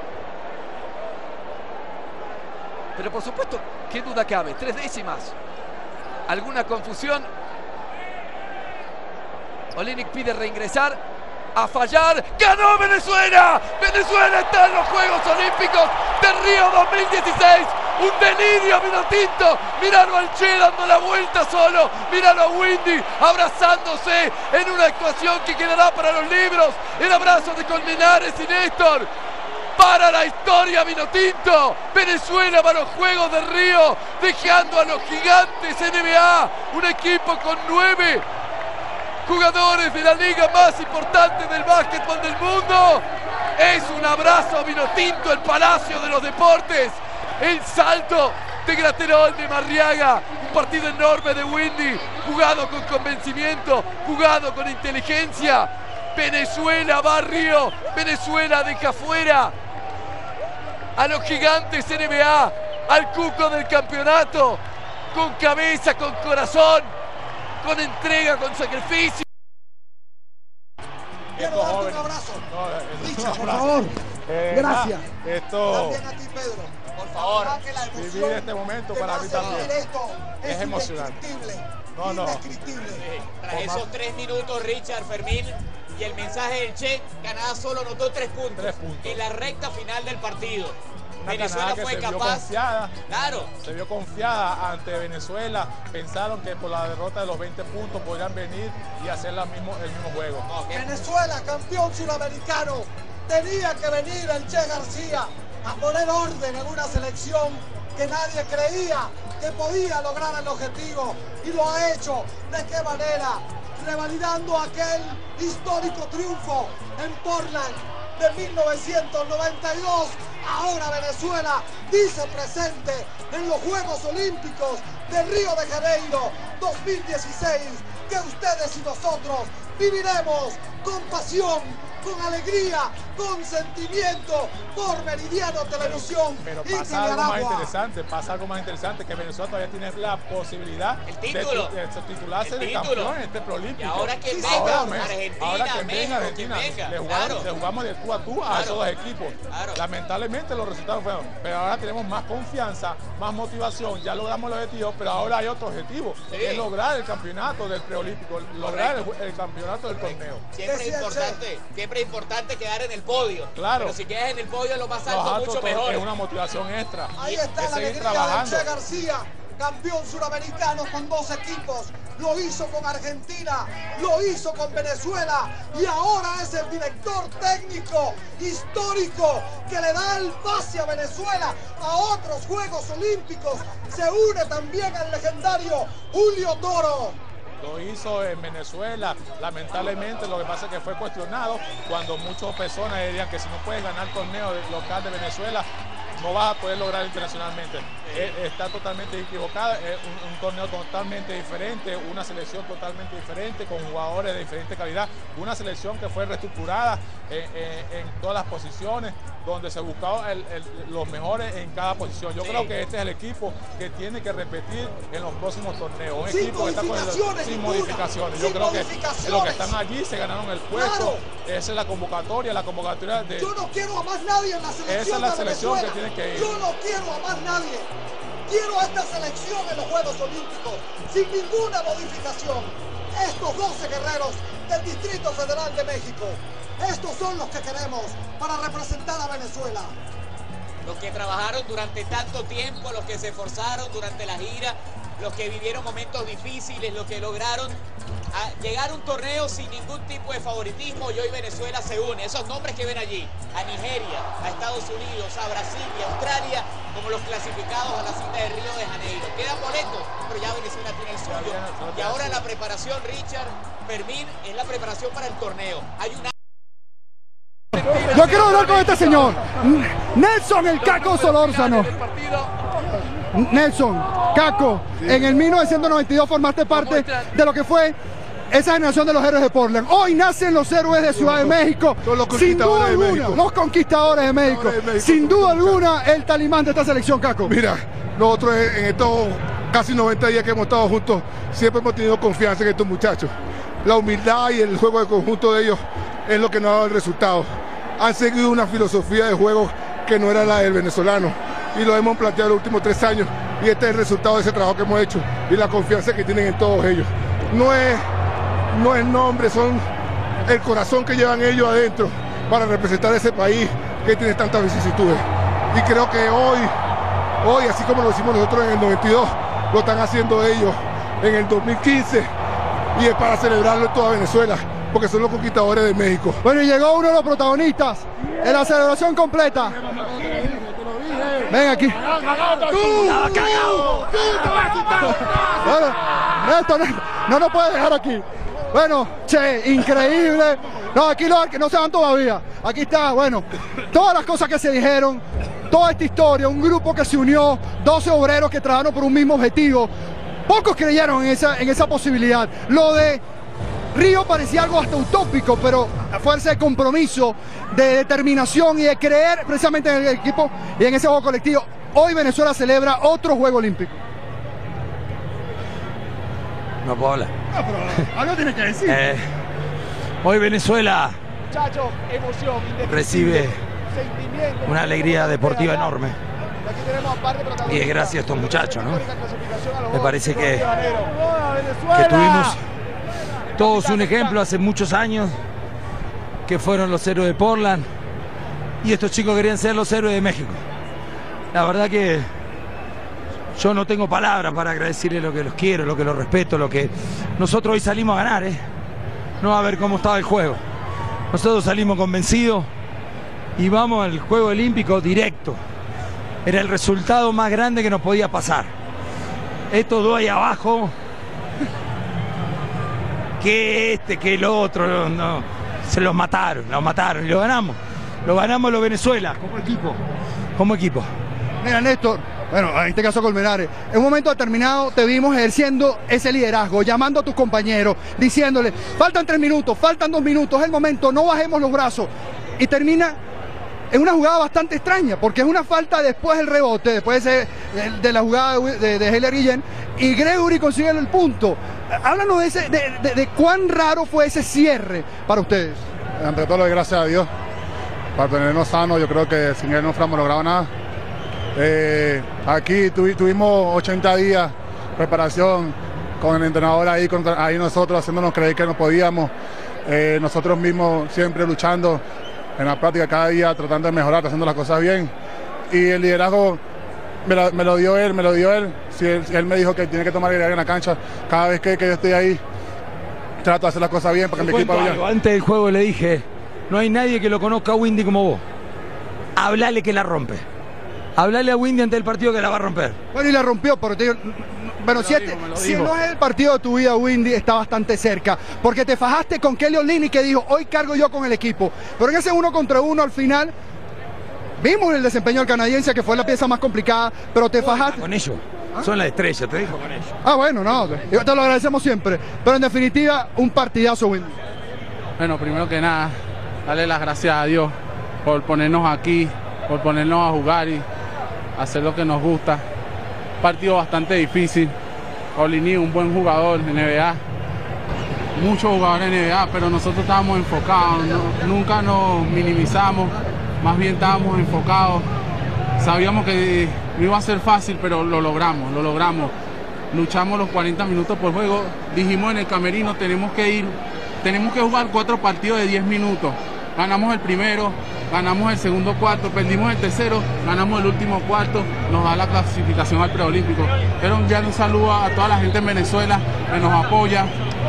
Pero por supuesto, ¿qué duda cabe? Tres décimas. ¿Alguna confusión? Olynyk pide reingresar, a fallar. ¡Ganó Venezuela! Venezuela está en los Juegos Olímpicos de Río dos mil dieciséis. Un delirio vinotinto. Míralo al Che dando la vuelta solo. Míralo a Windy abrazándose en una actuación que quedará para los libros. El abrazo de Colmenares y Néstor. Para la historia vinotinto. Venezuela va a los Juegos de Río, dejando a los gigantes N B A, un equipo con nueve jugadores de la liga más importante del básquetbol del mundo. Es un abrazo vinotinto, el Palacio de los Deportes. El salto de Graterol, de Marriaga. Un partido enorme de Windy, jugado con convencimiento, jugado con inteligencia. Venezuela va a Río. Venezuela deja fuera a los gigantes N B A, al cuco del campeonato, con cabeza, con corazón, con entrega, con sacrificio. Quiero darte un abrazo. No, Richard, un por abrazo. favor. Eh, Gracias. Esto, También a ti, Pedro. Por favor. vivir este momento para mí también Esto es es emocionante. indescriptible. No, no. Indescriptible. Tras Por esos más- tres minutos, Richard, Fermín, y el mensaje del Che, Canadá solo anotó tres puntos, Tres puntos. en la recta final del partido. Una Venezuela Canadá que fue se vio capaz. confiada, Claro, se vio confiada ante Venezuela. Pensaron que por la derrota de los veinte puntos podrían venir y hacer la mismo, el mismo juego. no, que- Venezuela, campeón suramericano. Tenía que venir el Che García a poner orden en una selección que nadie creía que podía lograr el objetivo. Y lo ha hecho. ¿De qué manera? Revalidando aquel histórico triunfo en Portland de mil novecientos noventa y dos. Ahora Venezuela dice presente en los Juegos Olímpicos de Río de Janeiro dos mil dieciséis, que ustedes y nosotros viviremos con pasión, con alegría, con sentimiento por Meridiano Televisión. Pero y pasa algo más Telearagua. interesante, pasa algo más interesante, que Venezuela todavía tiene la posibilidad El de, título. de titularse El de título. campeón en este preolímpico. Y ahora que Sí, venga, ahora me- Argentina, ahora que venga México, Argentina, que venga, le jugamos, claro. le jugamos de tú a tú a Claro. esos dos equipos. Claro. Lamentablemente los resultados fueron, pero ahora tenemos más confianza, más motivación, ya logramos el objetivo, pero ahora hay otro objetivo, Sí. que es lograr el campeonato del preolímpico, lograr el, Correcto. el campeonato del torneo. Siempre es Decía el importante, siempre es importante quedar en el podio. Claro. Pero si quedas en el podio en lo más Los alto, altos mucho todo mejor. es una motivación extra. Ahí Y está es la seguir alegría trabajando. del Che García, campeón suramericano con dos equipos. Lo hizo con Argentina, lo hizo con Venezuela y ahora es el director técnico histórico que le da el pase a Venezuela a otros Juegos Olímpicos. Se une también al legendario Julio Toro. Lo hizo en Venezuela, lamentablemente lo que pasa es que fue cuestionado cuando muchas personas dirían que si no puedes ganar el torneo local de Venezuela, no vas a poder lograr internacionalmente. Eh, Está totalmente equivocada, es un, un torneo totalmente diferente, una selección totalmente diferente, con jugadores de diferente calidad, una selección que fue reestructurada en, en- en todas las posiciones, donde se buscaba el- el- los mejores en cada posición. Yo Sí. creo que este es el equipo que tiene que repetir en los próximos torneos. Un Sin equipo que está con el- modificaciones sin ninguna, modificaciones. Yo sin creo que modificaciones. los que están allí se ganaron el puesto. Claro. Esa es la convocatoria, la convocatoria de... Yo no quiero a más nadie en la selección Esa es la de selección Venezuela. que tiene que ir. Yo no quiero a más nadie. Quiero a esta selección en los Juegos Olímpicos sin ninguna modificación. Estos doce guerreros del Distrito Federal de México. Estos son los que queremos para representar a Venezuela. Los que trabajaron durante tanto tiempo, los que se esforzaron durante la gira, los que vivieron momentos difíciles, los que lograron a llegar a un torneo sin ningún tipo de favoritismo, y hoy Venezuela se une. Esos nombres que ven allí, a Nigeria, a Estados Unidos, a Brasil y a Australia, como los clasificados a la cita de Río de Janeiro. Quedan boletos, pero ya Venezuela tiene el suyo. Y ahora la preparación, Richard, Fermín, es la preparación para el torneo. Hay una Yo quiero hablar con este señor, Nelson el Caco Solórzano. Nelson, Caco, en el mil novecientos noventa y dos formaste parte de lo que fue esa generación de los héroes de Portland. Hoy nacen los héroes de Ciudad de México. Son los Sin duda conquistadores de alguna, México. los conquistadores de México. Conquistadores de México. Sin duda alguna, el talimán de esta selección, Caco. Mira, nosotros en estos casi noventa días que hemos estado juntos, siempre hemos tenido confianza en estos muchachos. La humildad y el juego de conjunto de ellos es lo que nos ha dado el resultado. Han seguido una filosofía de juego que no era la del venezolano y lo hemos planteado los últimos tres años y este es el resultado de ese trabajo que hemos hecho y la confianza que tienen en todos ellos. No es no es nombre, son el corazón que llevan ellos adentro para representar ese país que tiene tantas vicisitudes. Y creo que hoy, hoy, así como lo hicimos nosotros en el noventa y dos, lo están haciendo ellos en el dos mil quince, y es para celebrarlo en toda Venezuela, porque son los conquistadores de México. Bueno, y llegó uno de los protagonistas en la celebración completa. Ven aquí. Bueno, esto no, no nos puede dejar aquí. Bueno, che, increíble. No, aquí los que no se van todavía. Aquí está, bueno, todas las cosas que se dijeron, toda esta historia, un grupo que se unió, doce obreros que trabajaron por un mismo objetivo. Pocos creyeron en esa, en esa posibilidad. Lo de Río parecía algo hasta utópico, pero a fuerza de compromiso, de determinación y de creer precisamente en el equipo y en ese juego colectivo, hoy Venezuela celebra otro Juego Olímpico. No puedo hablar. No, pero algo tiene que decir. Eh, hoy Venezuela Muchachos, emoción, recibe una alegría deportiva enorme. Y es gracias a estos muchachos, ¿no? Me parece que, que tuvimos todos un ejemplo hace muchos años, que fueron los héroes de Portland, y estos chicos querían ser los héroes de México. La verdad que yo no tengo palabras para agradecerles lo que los quiero, lo que los respeto, lo que nosotros hoy salimos a ganar, ¿eh? No a ver cómo estaba el juego. Nosotros salimos convencidos y vamos al Juego Olímpico directo. Era el resultado más grande que nos podía pasar. Estos dos ahí abajo, que este, que el otro, no, no, se los mataron, los mataron y lo ganamos. Lo ganamos los Venezuela, como equipo, como equipo. Mira, Néstor, bueno, en este caso Colmenares, en un momento determinado te vimos ejerciendo ese liderazgo, llamando a tus compañeros, diciéndole, faltan tres minutos, faltan dos minutos, es el momento, no bajemos los brazos. Y termina en una jugada bastante extraña, porque es una falta después del rebote, después de, de, de la jugada de, de Heller Guillén, y Gregory consigue el punto. Háblanos de, ese, de, de, de cuán raro fue ese cierre para ustedes. Ante todo, gracias a Dios, para tenernos sanos. Yo creo que sin él no hubiéramos logrado nada. Eh, aquí tuvi, tuvimos ochenta días de preparación con el entrenador ahí, con, ahí nosotros haciéndonos creer que no podíamos, eh, nosotros mismos siempre luchando en la práctica cada día, tratando de mejorar, haciendo las cosas bien, y el liderazgo me lo, me lo dio él, me lo dio él. Si él, si él me dijo que tiene que tomar liderazgo en la cancha, cada vez que, que yo estoy ahí trato de hacer las cosas bien para que mi equipo vaya. Antes del juego le dije, no hay nadie que lo conozca a Windy como vos. Hablale que la rompe. Hablale a Windy antes del partido que la va a romper. Bueno, y la rompió, pero te digo, bueno, si, este, si no es el partido de tu vida, Windy está bastante cerca, porque te fajaste con Kelly Olynyk, que dijo, hoy cargo yo con el equipo, pero en ese uno contra uno al final, vimos el desempeño del canadiense, que fue la pieza más complicada, pero te fajaste. Con ellos, son las estrellas, te dijo con ellos. Ah, bueno, no, te lo agradecemos siempre, pero en definitiva, un partidazo, Windy. Bueno, primero que nada, darle las gracias a Dios por ponernos aquí, por ponernos a jugar y hacer lo que nos gusta. Partido bastante difícil. Olynyk, un buen jugador en N B A, muchos jugadores en N B A, pero nosotros estábamos enfocados, no, nunca nos minimizamos, más bien estábamos enfocados. Sabíamos que no iba a ser fácil, pero lo logramos, lo logramos. Luchamos los cuarenta minutos por juego, dijimos en el camerino, tenemos que ir, tenemos que jugar cuatro partidos de diez minutos. Ganamos el primero, ganamos el segundo cuarto, perdimos el tercero, ganamos el último cuarto, nos da la clasificación al preolímpico. Quiero enviar un saludo a toda la gente en Venezuela que nos apoya,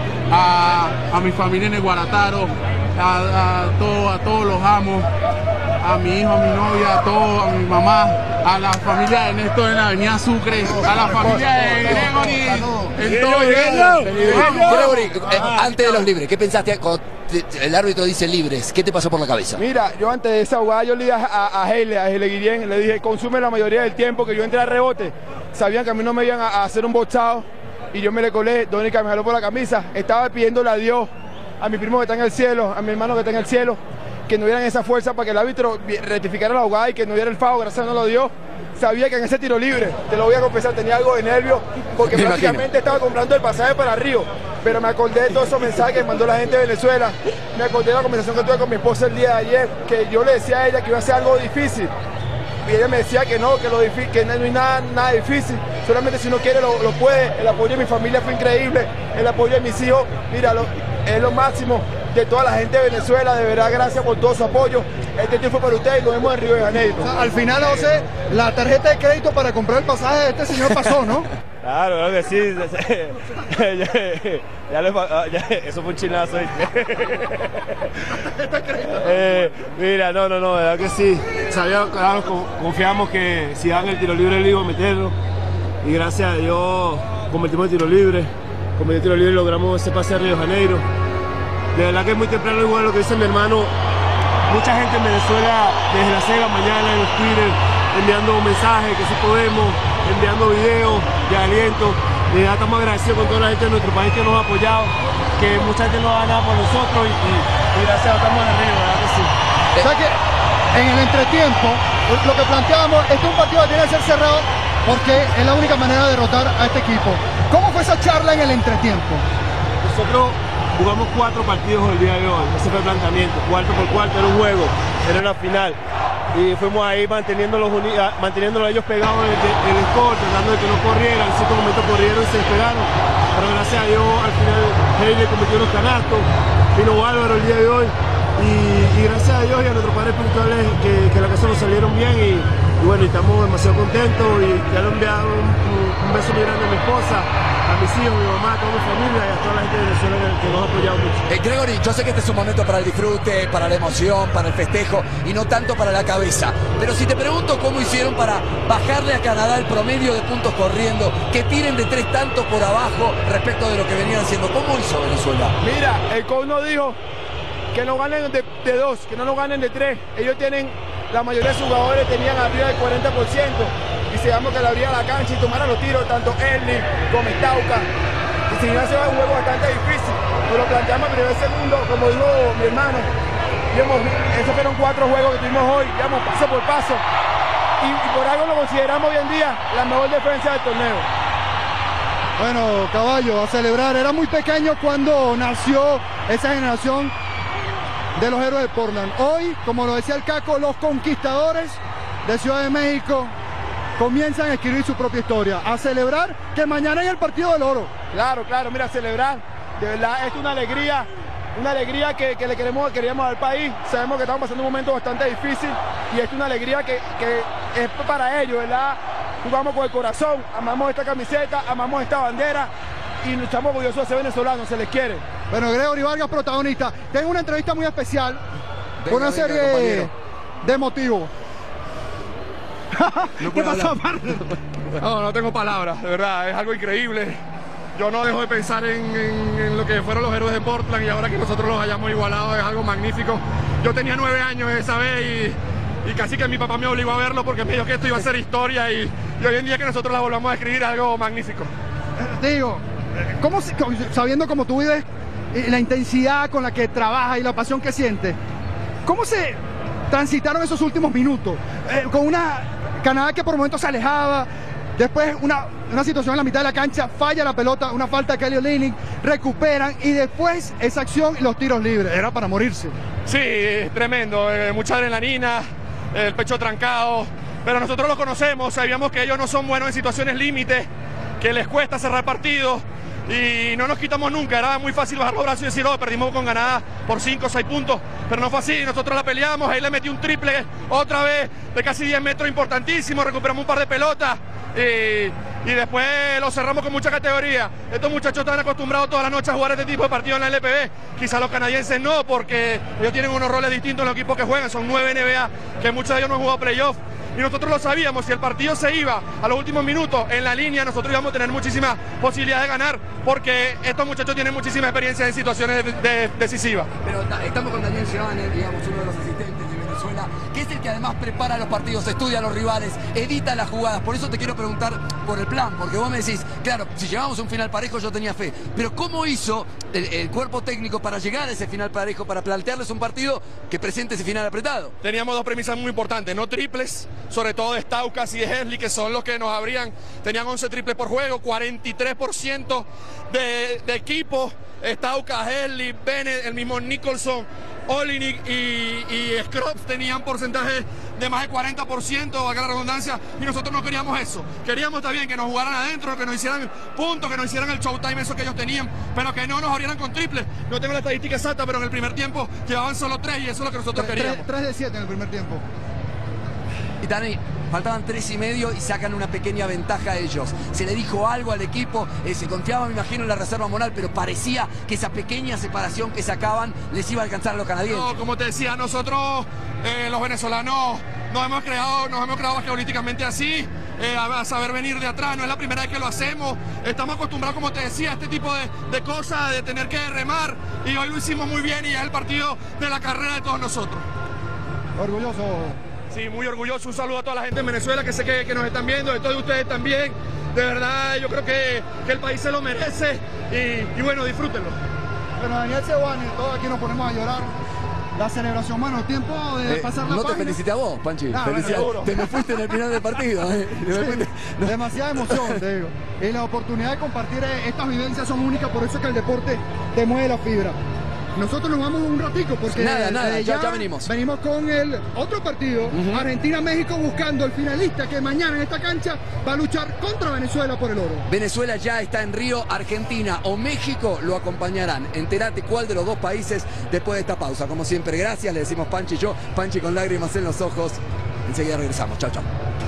a, a mi familia en el Guarataro, a, a, todo, a todos los amos, a mi hijo, a mi novia, a todos, a mi mamá, a la familia de Néstor en la avenida Sucre, a la familia de Gregory, en todo el Gregory, eh, antes de los libres, ¿qué pensaste cuando el árbitro dice libres? ¿Qué te pasó por la cabeza? Mira, yo antes de esa jugada yo le dije a, a Heller, a Heller Guillén, le dije, consume la mayoría del tiempo, que yo entré al rebote. Sabían que a mí no me iban a, a hacer un boxado y yo me le colé. Donica me jaló por la camisa. Estaba pidiéndole a Dios, a mi primo que está en el cielo, a mi hermano que está en el cielo, que no dieran esa fuerza para que el árbitro rectificara la jugada y que no diera el foul. Gracias a Dios no lo dio. Sabía que en ese tiro libre, te lo voy a confesar, tenía algo de nervio porque me prácticamente imagino. Estaba comprando el pasaje para Río, pero me acordé de todos esos mensajes que me mandó la gente de Venezuela, me acordé de la conversación que tuve con mi esposa el día de ayer, que yo le decía a ella que iba a ser algo difícil y ella me decía que no, que, lo que no hay nada, nada difícil, solamente si uno quiere lo, lo puede. El apoyo de mi familia fue increíble, el apoyo de mis hijos, mira, lo, es lo máximo de toda la gente de Venezuela. De verdad, gracias por todo su apoyo. Este tiempo para ustedes y nos vemos en Río de Janeiro. O sea, al final, José, la tarjeta de crédito para comprar el pasaje de este señor pasó, ¿no? Claro, claro que sí. ya, ya le, ya, eso fue un chinazo. eh, mira, no, no, no, de verdad que sí. Sabíamos, claro, confiamos que si dan el tiro libre, le iba a meterlo. Y gracias a Dios convertimos el tiro libre. Convertimos el tiro libre y logramos ese pase a Río de Janeiro. De verdad que es muy temprano, igual lo que dice mi hermano. Mucha gente en Venezuela, desde las seis de la mañana en los Twitter, enviando mensajes que sí podemos, enviando videos de aliento. De verdad estamos agradecidos con toda la gente de nuestro país que nos ha apoyado, que mucha gente nos ha ganado por nosotros y, y, y gracias, estamos en el río, ¿verdad que sí? O sea que en el entretiempo, lo que planteábamos, este es un partido que tiene que ser cerrado porque es la única manera de derrotar a este equipo. ¿Cómo fue esa charla en el entretiempo? Nosotros jugamos cuatro partidos el día de hoy, ese fue el planteamiento, cuarto por cuarto, era un juego, era una final. Y fuimos ahí manteniéndolos, manteniéndolos ellos pegados en el, en el score, tratando de que no corrieran. En cierto momento corrieron y se esperaron. Pero gracias a Dios, al final Heile cometió unos canastos, vino Álvaro el día de hoy. Y, y gracias a Dios y a nuestros padres espirituales que, que la casa nos salieron bien. Y, y bueno, y estamos demasiado contentos. Y ya le he enviado un, un, un beso muy grande a mi esposa, a mis hijos, a mi mamá, a toda mi familia y a toda la gente de Venezuela que nos ha apoyado mucho. Eh, Gregory, yo sé que este es un momento para el disfrute, para la emoción, para el festejo y no tanto para la cabeza. Pero si te pregunto cómo hicieron para bajarle a Canadá el promedio de puntos corriendo, que tiren de tres tantos por abajo respecto de lo que venían haciendo, ¿cómo hizo Venezuela? Mira, el coach nos dijo que no ganen de, de dos, que no lo ganen de tres. Ellos tienen, la mayoría de sus jugadores tenían arriba del cuarenta por ciento. Y se llama que le abría la cancha y tomara los tiros, tanto Erling como Stauka. Y si no se va un juego bastante difícil. Nos lo planteamos en primer segundo, como dijo mi hermano. Digamos, esos fueron cuatro juegos que tuvimos hoy, digamos, paso por paso. Y, y por algo lo consideramos hoy en día la mejor defensa del torneo. Bueno, caballo, a celebrar. Era muy pequeño cuando nació esa generación de los héroes de Portland. Hoy, como lo decía el Caco, los conquistadores de Ciudad de México comienzan a escribir su propia historia, a celebrar que mañana hay el partido del oro. Claro, claro, mira, celebrar, de verdad es una alegría, una alegría que, que le queremos, queríamos al país. Sabemos que estamos pasando un momento bastante difícil y es una alegría que, que es para ellos, ¿verdad? Jugamos con el corazón, amamos esta camiseta, amamos esta bandera y estamos orgullosos de ser venezolanos, se les quiere. Bueno, Gregory Vargas, protagonista. Tengo una entrevista muy especial, venga, con una venga, serie compañero. de motivos. No ¿Qué pasó, No, no tengo palabras, de verdad, es algo increíble. Yo no dejo de pensar en, en, en lo que fueron los héroes de Portland y ahora que nosotros los hayamos igualado es algo magnífico. Yo tenía nueve años esa vez y, y casi que mi papá me obligó a verlo porque me dijo que esto iba a ser historia y, y hoy en día que nosotros la volvamos a escribir es algo magnífico. Digo, ¿cómo, sabiendo cómo tú vives, la intensidad con la que trabajas y la pasión que sientes, ¿cómo se transitaron esos últimos minutos? Eh, con una Canadá que por momentos se alejaba, después una, una situación en la mitad de la cancha, falla la pelota, una falta de Kelly Olynyk, recuperan y después esa acción y los tiros libres, era para morirse. Sí, tremendo, eh, mucha adrenalina, el pecho trancado, pero nosotros los conocemos, sabíamos que ellos no son buenos en situaciones límite, que les cuesta cerrar partidos y no nos quitamos nunca, era muy fácil bajar los brazos y decir, oh, perdimos con Canadá por cinco o seis puntos, pero no fue así, nosotros la peleamos, ahí le metí un triple otra vez de casi diez metros importantísimo, recuperamos un par de pelotas y, y después lo cerramos con mucha categoría. Estos muchachos están acostumbrados toda la noche a jugar este tipo de partidos en la L P B, quizás los canadienses no, porque ellos tienen unos roles distintos en los equipos que juegan, son nueve N B A, que muchos de ellos no han jugado playoff. Y nosotros lo sabíamos, si el partido se iba a los últimos minutos en la línea, nosotros íbamos a tener muchísimas posibilidades de ganar, porque estos muchachos tienen muchísima experiencia en situaciones de, de, decisivas. Pero estamos con Daniel Giovanni, digamos, uno de los asistentes de Venezuela, que es el que además prepara los partidos, estudia a los rivales, edita las jugadas. Por eso te quiero preguntar por el plan, porque vos me decís, claro, si llegamos a un final parejo yo tenía fe, pero ¿cómo hizo el, el cuerpo técnico para llegar a ese final parejo, para plantearles un partido que presente ese final apretado? Teníamos dos premisas muy importantes, no triples, sobre todo de Staukas y de Hensley, que son los que nos abrían, tenían once triples por juego, cuarenta y tres por ciento de, de equipo, Staukas, Hensley, Bennett, el mismo Nicholson, Olynyk y, y Scruggs tenían porcentaje de más de cuarenta por ciento, valga la redundancia, y nosotros no queríamos eso. Queríamos también que nos jugaran adentro, que nos hicieran puntos, que nos hicieran el showtime, eso que ellos tenían, pero que no nos abrieran con triple. No tengo la estadística exacta, pero en el primer tiempo llevaban solo tres y eso es lo que nosotros queríamos. tres de siete en el primer tiempo. Y Dani, faltaban tres y medio y sacan una pequeña ventaja a ellos. Se le dijo algo al equipo, eh, se confiaba, me imagino, en la reserva moral, pero parecía que esa pequeña separación que sacaban les iba a alcanzar a los canadienses. No, como te decía, nosotros, eh, los venezolanos, nos hemos creado, nos hemos creado basquetbolísticamente así, eh, a, a saber venir de atrás. No es la primera vez que lo hacemos. Estamos acostumbrados, como te decía, a este tipo de, de cosas, de tener que remar, y hoy lo hicimos muy bien y es el partido de la carrera de todos nosotros. Orgulloso. Sí, muy orgulloso. Un saludo a toda la gente en Venezuela que sé que, que nos están viendo, de todos ustedes también. De verdad, yo creo que, que el país se lo merece y, y bueno, disfrútenlo. Bueno, Daniel Seoane, todos aquí nos ponemos a llorar. La celebración, bueno, tiempo de eh, pasar la No página. te felicité a vos, Panchi. Ah, Felicidades. bueno, te me fuiste en el final del partido. Eh. Sí, demasiada emoción, te digo. Y la oportunidad de compartir estas vivencias son únicas, por eso es que el deporte te mueve la fibra. Nosotros nos vamos un ratico porque nada, nada, eh, ya, ya, ya venimos. Venimos con el otro partido, uh-huh. Argentina-México, buscando el finalista que mañana en esta cancha va a luchar contra Venezuela por el oro. Venezuela ya está en Río, Argentina o México lo acompañarán. Entérate cuál de los dos países después de esta pausa. Como siempre, gracias, le decimos Panchi y yo, Panchi con lágrimas en los ojos. Enseguida regresamos, chao, chao.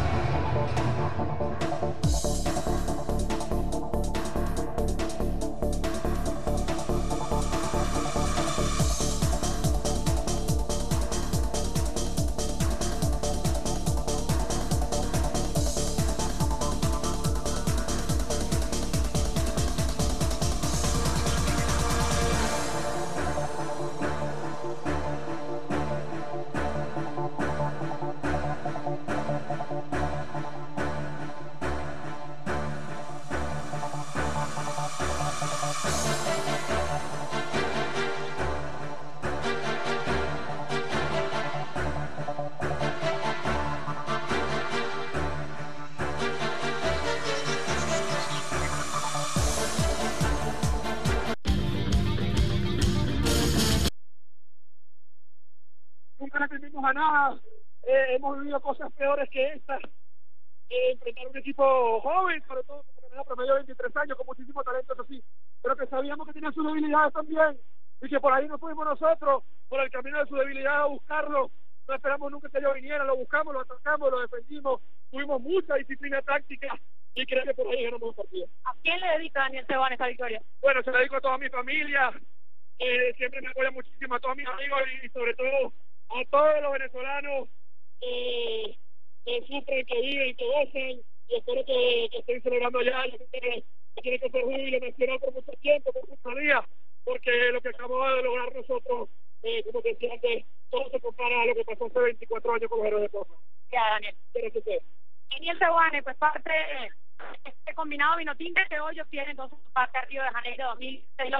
Nunca le tendimos a nada, eh, hemos vivido cosas peores que estas, eh, enfrentar a un equipo joven, sobre todo que tenía promedio de veintitrés años, con muchísimo talento, eso sí, pero que sabíamos que tenía sus debilidades también, y que por ahí nos fuimos nosotros, por el camino de su debilidad a buscarlo. No esperamos nunca que ellos vinieran, lo buscamos, lo atacamos, lo defendimos, tuvimos mucha disciplina táctica y creo que por ahí ganamos el partido. ¿A quién le dedica Daniel Seoane esta victoria? Bueno, se la dedico a toda mi familia, eh, siempre me apoya muchísimo, a todos mis amigos y, y sobre todo a todos los venezolanos eh, que sufren, que viven, que gozan, y espero que, que estén celebrando ya. Yo creo que, que tiene que ser júbilo nacional por mucho tiempo, por muchos días, porque lo que acabamos de lograr nosotros, eh, como te decía antes, todo se compara a lo que pasó hace veinticuatro años con los héroes de Poza. Ya, Daniel. Gracias a usted. Daniel Seoane, pues parte de este combinado vino tinto que hoy obtiene entonces parte a Río de Janeiro dos mil seis.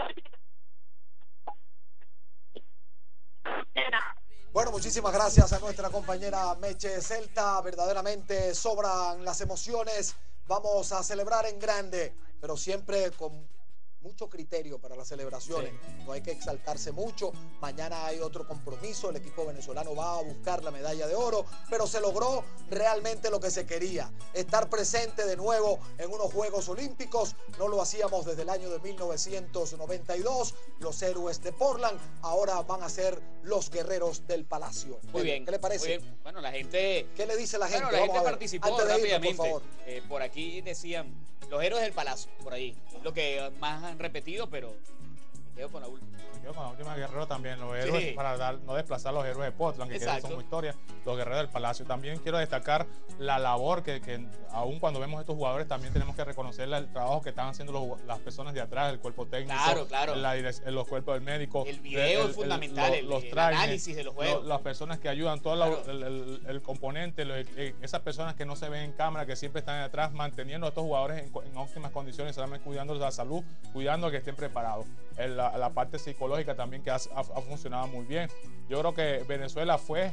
Bueno, muchísimas gracias a nuestra compañera Meche Celta. Verdaderamente sobran las emociones. Vamos a celebrar en grande, pero siempre con mucho criterio para las celebraciones. Sí. No hay que exaltarse mucho. Mañana hay otro compromiso. El equipo venezolano va a buscar la medalla de oro, pero se logró realmente lo que se quería. Estar presente de nuevo en unos Juegos Olímpicos. No lo hacíamos desde el año de mil novecientos noventa y dos. Los héroes de Portland ahora van a ser los guerreros del Palacio. Muy bien. ¿Qué le parece? Muy bien. Bueno, la gente... ¿Qué le dice la gente? Bueno, la Vamos gente a ver. participó Antes de irnos, rápidamente. por favor. Eh, por aquí decían los héroes del Palacio, por ahí. Es lo que más han repetido, pero me quedo con la última. Me quedo con la última, Guerrero también. Los héroes, sí. Para dar, no desplazar a los héroes de Portland, que son como historia. Los guerreros del Palacio. También quiero destacar la labor que, que aún cuando vemos estos jugadores, también tenemos que reconocer el trabajo que están haciendo los, las personas de atrás, el cuerpo técnico, claro, claro. La, los cuerpos del médico. El video el, es fundamental, el, los, el, los el análisis de los juegos. Lo, las personas que ayudan, todo claro. la, el, el, el componente, lo, esas personas que no se ven en cámara, que siempre están detrás, manteniendo a estos jugadores en, en óptimas condiciones, solamente cuidando la salud, cuidando que estén preparados. El, la, la parte psicológica también que ha, ha, ha funcionado muy bien. Yo creo que Venezuela fue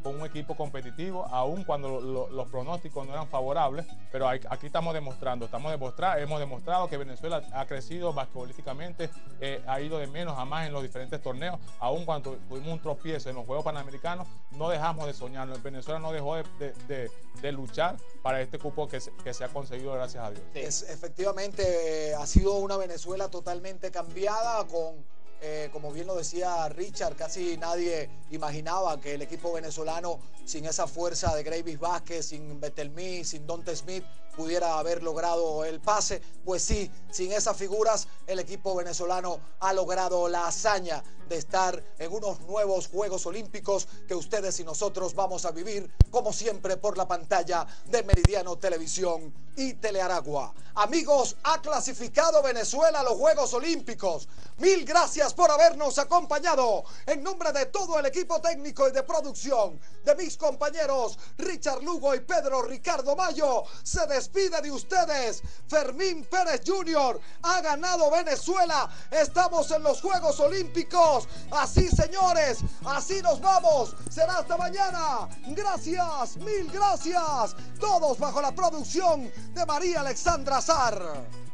con un equipo competitivo, aun cuando lo, los pronósticos no eran favorables, pero hay, aquí estamos demostrando, estamos demostrando, hemos demostrado que Venezuela ha crecido basquetbolísticamente, eh, ha ido de menos a más en los diferentes torneos, aun cuando tuvimos un tropiezo en los Juegos Panamericanos, no dejamos de soñar, Venezuela no dejó de, de, de, de luchar para este cupo que se, que se ha conseguido, gracias a Dios. Es, efectivamente, eh, ha sido una Venezuela totalmente cambiada con... Eh, como bien lo decía Richard, casi nadie imaginaba que el equipo venezolano, sin esa fuerza de Gravis Vázquez, sin Betelmí, sin Donte Smith, pudiera haber logrado el pase. Pues sí, sin esas figuras, el equipo venezolano ha logrado la hazaña de estar en unos nuevos Juegos Olímpicos que ustedes y nosotros vamos a vivir, como siempre, por la pantalla de Meridiano Televisión y Telearagua. Amigos, ha clasificado Venezuela a los Juegos Olímpicos. Mil gracias por habernos acompañado. En nombre de todo el equipo técnico y de producción, de mis compañeros Richard Lugo y Pedro Ricardo Mayo, se despide de ustedes Fermín Pérez junior Ha ganado Venezuela. Estamos en los Juegos Olímpicos. Así, señores, así nos vamos. Será hasta mañana. Gracias, mil gracias. Todos bajo la producción de María Alexandra Zar.